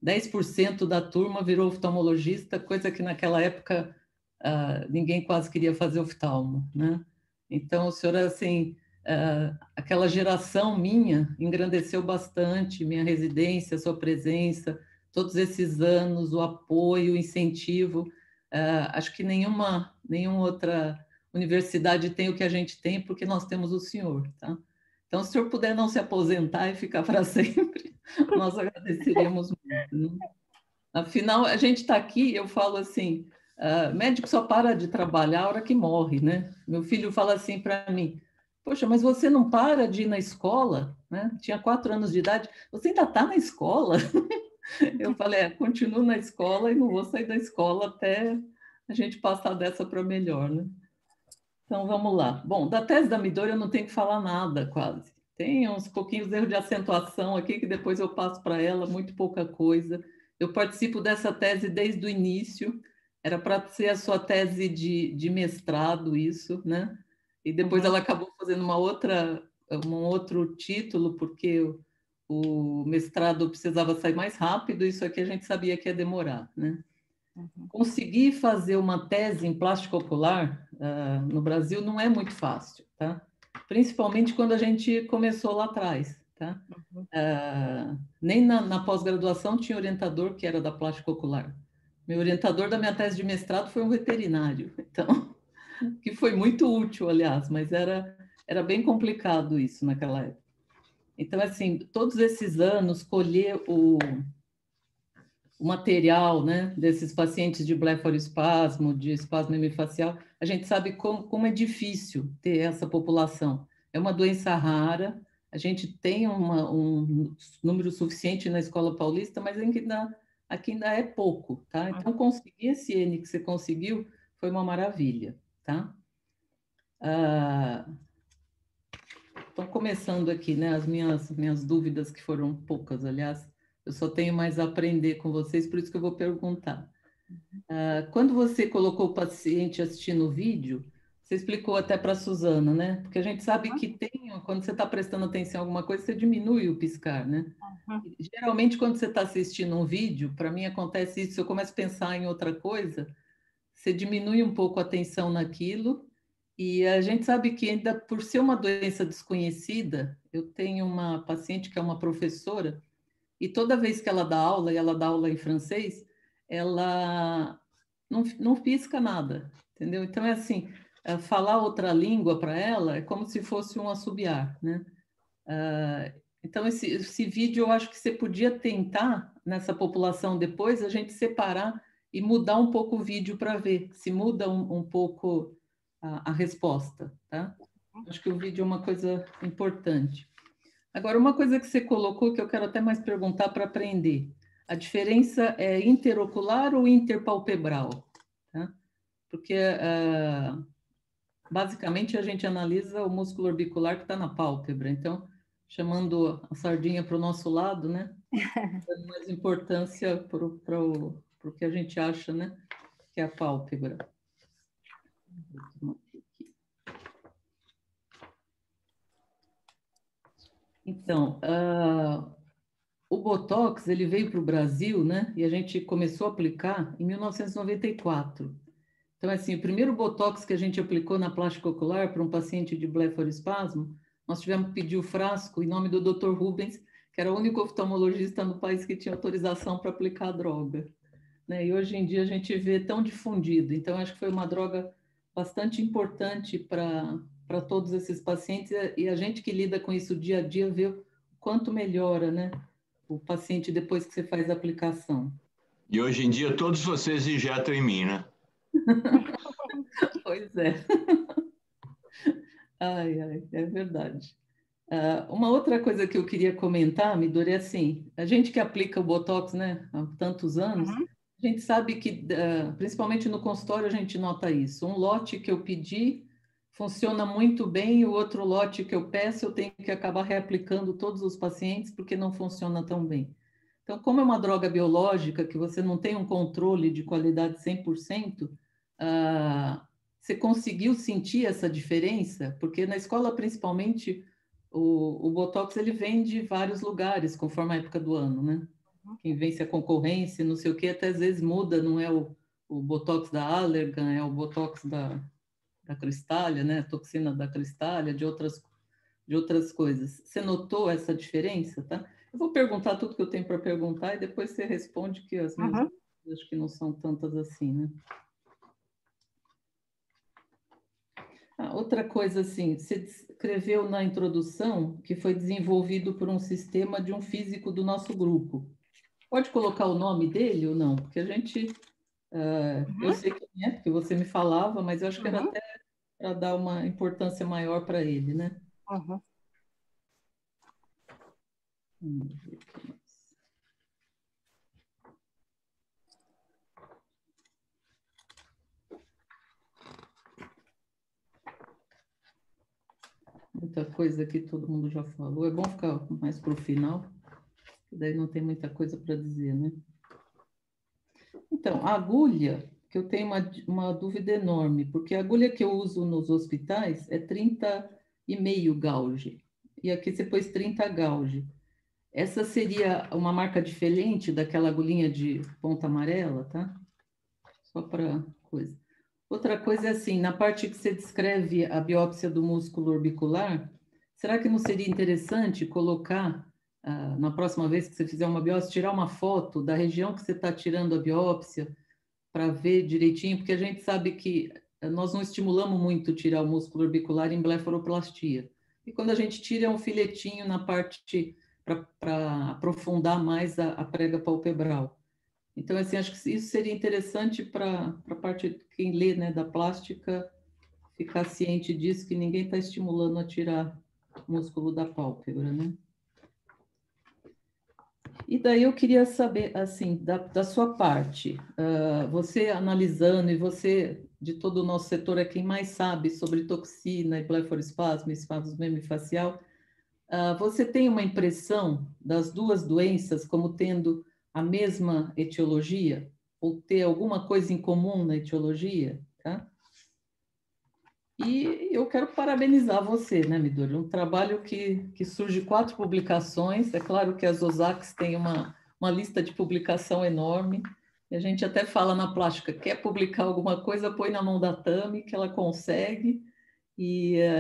10% da turma virou oftalmologista, coisa que naquela época ninguém quase queria fazer oftalmo, né? Então, o senhor, assim, aquela geração minha engrandeceu bastante, minha residência, sua presença, todos esses anos, o apoio, o incentivo. Acho que nenhuma outra universidade tem o que a gente tem, porque nós temos o senhor, tá? Então, se o senhor puder não se aposentar e ficar para sempre, nós agradeceríamos muito, né? Afinal, a gente está aqui, eu falo assim, médico só para de trabalhar a hora que morre, né? Meu filho fala assim para mim, poxa, mas você não para de ir na escola, né? Tinha 4 anos de idade, você ainda está na escola? Eu falei, continuo na escola e não vou sair da escola até a gente passar dessa para melhor, né? Então, vamos lá. Bom, da tese da Midori eu não tenho que falar nada, quase. Tem uns pouquinhos de erro de acentuação aqui que depois eu passo para ela, muito pouca coisa. Eu participo dessa tese desde o início, era para ser a sua tese de mestrado, isso, né? E depois ela acabou fazendo um outro título, porque o mestrado precisava sair mais rápido, isso aqui a gente sabia que ia demorar, né? Conseguir fazer uma tese em plástico ocular no Brasil não é muito fácil, tá? Principalmente quando a gente começou lá atrás, tá? Nem na pós-graduação tinha orientador que era da plástico ocular. Meu orientador da minha tese de mestrado foi um veterinário, então, que foi muito útil, aliás, mas era bem complicado isso naquela época. Então, assim, todos esses anos, colher o material, né, desses pacientes de blefaroespasmo, de espasmo hemifacial, a gente sabe como é difícil ter essa população. É uma doença rara, a gente tem um número suficiente na Escola Paulista, mas aqui ainda é pouco, tá? Então, conseguir esse N que você conseguiu foi uma maravilha, tá? Então, começando aqui, né, as minhas dúvidas, que foram poucas, aliás, eu só tenho mais a aprender com vocês, por isso que eu vou perguntar. Quando você colocou o paciente assistindo o vídeo, você explicou até para a Suzana, né? Porque a gente sabe que quando você está prestando atenção em alguma coisa, você diminui o piscar, né? Geralmente, quando você está assistindo um vídeo, para mim acontece isso, eu começo a pensar em outra coisa, você diminui um pouco a atenção naquilo, e a gente sabe que ainda por ser uma doença desconhecida, eu tenho uma paciente que é uma professora, e toda vez que ela dá aula, e ela dá aula em francês, ela não pisca nada, entendeu? Então, é assim, falar outra língua para ela é como se fosse um assobiar, né? Então, esse vídeo, eu acho que você podia tentar, nessa população depois, a gente separar e mudar um pouco o vídeo para ver se muda um pouco a resposta, tá? Acho que o vídeo é uma coisa importante. Agora, uma coisa que você colocou, que eu quero até mais perguntar para aprender. A diferença é interocular ou interpalpebral? Tá? Porque, basicamente, a gente analisa o músculo orbicular que está na pálpebra. Então, chamando a sardinha para o nosso lado, né? Dando mais importância para o que a gente acha, né? Que é a pálpebra. Então, o Botox, ele veio para o Brasil, né? E a gente começou a aplicar em 1994. Então, assim, o primeiro Botox que a gente aplicou na plástica ocular para um paciente de blefaroespasmo, nós tivemos que pedir o frasco em nome do Dr. Rubens, que era o único oftalmologista no país que tinha autorização para aplicar a droga, né? E hoje em dia a gente vê tão difundido. Então, acho que foi uma droga bastante importante para todos esses pacientes, e a gente que lida com isso dia a dia vê o quanto melhora, né, o paciente depois que você faz a aplicação. E hoje em dia todos vocês injetam em mim, né? Pois é. Ai, é verdade. Uma outra coisa que eu queria comentar, Midori, é assim, a gente que aplica o Botox, né, há tantos anos, a gente sabe que, principalmente no consultório, a gente nota isso. Um lote que eu pedi funciona muito bem, e o outro lote que eu peço, eu tenho que acabar reaplicando todos os pacientes porque não funciona tão bem. Então, como é uma droga biológica, que você não tem um controle de qualidade 100%, você conseguiu sentir essa diferença? Porque na escola, principalmente, o Botox ele vem de vários lugares, conforme a época do ano, né? Quem vence a concorrência, não sei o quê, até às vezes muda, não é o Botox da Allergan, é o Botox da Cristália, né? A toxina da Cristália, de outras coisas. Você notou essa diferença, tá? Eu vou perguntar tudo que eu tenho para perguntar e depois você responde, que as minhas dúvidas acho que não são tantas assim, né? Outra coisa, assim, você descreveu na introdução que foi desenvolvido por um sistema de um físico do nosso grupo. Pode colocar o nome dele ou não? Porque a gente... eu sei quem é, porque você me falava, mas eu acho que era até para dar uma importância maior para ele, né? Vamos ver aqui mais. Muita coisa que todo mundo já falou. É bom ficar mais para o final, que daí não tem muita coisa para dizer, né? Então, a agulha, que eu tenho uma dúvida enorme, porque a agulha que eu uso nos hospitais é 30,5 gauge. E aqui você pôs 30 gauge. Essa seria uma marca diferente daquela agulhinha de ponta amarela, tá? Só para coisa. Outra coisa é assim, na parte que você descreve a biópsia do músculo orbicular, será que não seria interessante colocar, na próxima vez que você fizer uma biópsia, tirar uma foto da região que você está tirando a biópsia, para ver direitinho, porque a gente sabe que nós não estimulamos muito tirar o músculo orbicular em blefaroplastia. E quando a gente tira, é um filetinho na parte para aprofundar mais a prega palpebral. Então, assim, acho que isso seria interessante para a parte de quem lê, né, da plástica, ficar ciente disso, que ninguém está estimulando a tirar o músculo da pálpebra, né? E daí eu queria saber, assim, da sua parte, você analisando, e você, de todo o nosso setor, é quem mais sabe sobre toxina e blefaroespasmo, espasmo hemifacial, você tem uma impressão das duas doenças como tendo a mesma etiologia? Ou ter alguma coisa em comum na etiologia? Tá? E eu quero parabenizar você, né, Midori? Um trabalho que surge 4 publicações. É claro que as OSACs têm uma lista de publicação enorme. E a gente até fala na plástica, quer publicar alguma coisa, põe na mão da Tami, que ela consegue.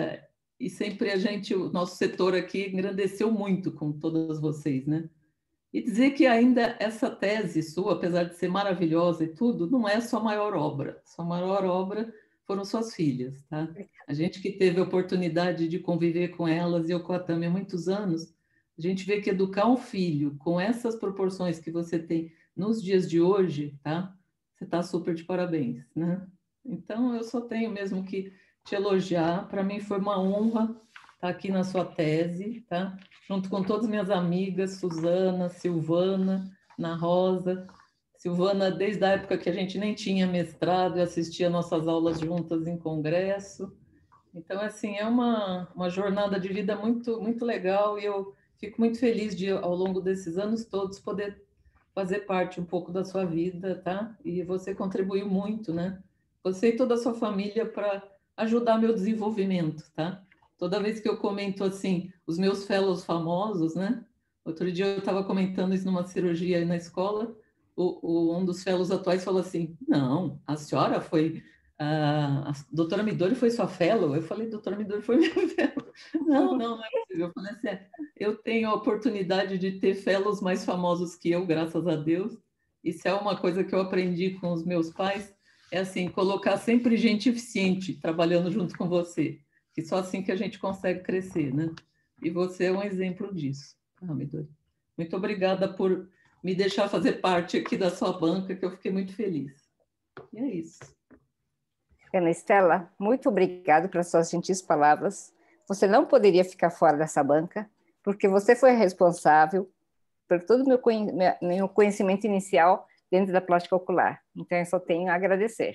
E sempre o nosso setor aqui engrandeceu muito com todas vocês, né? E dizer que ainda essa tese sua, apesar de ser maravilhosa e tudo, não é a sua maior obra. Sua maior obra foram suas filhas, tá? A gente que teve a oportunidade de conviver com elas, e eu com a Tami há muitos anos, a gente vê que educar um filho com essas proporções que você tem nos dias de hoje, tá? Você está super de parabéns, né? Então, eu só tenho mesmo que te elogiar. Para mim foi uma honra estar aqui na sua tese, tá? Junto com todas as minhas amigas, Suzana, Silvana, Ana Rosa. Silvana, desde a época que a gente nem tinha mestrado, eu assistia nossas aulas juntas em congresso. Então, assim, é uma jornada de vida muito, muito legal, e eu fico muito feliz de, ao longo desses anos todos, poder fazer parte um pouco da sua vida, tá? E você contribuiu muito, né? Você e toda a sua família para ajudar meu desenvolvimento, tá? Toda vez que eu comento, assim, os meus fellows famosos, né? Outro dia eu estava comentando isso numa cirurgia aí na escola, um dos fellows atuais falou assim, não, a senhora foi... a doutora Midori foi sua fellow? Eu falei, doutora Midori foi minha fellow. Não é possível. Eu falei assim, eu tenho a oportunidade de ter fellows mais famosos que eu, graças a Deus. Isso é uma coisa que eu aprendi com os meus pais, é assim, colocar sempre gente eficiente trabalhando junto com você, que só assim que a gente consegue crescer, né? E você é um exemplo disso. Midori. Muito obrigada por me deixar fazer parte aqui da sua banca, que eu fiquei muito feliz. E é isso. Ana Estela, muito obrigada pelas suas gentis palavras. Você não poderia ficar fora dessa banca, porque você foi responsável por todo o meu conhecimento inicial dentro da plástica ocular. Então, eu só tenho a agradecer.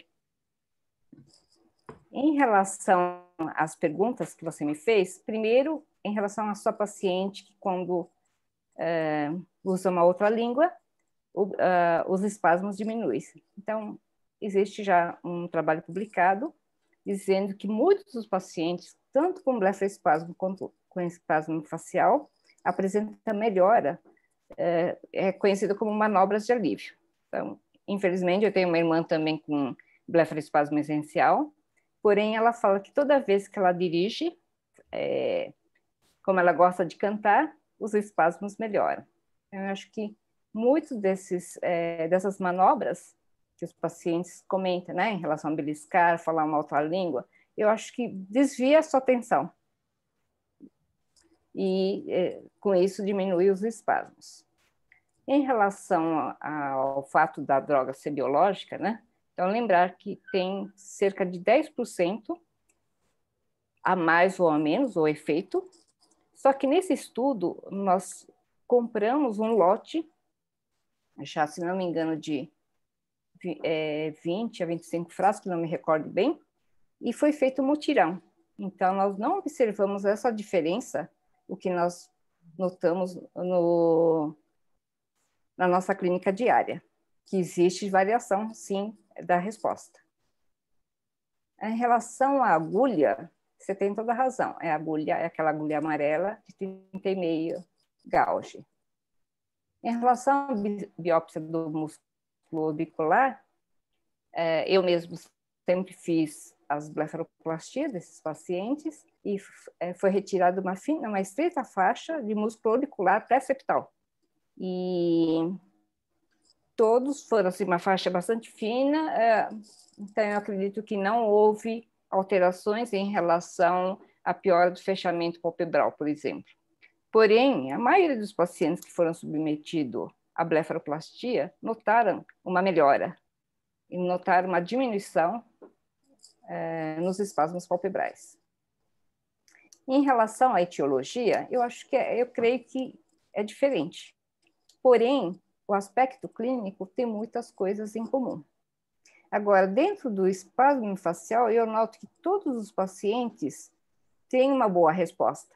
Em relação às perguntas que você me fez, primeiro, em relação à sua paciente, que quando usa uma outra língua, os espasmos diminuem. Então, existe já um trabalho publicado dizendo que muitos dos pacientes, tanto com blefaroespasmo quanto com espasmo facial, apresentam melhora, é conhecida como manobras de alívio. Então, infelizmente, eu tenho uma irmã também com blefaroespasmo essencial, porém, ela fala que toda vez que ela dirige, como ela gosta de cantar, os espasmos melhoram. Eu acho que muitos dessas manobras que os pacientes comentam, né, em relação a beliscar, falar uma outra língua, eu acho que desvia a sua atenção. E com isso diminui os espasmos. Em relação ao fato da droga ser biológica, né, então lembrar que tem cerca de 10% a mais ou a menos o efeito, só que nesse estudo nós compramos um lote, já se não me engano, de 20 a 25 frascos, não me recordo bem, e foi feito um mutirão. Então, nós não observamos essa diferença, o que nós notamos na nossa clínica diária, que existe variação, sim, da resposta. Em relação à agulha, você tem toda a razão. A agulha é aquela agulha amarela de 30,5 gauge. Em relação à biópsia do músculo orbicular, eu mesmo sempre fiz as blefaroplastias desses pacientes e foi retirada uma estreita faixa de músculo orbicular pré-septal. E todos foram assim, uma faixa bastante fina, então eu acredito que não houve alterações em relação à piora do fechamento palpebral, por exemplo. Porém, a maioria dos pacientes que foram submetidos à blefaroplastia notaram uma melhora e notaram uma diminuição nos espasmos palpebrais. Em relação à etiologia, eu creio que é diferente. Porém, o aspecto clínico tem muitas coisas em comum. Agora, dentro do espasmo facial, eu noto que todos os pacientes têm uma boa resposta.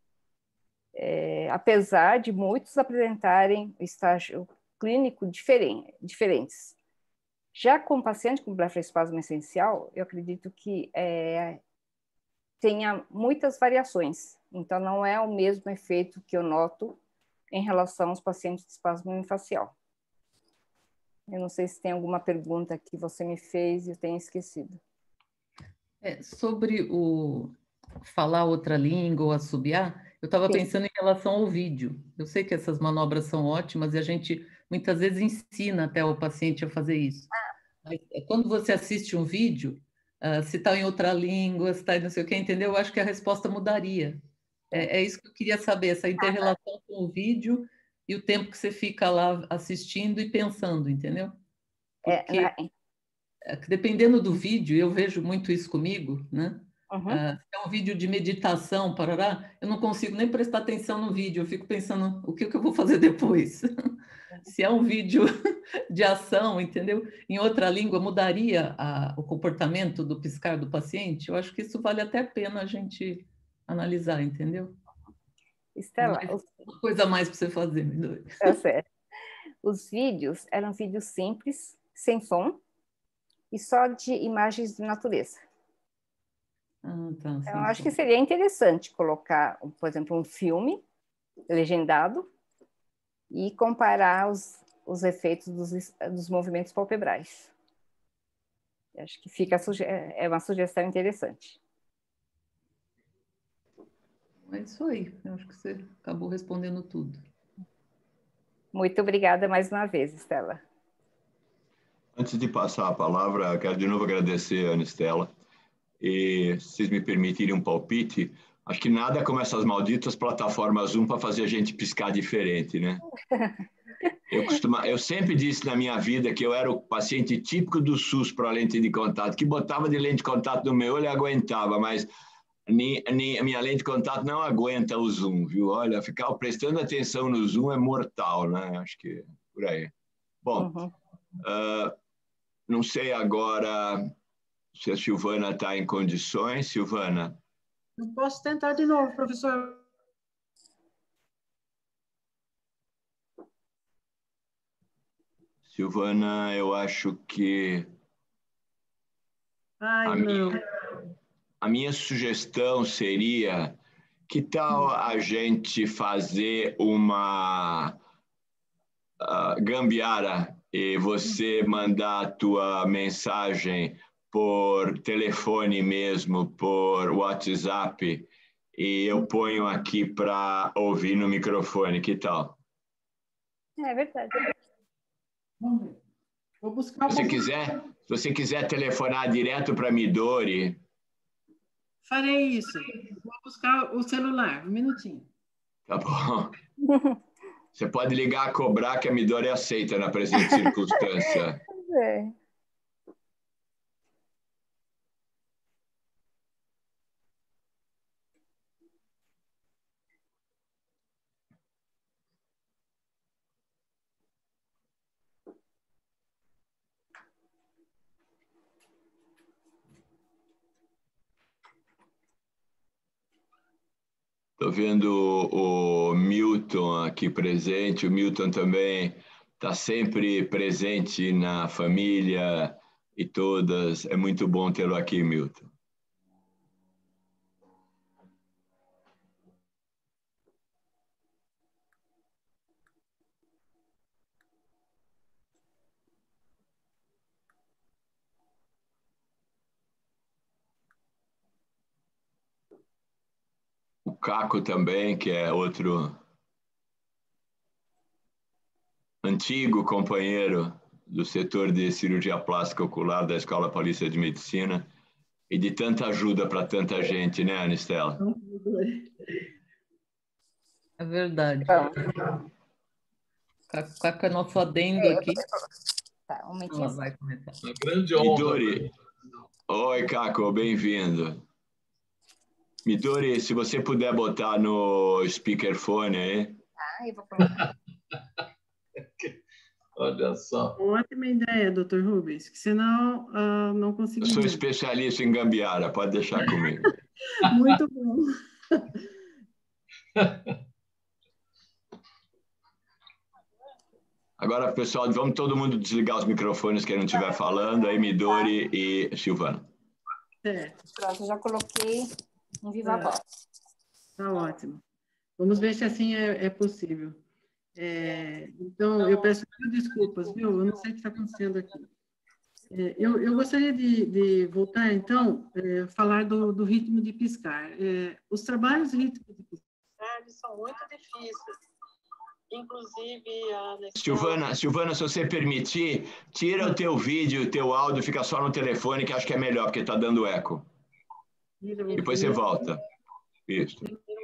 Apesar de muitos apresentarem estágio clínico diferentes. Já com paciente com blefaroespasmo essencial, eu acredito que tenha muitas variações. Então, não é o mesmo efeito que eu noto em relação aos pacientes de espasmo facial. Eu não sei se tem alguma pergunta que você me fez e eu tenho esquecido. Sobre o falar outra língua ou assobiar, Eu estava pensando em relação ao vídeo. Eu sei que essas manobras são ótimas e a gente muitas vezes ensina até o paciente a fazer isso. Mas quando você assiste um vídeo, se está em outra língua, se está em não sei o que, entendeu? Eu acho que a resposta mudaria. É isso que eu queria saber, essa inter-relação com o vídeo e o tempo que você fica lá assistindo e pensando, entendeu? Porque dependendo do vídeo, eu vejo muito isso comigo, né? Se é um vídeo de meditação, parará, eu não consigo nem prestar atenção no vídeo, eu fico pensando o que eu vou fazer depois. Se é um vídeo de ação, entendeu? Em outra língua, mudaria o comportamento do piscar do paciente? Eu acho que isso vale até a pena a gente analisar, entendeu? Estela, uma coisa a mais para você fazer, Midori. Tá certo. Os vídeos eram vídeos simples, sem som, e só de imagens de natureza. Tá, então, acho que seria interessante colocar, por exemplo, um filme legendado e comparar os efeitos dos movimentos palpebrais. Acho que é uma sugestão interessante. É isso aí. Eu acho que você acabou respondendo tudo. Muito obrigada mais uma vez, Estela. Antes de passar a palavra, eu quero de novo agradecer a Ana Estela. E, se vocês me permitirem um palpite, acho que nada como essas malditas plataformas Zoom para fazer a gente piscar diferente, né? Eu sempre disse na minha vida que eu era o paciente típico do SUS para lente de contato, que botava de lente de contato no meu olho e aguentava, mas a minha lente de contato não aguenta o Zoom, viu? Olha, ficar prestando atenção no Zoom é mortal, né? Acho que por aí. Bom, não sei agora se a Silvana está em condições. Silvana? Eu posso tentar de novo, professor. Silvana, eu acho que... A minha sugestão seria, que tal a gente fazer uma gambiarra e você mandar a tua mensagem por telefone mesmo, por WhatsApp, e eu ponho aqui para ouvir no microfone, que tal? É verdade. Vamos ver. Vou buscar se você quiser telefonar direto para Midori... Farei isso. Vou buscar o celular, um minutinho. Tá bom. Você pode ligar a cobrar que a Midori aceita na presente circunstância. Estou vendo o Milton aqui presente. O Milton também está sempre presente na família e todas. É muito bom tê-lo aqui, Milton. O Caco também, que é outro antigo companheiro do setor de cirurgia plástica ocular da Escola Paulista de Medicina e de tanta ajuda para tanta gente, né, Ana Estela? É verdade. Caco é nosso adendo aqui. Tá, um momentinho. Ela vai comentar. Uma grande honra. Midori. Oi, Caco, bem-vindo. Midori, se você puder botar no speakerphone aí. Eu vou colocar. Olha só. Ótima ideia, doutor Rubens, que senão não consegui. Eu sou especialista em gambiarra, pode deixar comigo. Muito bom. Agora, pessoal, vamos todo mundo desligar os microfones quem não estiver falando, aí Midori e Silvana. Pronto, já coloquei um viva voz. Tá ótimo. Vamos ver se assim é possível. Então, eu peço desculpas, viu? Eu não sei o que está acontecendo aqui. Eu gostaria de voltar, então, falar do ritmo de piscar. Os trabalhos de ritmo de piscar verdade, são muito difíceis. Inclusive, a Silvana, se você permitir, tira o teu vídeo, o teu áudio, fica só no telefone, que acho que é melhor, porque está dando eco. Depois você volta. Isso.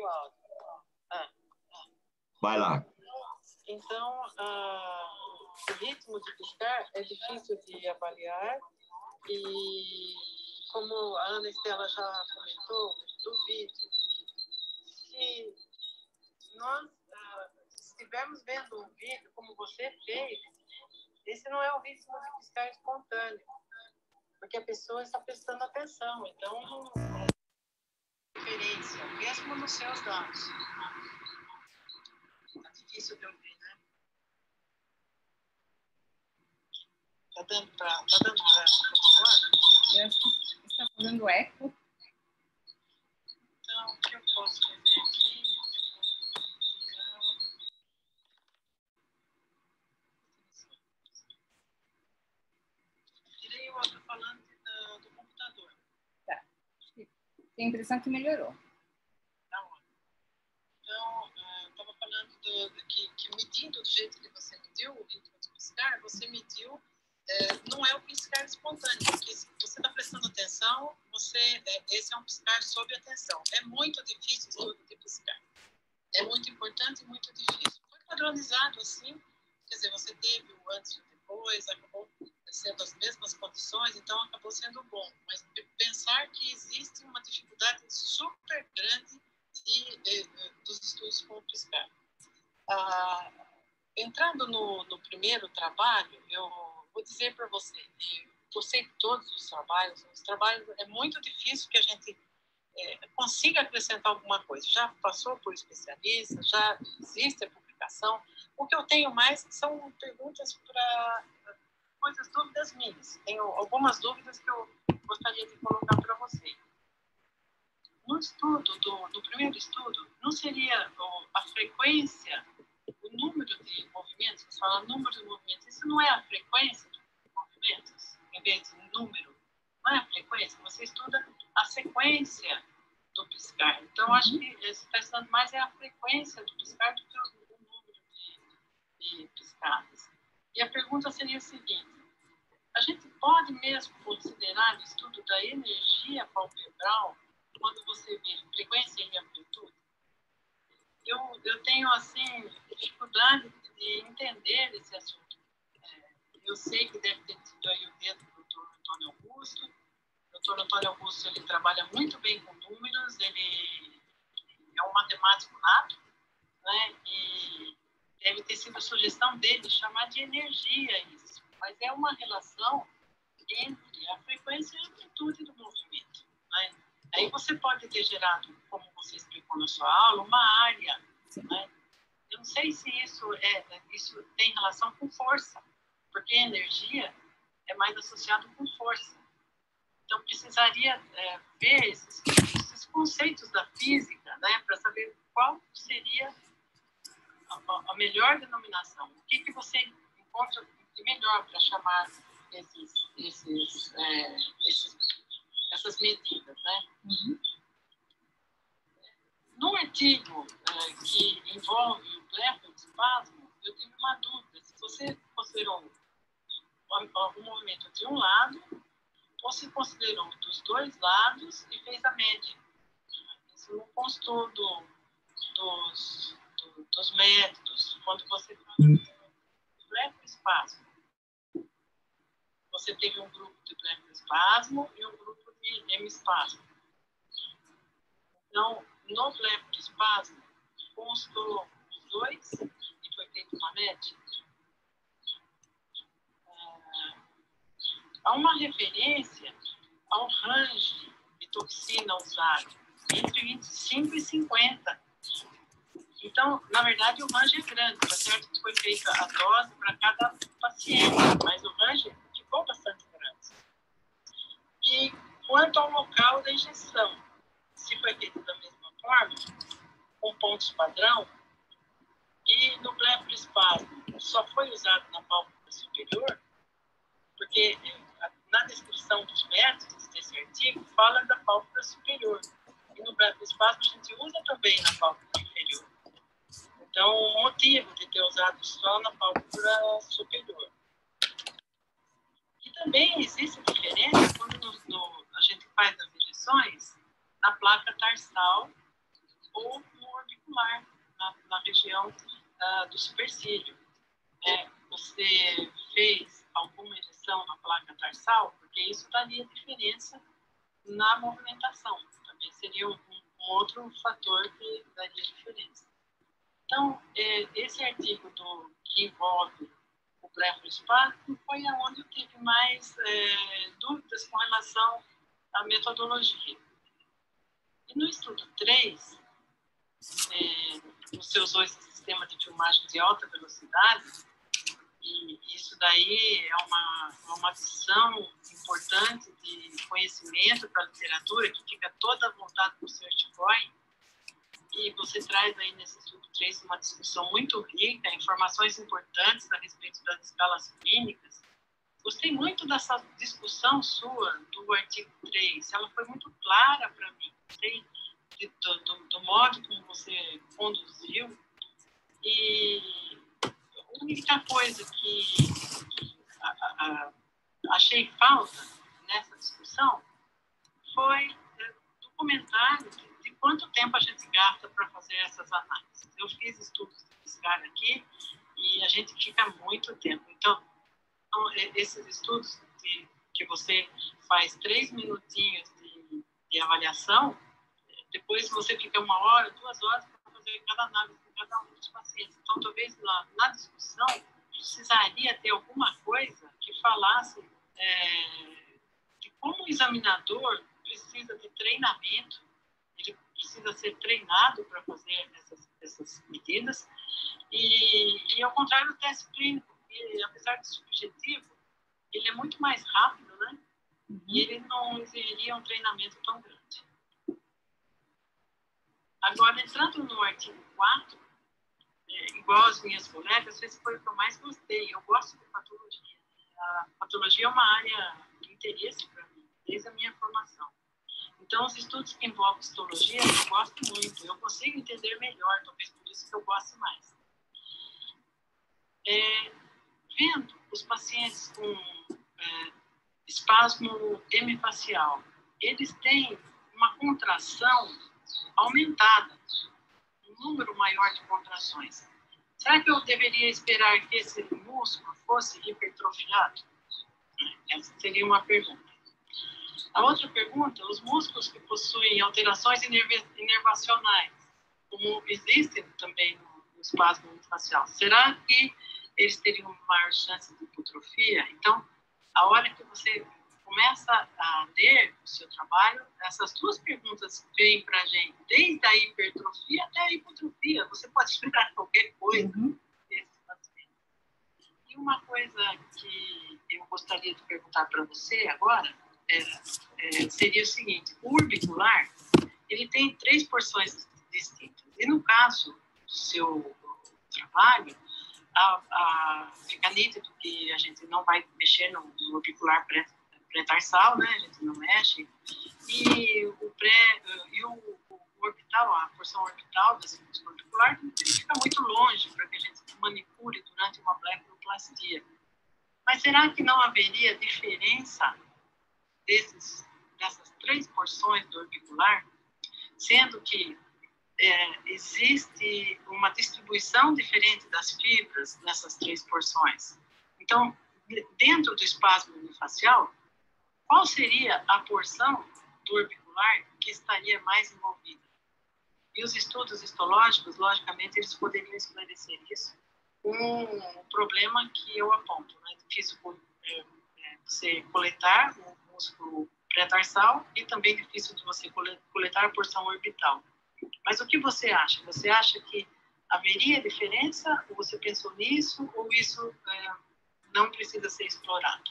Vai lá. Então, o ritmo de piscar é difícil de avaliar e, como a Ana Estela já comentou do vídeo, se nós estivermos vendo um vídeo como você fez, esse não é o ritmo de piscar espontâneo, porque a pessoa está prestando atenção, então não é diferença, mesmo nos seus dados. Está difícil de ouvir, né? Está dando para continuar? Está fazendo eco. Então, o que eu posso fazer aqui? Tirei o alto-falante do computador. Tá. Tem a impressão que melhorou. Tá. Então, eu estava falando que medindo do jeito que você mediu o ritmo de piscar, você mediu, não é o piscar espontâneo, porque se você está prestando atenção, esse é um piscar sob atenção. É muito difícil estudo de piscar. É muito importante e muito difícil. Foi padronizado assim, quer dizer, você teve o antes e o depois, acabou sendo as mesmas condições, então acabou sendo bom. Mas pensar que existe uma dificuldade super grande dos estudos com o piscar. Entrando no primeiro trabalho, eu vou dizer para você, eu sei que todos os trabalhos é muito difícil que a gente consiga acrescentar alguma coisa. Já passou por especialista, já existe a publicação. O que eu tenho mais são perguntas para dúvidas minhas. Tenho algumas dúvidas que eu gostaria de colocar para você. No estudo, do primeiro estudo, não seria a frequência, o número de movimentos, você fala número de movimentos, isso não é a frequência de movimentos, em vez de número, não é a frequência, você estuda a sequência do piscar. Então, acho que você está estudando mais a frequência do piscar do que o número de piscadas. E a pergunta seria a seguinte: a gente pode mesmo considerar o estudo da energia palpebral quando você vê frequência e amplitude? Eu tenho, assim, dificuldade de entender esse assunto. Eu sei que deve ter sido aí o dedo do Dr. Antônio Augusto. O Dr. Antônio Augusto, ele trabalha muito bem com números, ele é um matemático nato, né? E deve ter sido a sugestão dele chamar de energia isso. Mas é uma relação entre a frequência e a amplitude do movimento, né? Aí você pode ter gerado, como você explicou na sua aula, uma área, né? Eu não sei se isso tem relação com força, porque energia é mais associado com força. Então, precisaria ver esses conceitos da física, né, para saber qual seria a melhor denominação. O que você encontra de melhor para chamar essas medidas, né? Uhum. No artigo que envolve o blefaroespasmo, eu tive uma dúvida. Se você considerou o movimento de um lado, ou se considerou dos dois lados e fez a média. Isso não constou dos métodos. Quando você faz o blefaroespasmo, você teve um grupo de blefaroespasmo e um grupo de hemispasmo. Então, no blefaroespasmo, constou os dois e foi feita uma média. Há uma referência ao range de toxina usado entre 25 e 50. Então, na verdade, o range é grande, tá certo que foi feita a dose para cada paciente, mas o range ficou bastante grande. E quanto ao local da injeção, se foi feito da mesma forma, com pontos padrão, e no blefaroespasmo só foi usado na pálpebra superior, porque na descrição dos métodos desse artigo fala da pálpebra superior. E no blefaroespasmo a gente usa também na pálpebra inferior. Então, o motivo de ter usado só na pálpebra superior. E também existe diferença quando a gente faz as injeções na placa tarsal ou no orbicular, na região do supercílio. Você fez alguma injeção na placa tarsal, porque isso daria diferença na movimentação. Também seria um outro fator que daria diferença. Então, esse artigo que envolve o blefaroespasmo foi onde eu tive mais dúvidas com relação à metodologia. E no estudo 3, você usou esse sistema de filmagem de alta velocidade, e isso daí é uma adição importante de conhecimento para a literatura, que fica toda voltada para o Sertcoin. E você traz aí nesse estudo 3 uma discussão muito rica, informações importantes a respeito das escalas clínicas. Gostei muito dessa discussão sua do artigo 3, ela foi muito clara para mim. Gostei do modo como você conduziu. E a única coisa que achei falta nessa discussão foi do comentário de quanto tempo a gente gasta para fazer essas análises. Eu fiz estudos de PISCAR aqui e a gente fica muito tempo. Então esses estudos que você faz 3 minutinhos de avaliação, depois você fica 1 hora, 2 horas para fazer cada análise de cada um dos pacientes. Então, talvez na discussão precisaria ter alguma coisa que falasse de como o examinador precisa de treinamento, ele precisa ser treinado para fazer essas medidas, e ao contrário do teste clínico, que apesar de subjetivo, ele é muito mais rápido, né? E ele não exigiria um treinamento tão grande. Agora, entrando no artigo 4, igual as minhas colegas, esse foi o que eu mais gostei. Eu gosto de patologia. A patologia é uma área de interesse para mim, desde a minha formação. Então, os estudos que envolvem histologia, eu gosto muito. Eu consigo entender melhor, talvez por isso que eu gosto mais. Vendo os pacientes com espasmo hemifacial, eles têm uma contração aumentada, um número maior de contrações. Será que eu deveria esperar que esse músculo fosse hipertrofiado? Essa seria uma pergunta. A outra pergunta, os músculos que possuem alterações inervacionais, como existem também no espasmo hemifacial, será que eles teriam maior chance de hipotrofia? Então, a hora que você começa a ler o seu trabalho, essas 2 perguntas vêm para a gente, desde a hipertrofia até a hipotrofia. Você pode esperar qualquer coisa desse paciente. E uma coisa que eu gostaria de perguntar para você agora seria o seguinte: o orbicular, ele tem 3 porções distintas. E no caso do seu trabalho, fica nítido que a gente não vai mexer no orbicular pré-tarsal, né? A gente não mexe. E o orbital, a porção orbital desse músculo orbicular, fica muito longe para que a gente manipule durante uma blefaroplastia. Mas será que não haveria diferença dessas 3 porções do orbicular, sendo que existe uma distribuição diferente das fibras nessas 3 porções? Então, dentro do espasmo hemifacial, qual seria a porção do orbicular que estaria mais envolvida? E os estudos histológicos, logicamente, eles poderiam esclarecer isso com o problema que eu aponto, né? É difícil você coletar o músculo pré-tarsal e também difícil de você coletar a porção orbital. Mas o que você acha? Você acha que haveria diferença? Ou você pensou nisso? Ou isso não precisa ser explorado?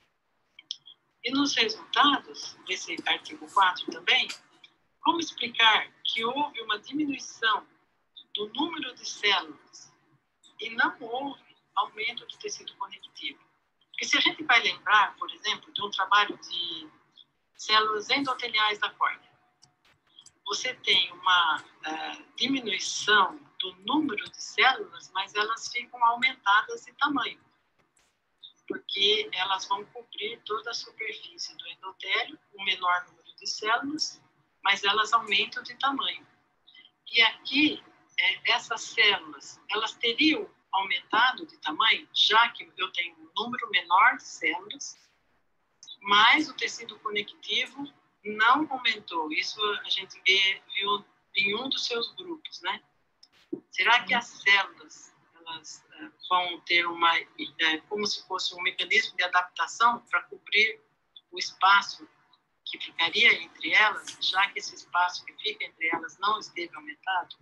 E nos resultados desse artigo 4 também, como explicar que houve uma diminuição do número de células e não houve aumento do tecido conectivo? Porque se a gente vai lembrar, por exemplo, de um trabalho de células endoteliais da córnea, você tem uma diminuição do número de células, mas elas ficam aumentadas de tamanho, porque elas vão cobrir toda a superfície do endotélio, o menor número de células, mas elas aumentam de tamanho. E aqui, essas células, elas teriam aumentado de tamanho, já que eu tenho um número menor de células, mas o tecido conectivo não aumentou. Isso a gente viu em um dos seus grupos, né? Será que as células elas vão ter como se fosse um mecanismo de adaptação para cobrir o espaço que ficaria entre elas, já que esse espaço que fica entre elas não esteve aumentado?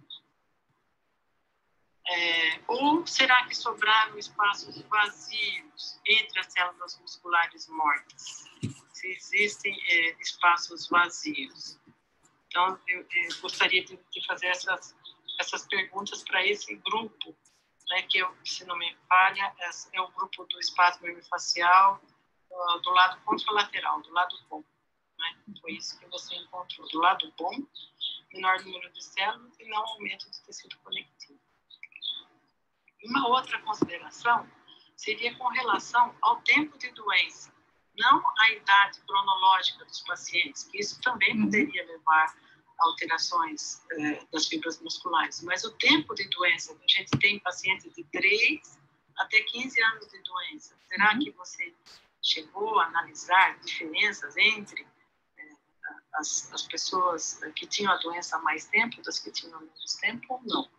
Ou será que sobraram espaços vazios entre as células musculares mortas? Se existem espaços vazios. Então, eu gostaria de fazer essas perguntas para esse grupo, né, que, se não me falha, é o grupo do espasmo hemifacial do lado contralateral, do lado bom. Né? Foi isso que você encontrou. Do lado bom, menor número de células e não aumento do tecido conectivo. Uma outra consideração seria com relação ao tempo de doença, não a idade cronológica dos pacientes, que isso também poderia levar a alterações das fibras musculares, mas o tempo de doença, a gente tem pacientes de 3 até 15 anos de doença. Será que você chegou a analisar diferenças entre as pessoas que tinham a doença há mais tempo das que tinham menos tempo ou não?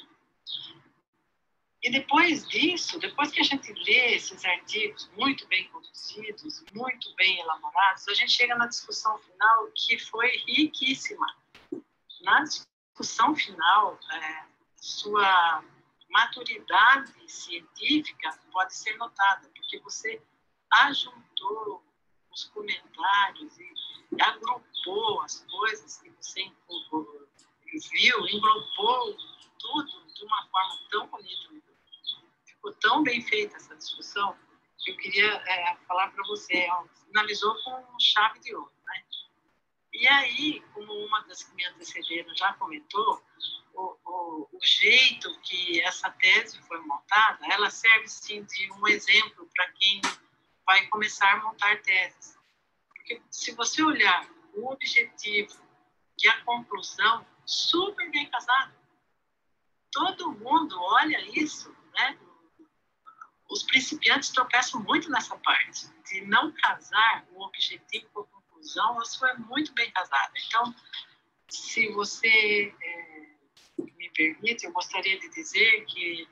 E depois disso, depois que a gente lê esses artigos muito bem conduzidos, muito bem elaborados, a gente chega na discussão final, que foi riquíssima. Na discussão final, sua maturidade científica pode ser notada, porque você ajuntou os comentários e agrupou as coisas que você viu, englobou tudo de uma forma tão bonita. Ficou tão bem feita essa discussão que eu queria falar para você. Finalizou com chave de ouro, né? E aí, como uma das que me antecederam já comentou, o jeito que essa tese foi montada, ela serve, sim, de um exemplo para quem vai começar a montar teses. Porque se você olhar o objetivo e a conclusão, super bem casado. Todo mundo olha isso, né? Os principiantes tropeçam muito nessa parte, de não casar o objetivo com a conclusão, isso é muito bem casado. Então, se você me permite, eu gostaria de dizer que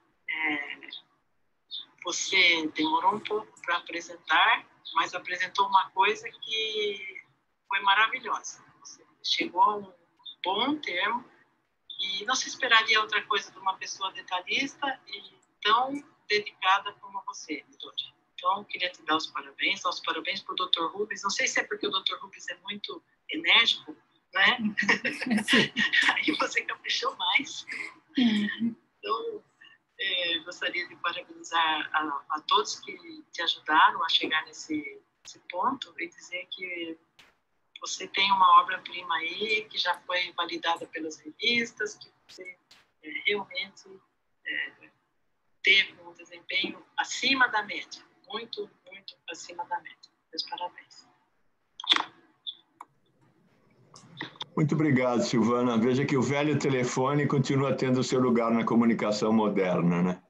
você demorou um pouco para apresentar, mas apresentou uma coisa que foi maravilhosa. Você chegou a um bom termo e não se esperaria outra coisa de uma pessoa detalhista e tão dedicada como você, doutora. Então, queria te dar os parabéns para o Dr. Rubens. Não sei se é porque o Dr. Rubens é muito enérgico, né? Aí você caprichou mais. Então, gostaria de parabenizar a todos que te ajudaram a chegar nesse ponto e dizer que você tem uma obra-prima aí que já foi validada pelas revistas, que você realmente teve um desempenho acima da média, muito, muito acima da média. Meus parabéns. Muito obrigado, Silvana. Veja que o velho telefone continua tendo seu lugar na comunicação moderna, né?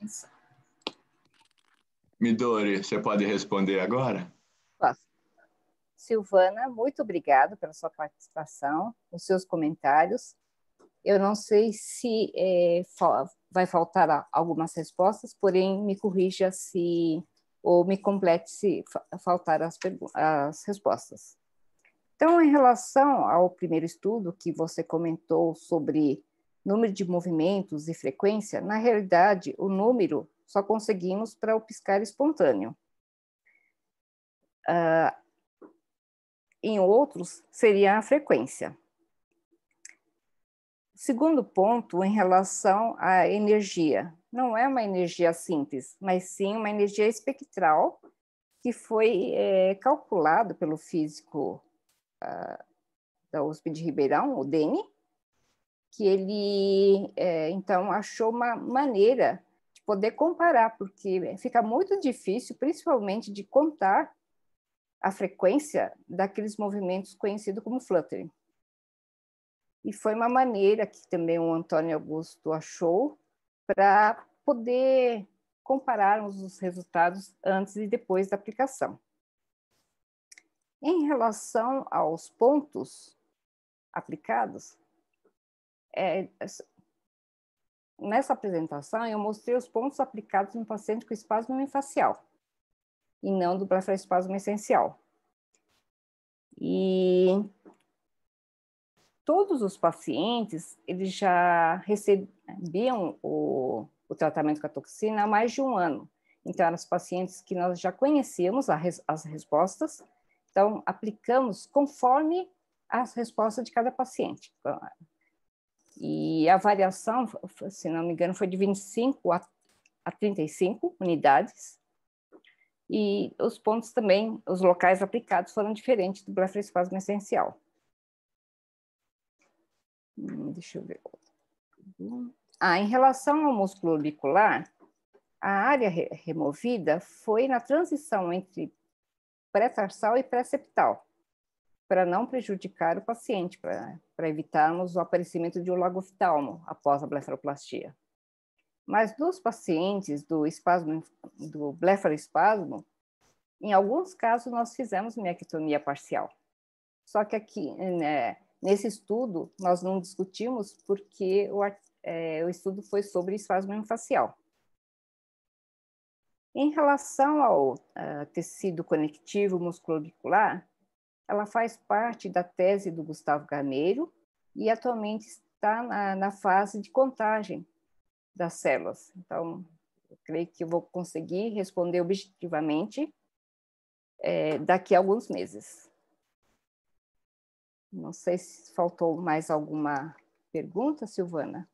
Midori, você pode responder agora? Posso. Silvana, muito obrigada pela sua participação, os seus comentários. Eu não sei se vai faltar algumas respostas, porém me corrija ou me complete se faltar as respostas. Então, em relação ao primeiro estudo que você comentou sobre número de movimentos e frequência, na realidade, o número só conseguimos para o piscar espontâneo. Em outros, seria a frequência. Segundo ponto, em relação à energia. Não é uma energia simples, mas sim uma energia espectral que foi calculado pelo físico da USP de Ribeirão, o Deni, que ele, então, achou uma maneira de poder comparar, porque fica muito difícil, principalmente, de contar a frequência daqueles movimentos conhecidos como fluttering. E foi uma maneira que também o Antônio Augusto achou para poder compararmos os resultados antes e depois da aplicação. Em relação aos pontos aplicados, nessa apresentação eu mostrei os pontos aplicados no paciente com espasmo miofascial e não do blefaroespasmo essencial. E todos os pacientes, eles já recebiam o tratamento com a toxina há mais de um ano. Então, eram os pacientes que nós já conhecíamos as respostas, então, aplicamos conforme as respostas de cada paciente. E a variação, se não me engano, foi de 25 a 35 unidades. E os pontos também, os locais aplicados foram diferentes do blefaroespasmo essencial. Deixa eu ver. Em relação ao músculo orbicular, a área removida foi na transição entre pré-tarsal e pré-septal, para não prejudicar o paciente, para evitarmos o aparecimento de um lagoftalmo após a blefaroplastia. Mas nos pacientes do blefaroespasmo, em alguns casos nós fizemos miectomia parcial. Só que aqui, né, nesse estudo, nós não discutimos porque o estudo foi sobre espasmo miofascial. Em relação ao tecido conectivo musculoorbicular, ela faz parte da tese do Gustavo Carneiro e atualmente está na fase de contagem das células. Então, eu creio que eu vou conseguir responder objetivamente daqui a alguns meses. Não sei se faltou mais alguma pergunta, Silvana.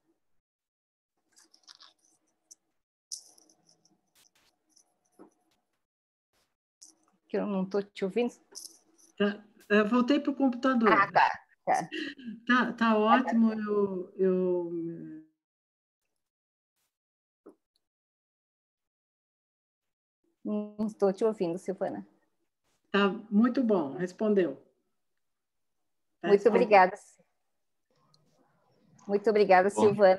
Que eu não estou te ouvindo. Eu voltei para o computador. Tá. Tá ótimo. Não estou te ouvindo, Silvana. Tá muito bom, respondeu. Muito obrigada. Muito obrigada, Silvana.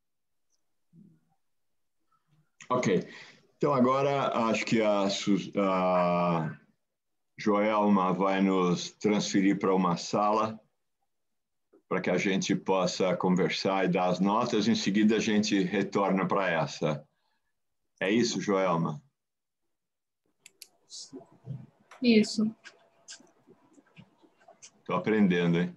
Ok. Então, agora acho que a Joelma vai nos transferir para uma sala para que a gente possa conversar e dar as notas. Em seguida, a gente retorna para essa. É isso, Joelma? Isso. Estou aprendendo, hein?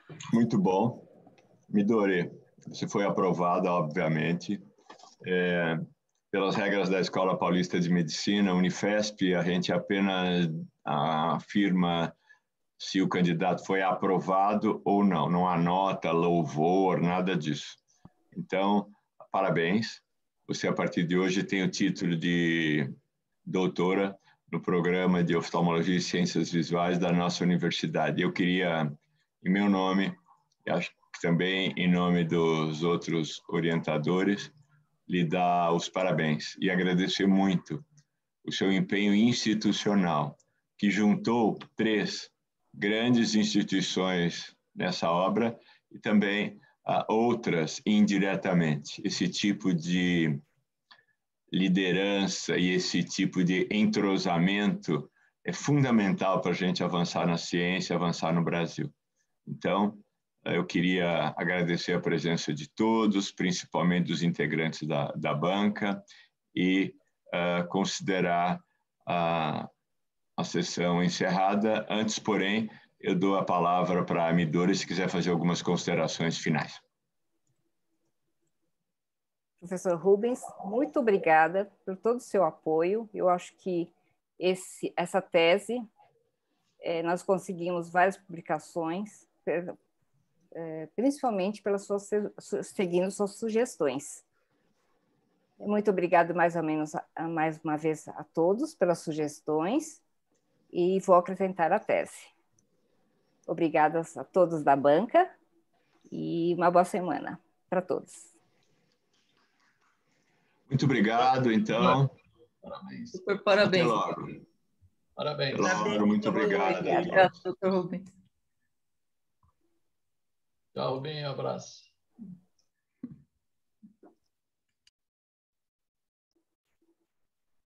Muito bom. Midori, você foi aprovada, obviamente. Pelas regras da Escola Paulista de Medicina, Unifesp, a gente apenas afirma se o candidato foi aprovado ou não. Não há nota, louvor, nada disso. Então, parabéns. Você, a partir de hoje, tem o título de doutora no programa de Oftalmologia e Ciências Visuais da nossa universidade. Eu queria, em meu nome, e acho que também em nome dos outros orientadores, lhe dar os parabéns e agradecer muito o seu empenho institucional, que juntou 3 grandes instituições nessa obra e também outras indiretamente. Esse tipo de liderança e esse tipo de entrosamento é fundamental para a gente avançar na ciência, avançar no Brasil. Então, eu queria agradecer a presença de todos, principalmente dos integrantes da banca, e considerar a sessão encerrada. Antes, porém, eu dou a palavra para a Midori, se quiser fazer algumas considerações finais. Professor Rubens, muito obrigada por todo o seu apoio. Eu acho que essa tese, nós conseguimos várias publicações, principalmente seguindo suas sugestões. Muito obrigado mais uma vez a todos pelas sugestões e vou acrescentar a tese. Obrigada a todos da banca e uma boa semana para todos. Muito obrigado, então. Parabéns. Super parabéns. Até logo. Parabéns. Até logo, muito obrigado. Obrigado, doutor Rubens. Tchau, Rubem, um abraço.